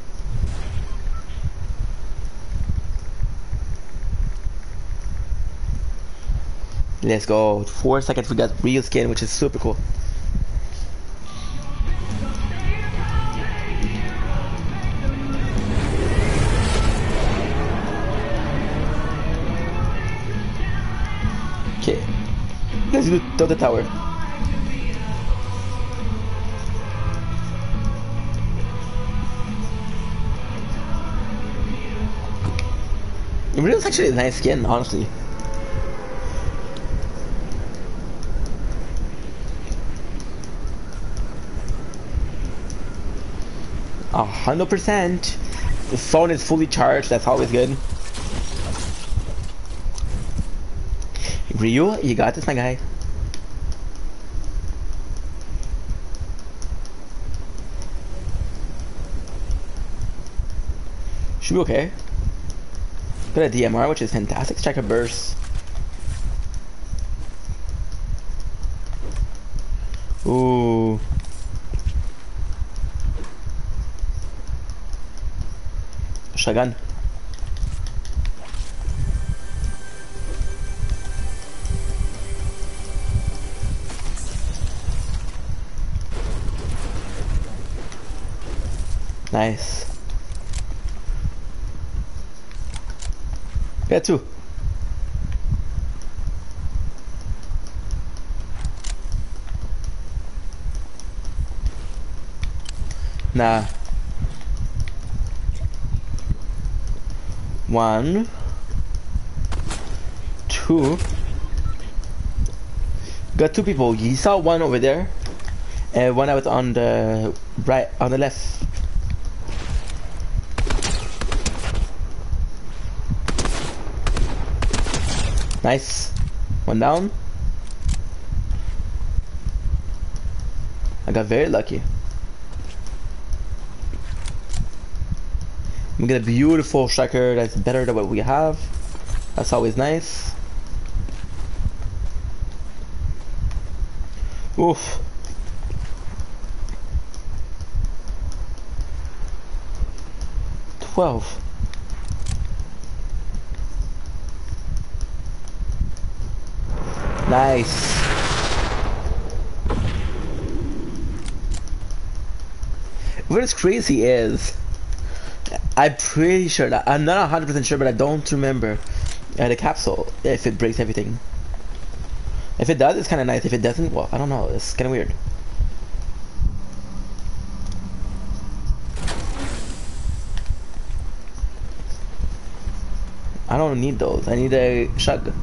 Let's go. Four seconds we got real skin, which is super cool. Okay. Let's do to the tower. It really is actually a nice skin, honestly. A hundred percent. The phone is fully charged. That's always good. Ryu, you got this, my guy. Should be okay. Got a D M R, which is fantastic. Check a burst. Ooh. Shotgun. Nice. Got two. Nah. One. Two. Got two people. You saw one over there, and one out on the right, on the left. Nice. One down. I got very lucky. We get a beautiful striker that's better than what we have. That's always nice. Oof. Twelve. Nice. What's crazy is, I'm pretty sure that I'm not one hundred percent sure, but I don't remember uh, the capsule if it breaks everything. If it does, it's kind of nice. If it doesn't, well, I don't know. It's kind of weird. I don't need those. I need a shug.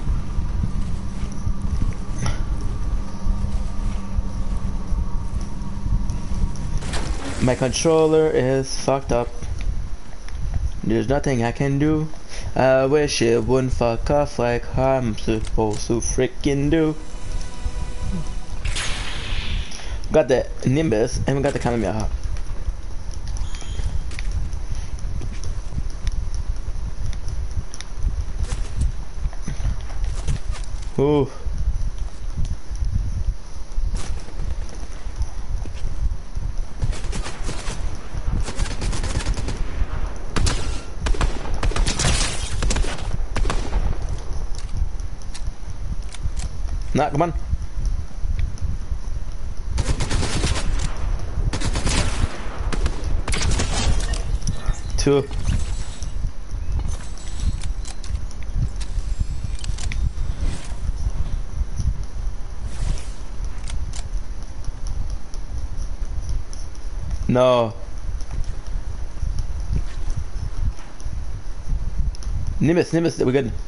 My controller is fucked up. There's nothing I can do. I wish it wouldn't fuck off like I'm supposed to freaking do. Got the Nimbus and we got the Kamehameha. Ooh. Nah, come on. Two. No. Nimbus, Nimbus, we're good.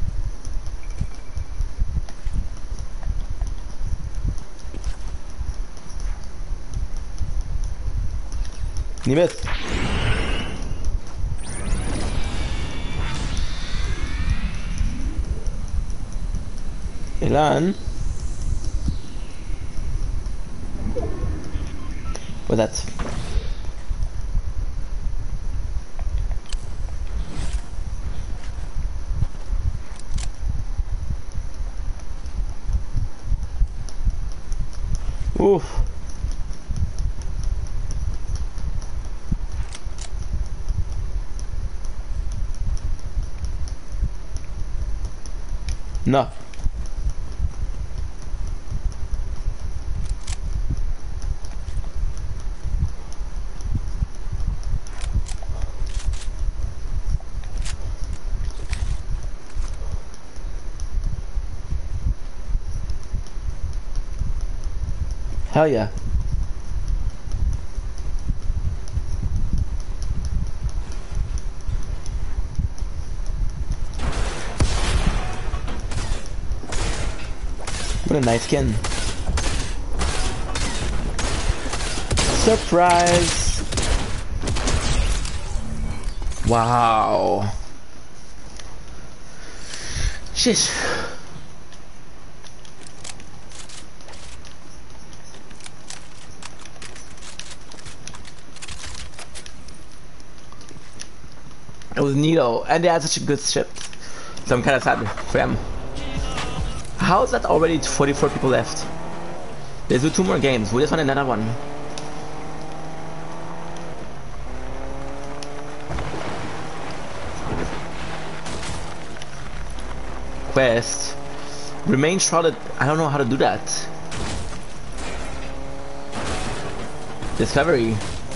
Nimbus. Elan. What's that? Oof. No. Hell yeah. What a nice skin. Surprise! Wow. Shit. It was neato, and they had such a good ship. So I'm kind of sad for them. How is that already forty-four people left? Let's do two more games. We just want another one. Quest. Remain shrouded. I don't know how to do that. Discovery.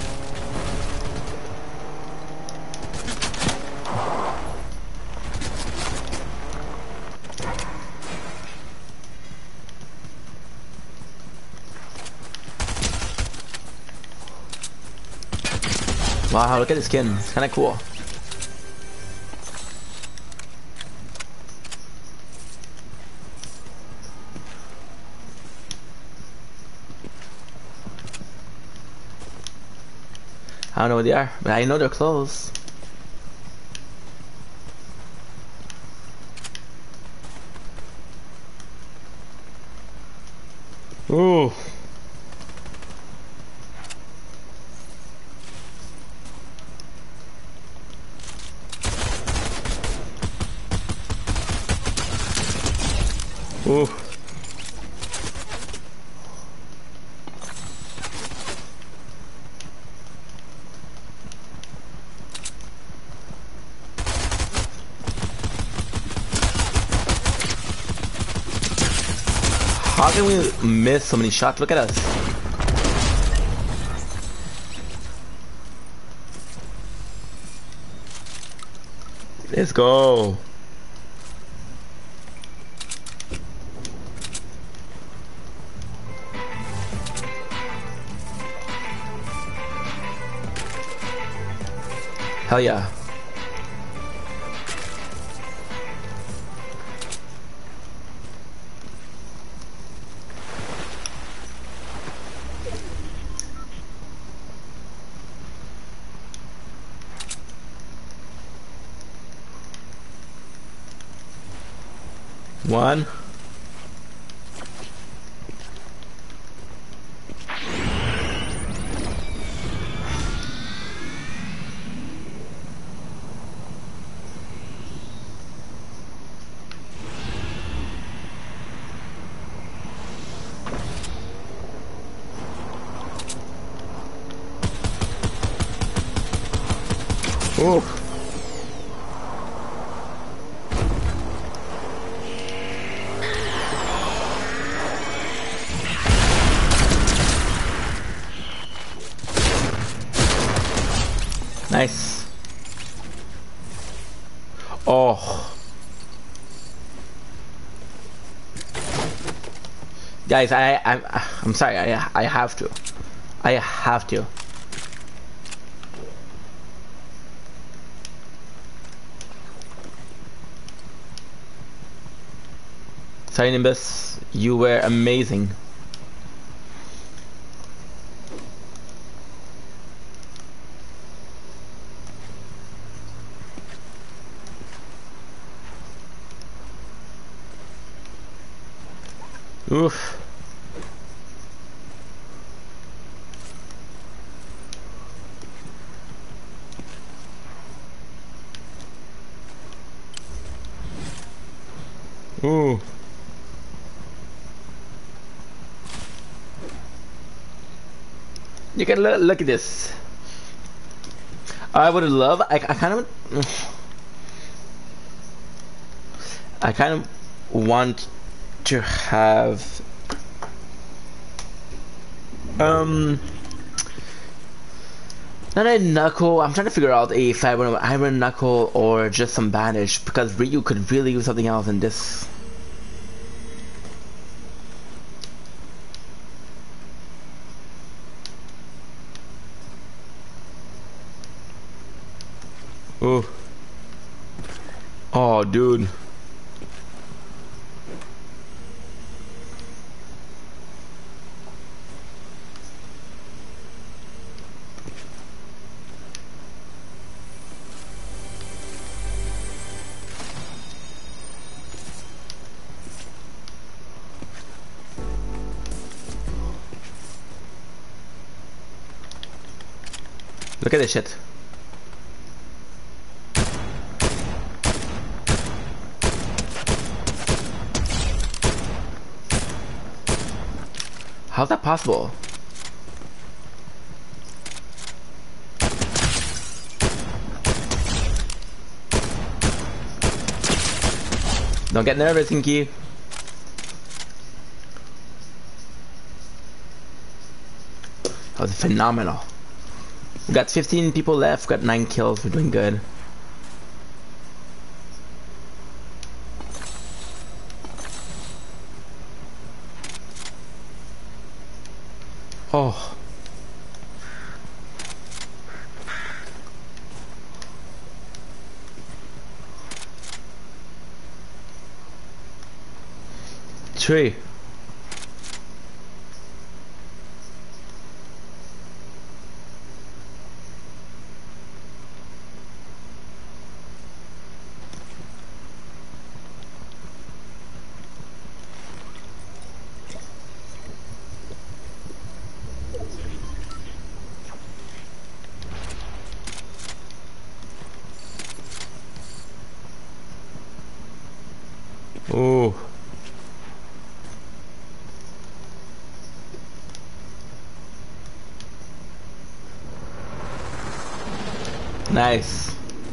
Wow, look at the skin. It's kinda cool. I don't know where they are, but I know they're close. Ooh. Ooh. How can we miss so many shots? Look at us. Let's go. Hell yeah. One. Ooh. Nice. Oh. Guys, I, I, I'm sorry, I, I have to. I have to. Sorry, Nimbus, you were amazing. Oof. Ooh. You can look, look at this. I would love. I, I kind of. I kind of want to have. Um. Not a knuckle. I'm trying to figure out if I want an iron knuckle or just some banish, because Ryu could really use something else in this. Ooh. Oh, dude. Look at this shit. How's that possible? Don't get nervous, Inky. That was phenomenal. We got fifteen people left, got nine kills, we're doing good. Oh. Three. Oh. Nice.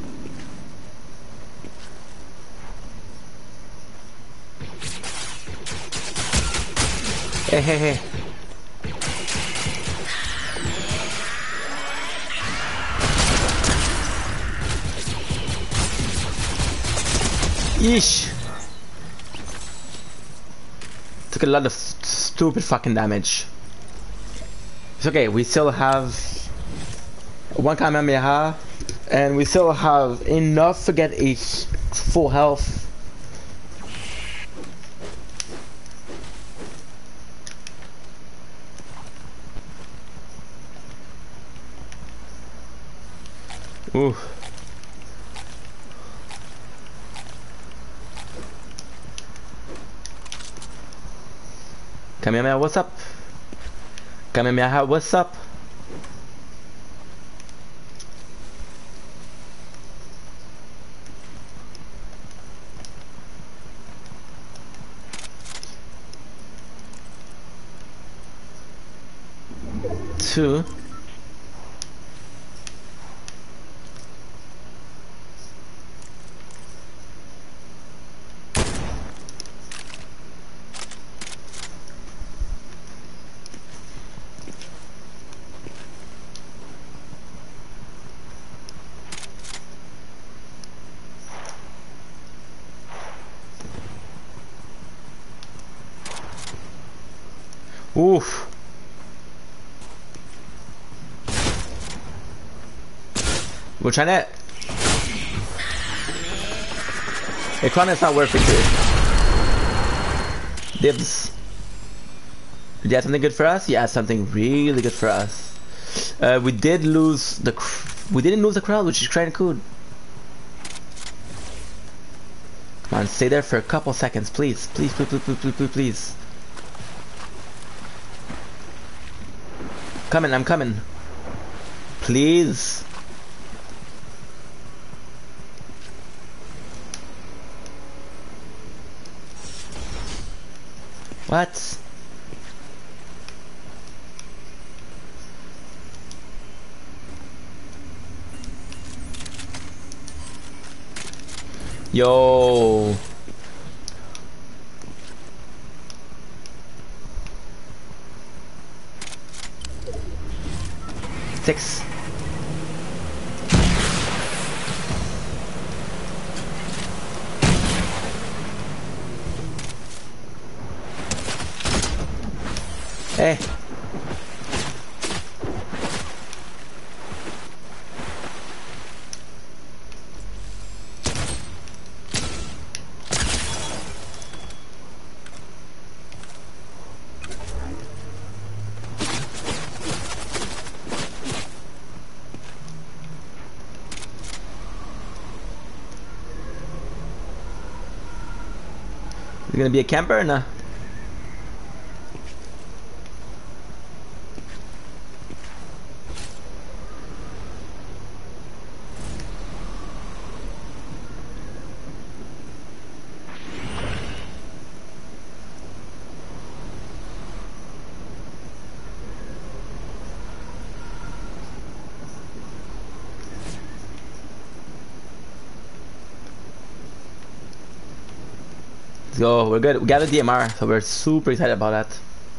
Hey, hey, hey. Yeesh. Took a lot of stupid fucking damage. It's okay, we still have one Kamehameha, and we still have enough to get a full health. Ooh. Kamehameha, what's up? Kamehameha, what's up? Two. Oof. We're trying to... Ekron is not worth it here. Dibs. Did you have something good for us? Yeah, something really good for us. Uh, we did lose the... Cr we didn't lose the crowd, which is kind of cool. Come on, stay there for a couple seconds, please. Please, please, please, please, please, please, please. Coming, I'm coming. Please. What? Yo. Six. Hey. You gonna be a camper or nah? Let's go, we're good. We got a D M R, so we're super excited about that.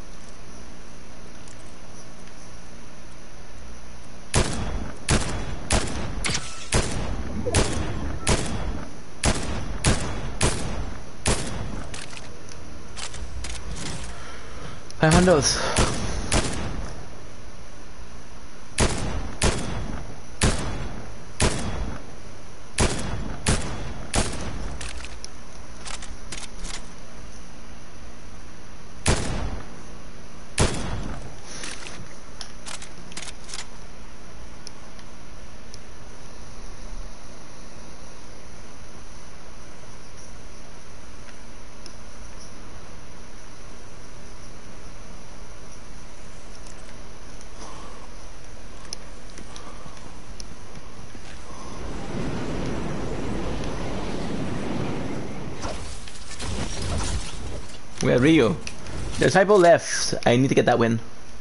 Five hundreds. We have Rio. There's typo left. I need to get that win.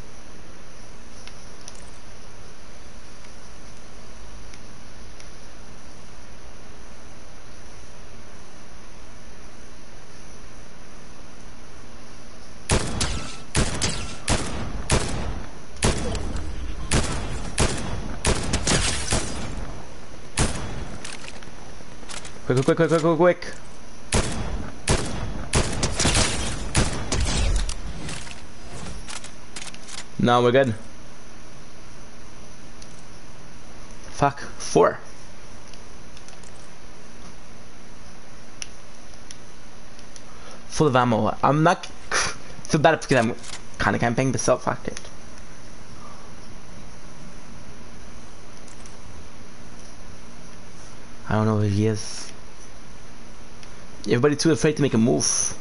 Quick, quick, quick, quick, quick, quick. No, we're good. Fuck. Four. Full of ammo. I'm not... feel bad because I'm kind of camping, but still, fuck it. I don't know where he is. Everybody too afraid to make a move.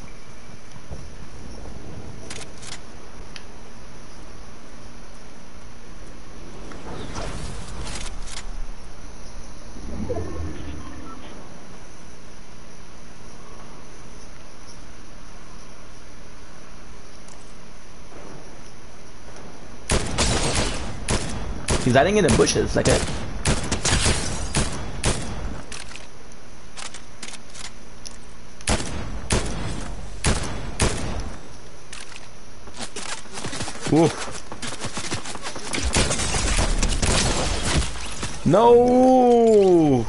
He's hiding in the bushes, like a... Oof. No!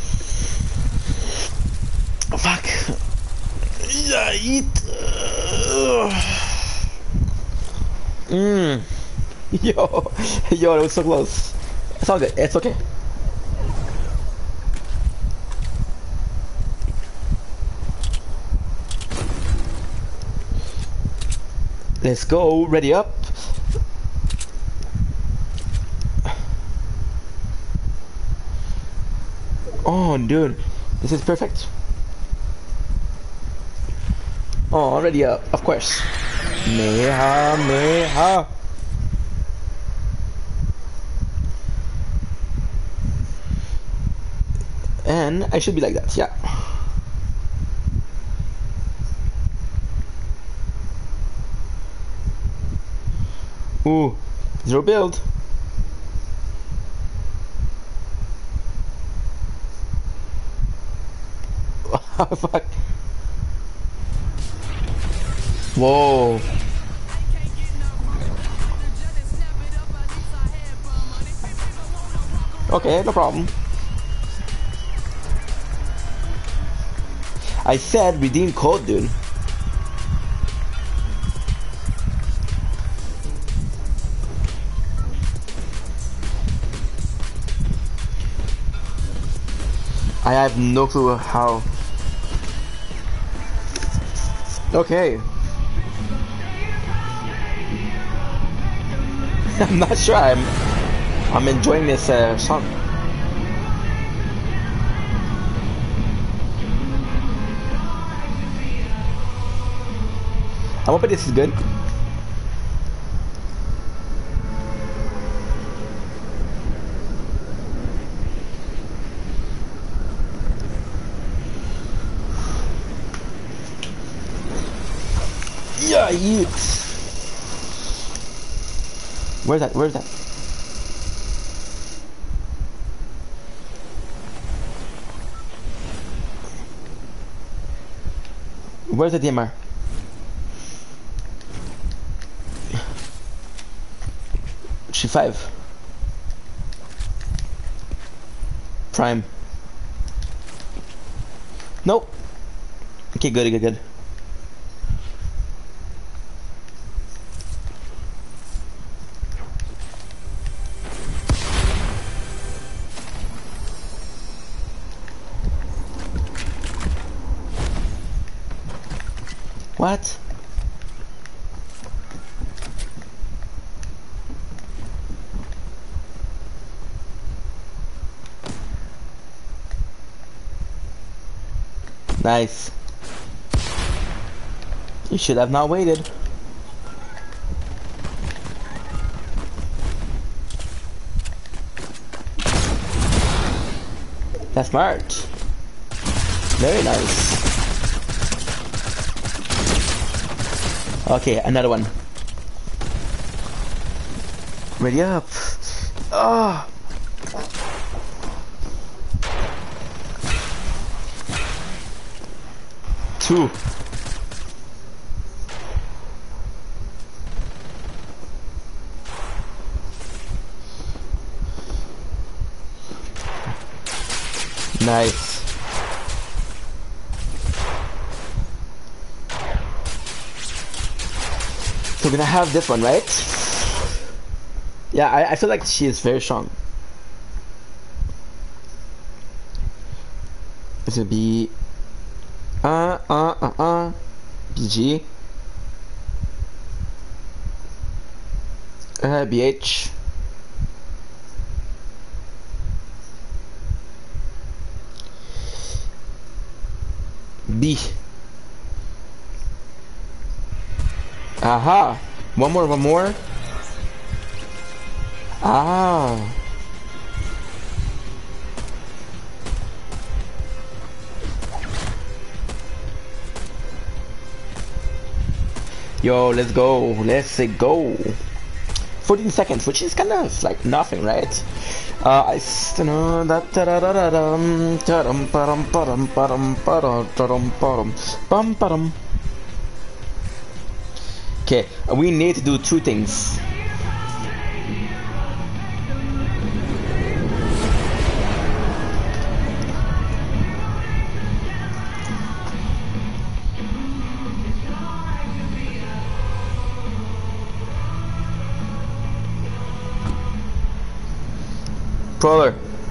Oh, fuck. Yeah, eat. Uh, Mmm. Yo, yo, that was so close. It's all good. It's okay. Let's go. Ready up. Oh, dude, this is perfect. Oh, ready up, of course. Meha, meha. And I should be like that, yeah. Ooh, zero build. Fuck. Whoa. Okay, no problem. I said redeem code, dude. I have no clue how. Okay. I'm not sure. I'm I'm enjoying this uh, song. I'm hoping this is good. Yeah, you. Where's that? Where's that? Where's the D M R? G five. Prime. Nope. Okay, good, good, good. What? Nice. You should have not waited. That's smart. Very nice. Okay, another one. Ready up. Ah. Two. Nice. So we're gonna have this one, right? Yeah, I, I feel like she is very strong. It's gonna be uh uh uh uh B G uh B H B. Aha! One more, one more. Ah. Yo, let's go. Let's go. fourteen seconds, which is kind of like nothing, right? Uh, I know that. Okay, we need to do two things. Crawler.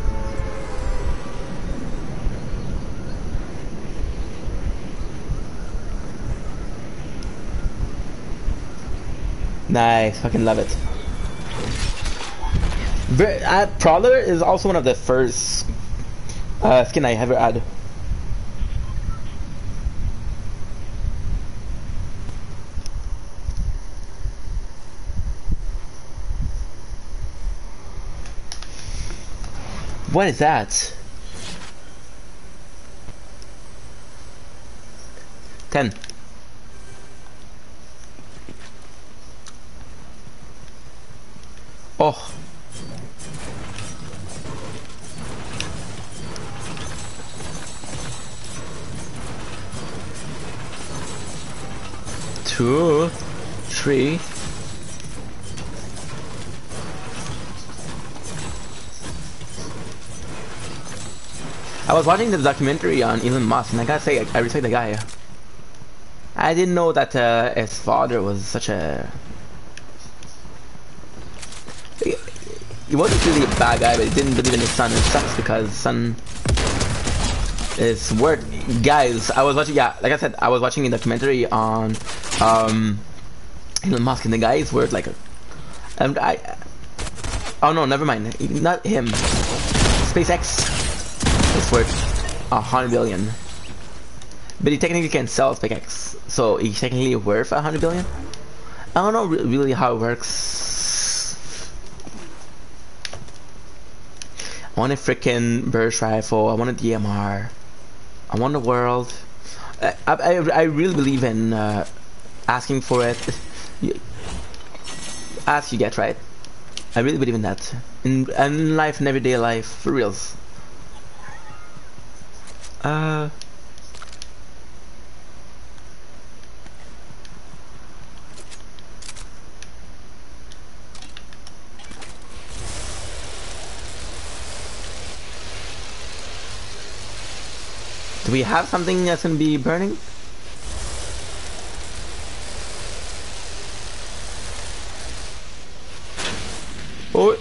Nice, fucking love it. Ver uh, Prowler is also one of the first uh, skin I ever had. What is that? Ten. Oh. Two, three. I was watching the documentary on Elon Musk, and I gotta say, I, I respect the guy. I didn't know that uh, his father was such a... He wasn't really a bad guy, but he didn't believe in his son. It sucks because his son is worth... Guys, I was watching, yeah, like I said, I was watching a documentary on um, Elon Musk, and the guy is worth like a... Um, I, oh no, never mind. Not him. SpaceX. It's worth a hundred billion, but he technically can sell SpaceX, so he's technically worth a hundred billion. I don't know re really how it works. I want a freaking burst rifle. I want a D M R. I want the world. I I, I really believe in uh, asking for it. You, ask you get, right? I really believe in that. In in life, in everyday life, for reals. Uh, do we have something that's gonna be burning? Oh.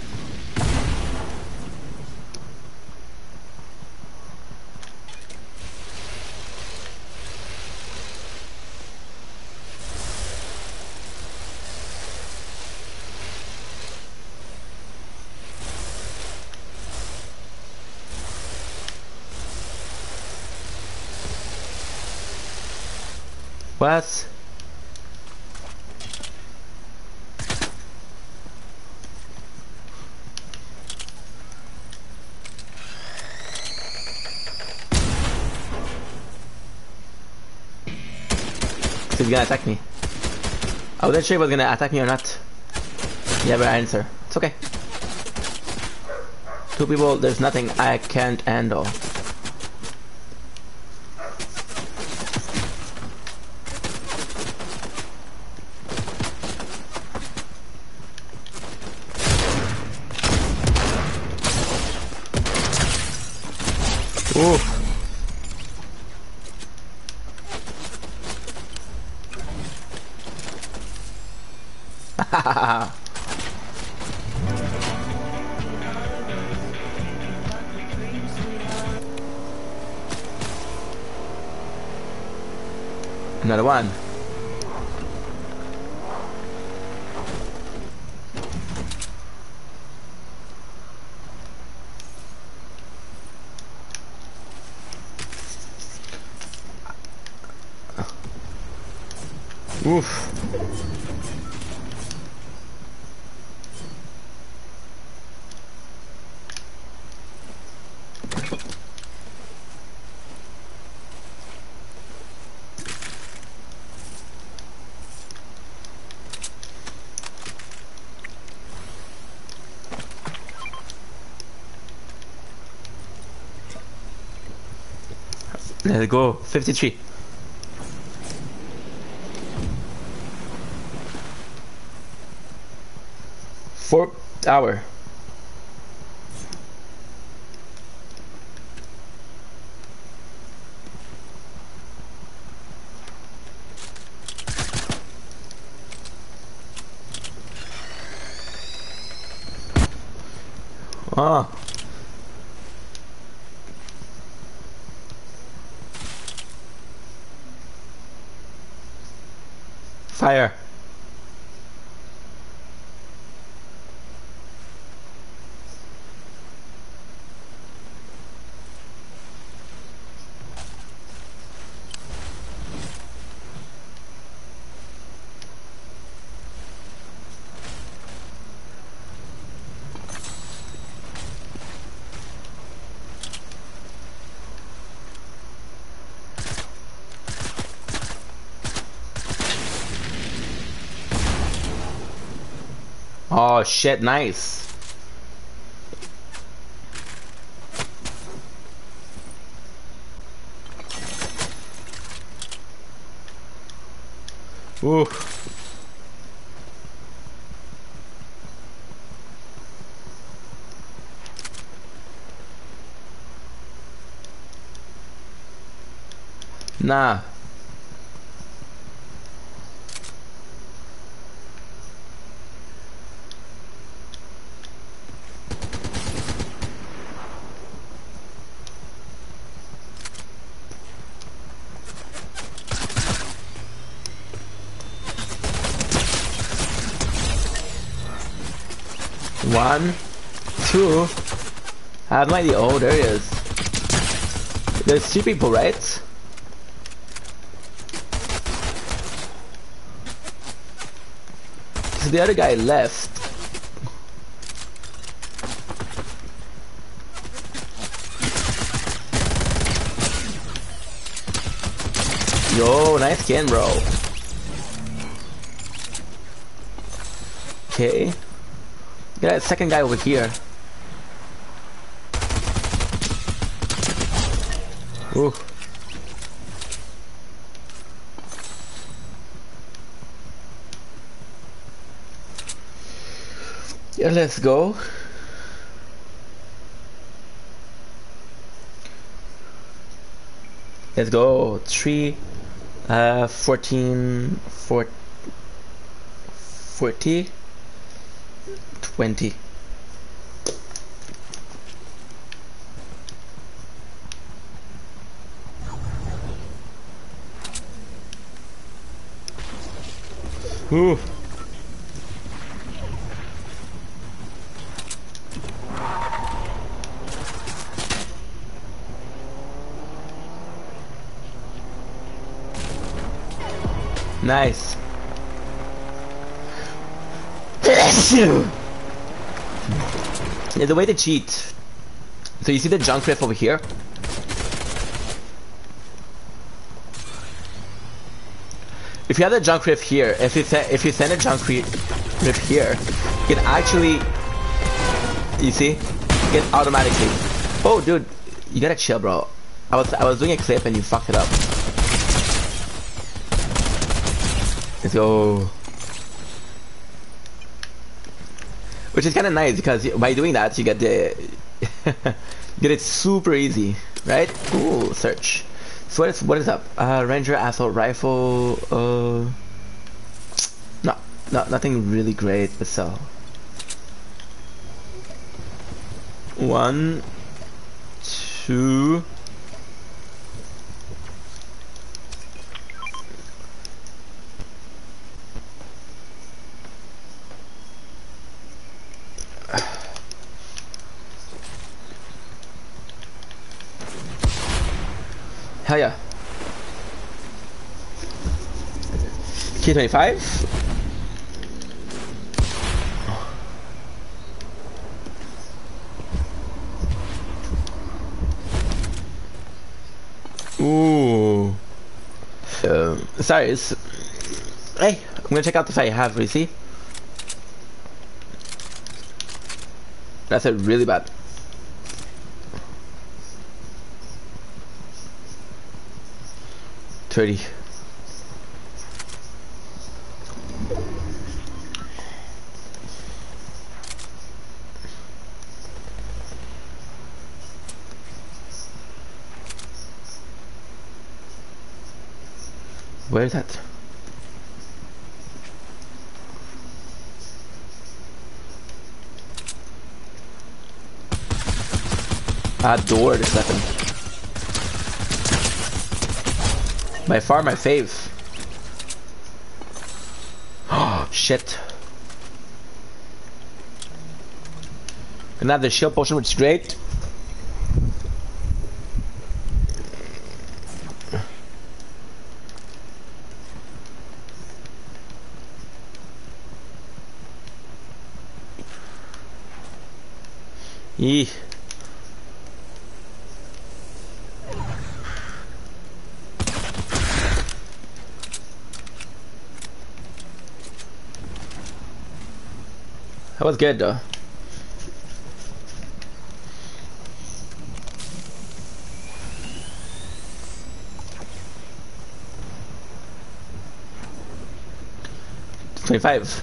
What? So he's gonna attack me. I wasn't sure if he was gonna attack me or not. Yeah, but answer. It's okay. Two people, there's nothing I can't handle. Ooh. Another one. Oof. Let's go. fifty-three. Fourth hour. Oh. Fire. Oh shit, nice. Ooh. Nah. One, two. I have no idea. Oh, there he is. There's two people, right? So the other guy left. Yo, nice skin, bro. Okay. Get that second guy over here. Ooh. Yeah, let's go. Let's go. Three, uh, fourteen, four, forty, twenty. Ooh. Nice. Yeah, the way to cheat. So you see the junk rift over here? If you have the junk rift here, if you if you send a junk rift here, you can actually, you see, get automatically. Oh, dude, you gotta chill, bro. I was I was doing a clip and you fucked it up. Let's go. Which is kind of nice because by doing that you get the get it super easy, right? Cool. Search. So what is what is up? Uh, Ranger assault rifle. Uh, no, no, nothing really great, but so. One, two. Hell yeah. K twenty-five? Ooh. Uh, sorry, it's... Hey, I'm gonna check out the fight I have, you see? That's a really bad. thirty. Where is that? Ah, door this weapon. By far my fave. Oh shit. Gonna have the shield potion, which is great. Eee. That was good though. twenty-five.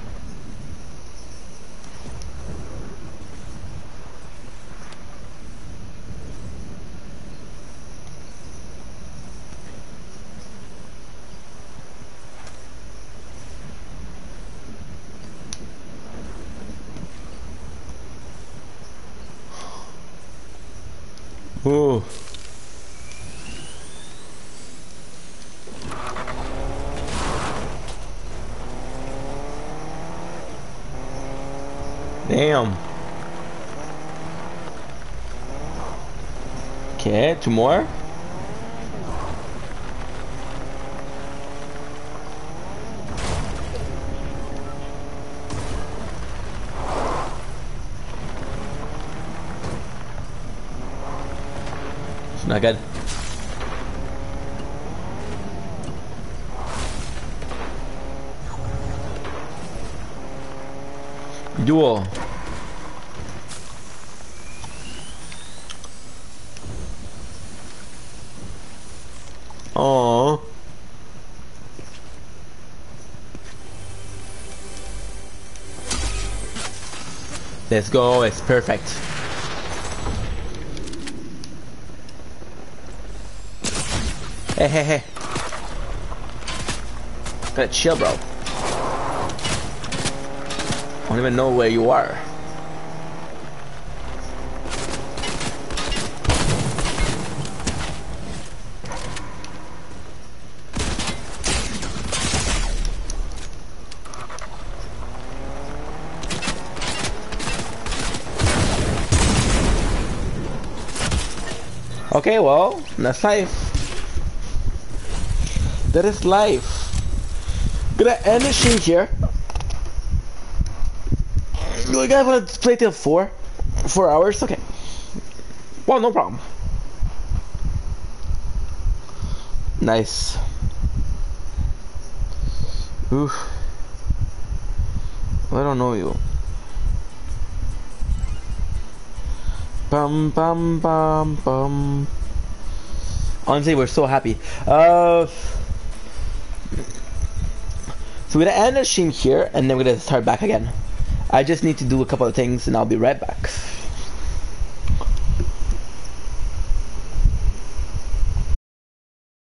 Ooh. Damn. Okay, two more. It's not good. Duel. Oh. Let's go, it's perfect. Hey, hey, hey. Gotta chill, bro. I don't even know where you are. Okay, well, that's life. That is life. Gonna end the stream here. You guys wanna play till four? Four hours? Okay. Well, no problem. Nice. Oof. I don't know you. Bum bum bum bum. Honestly, we're so happy. Uh, so we're gonna end the stream here, and then we're gonna start back again. I just need to do a couple of things, and I'll be right back.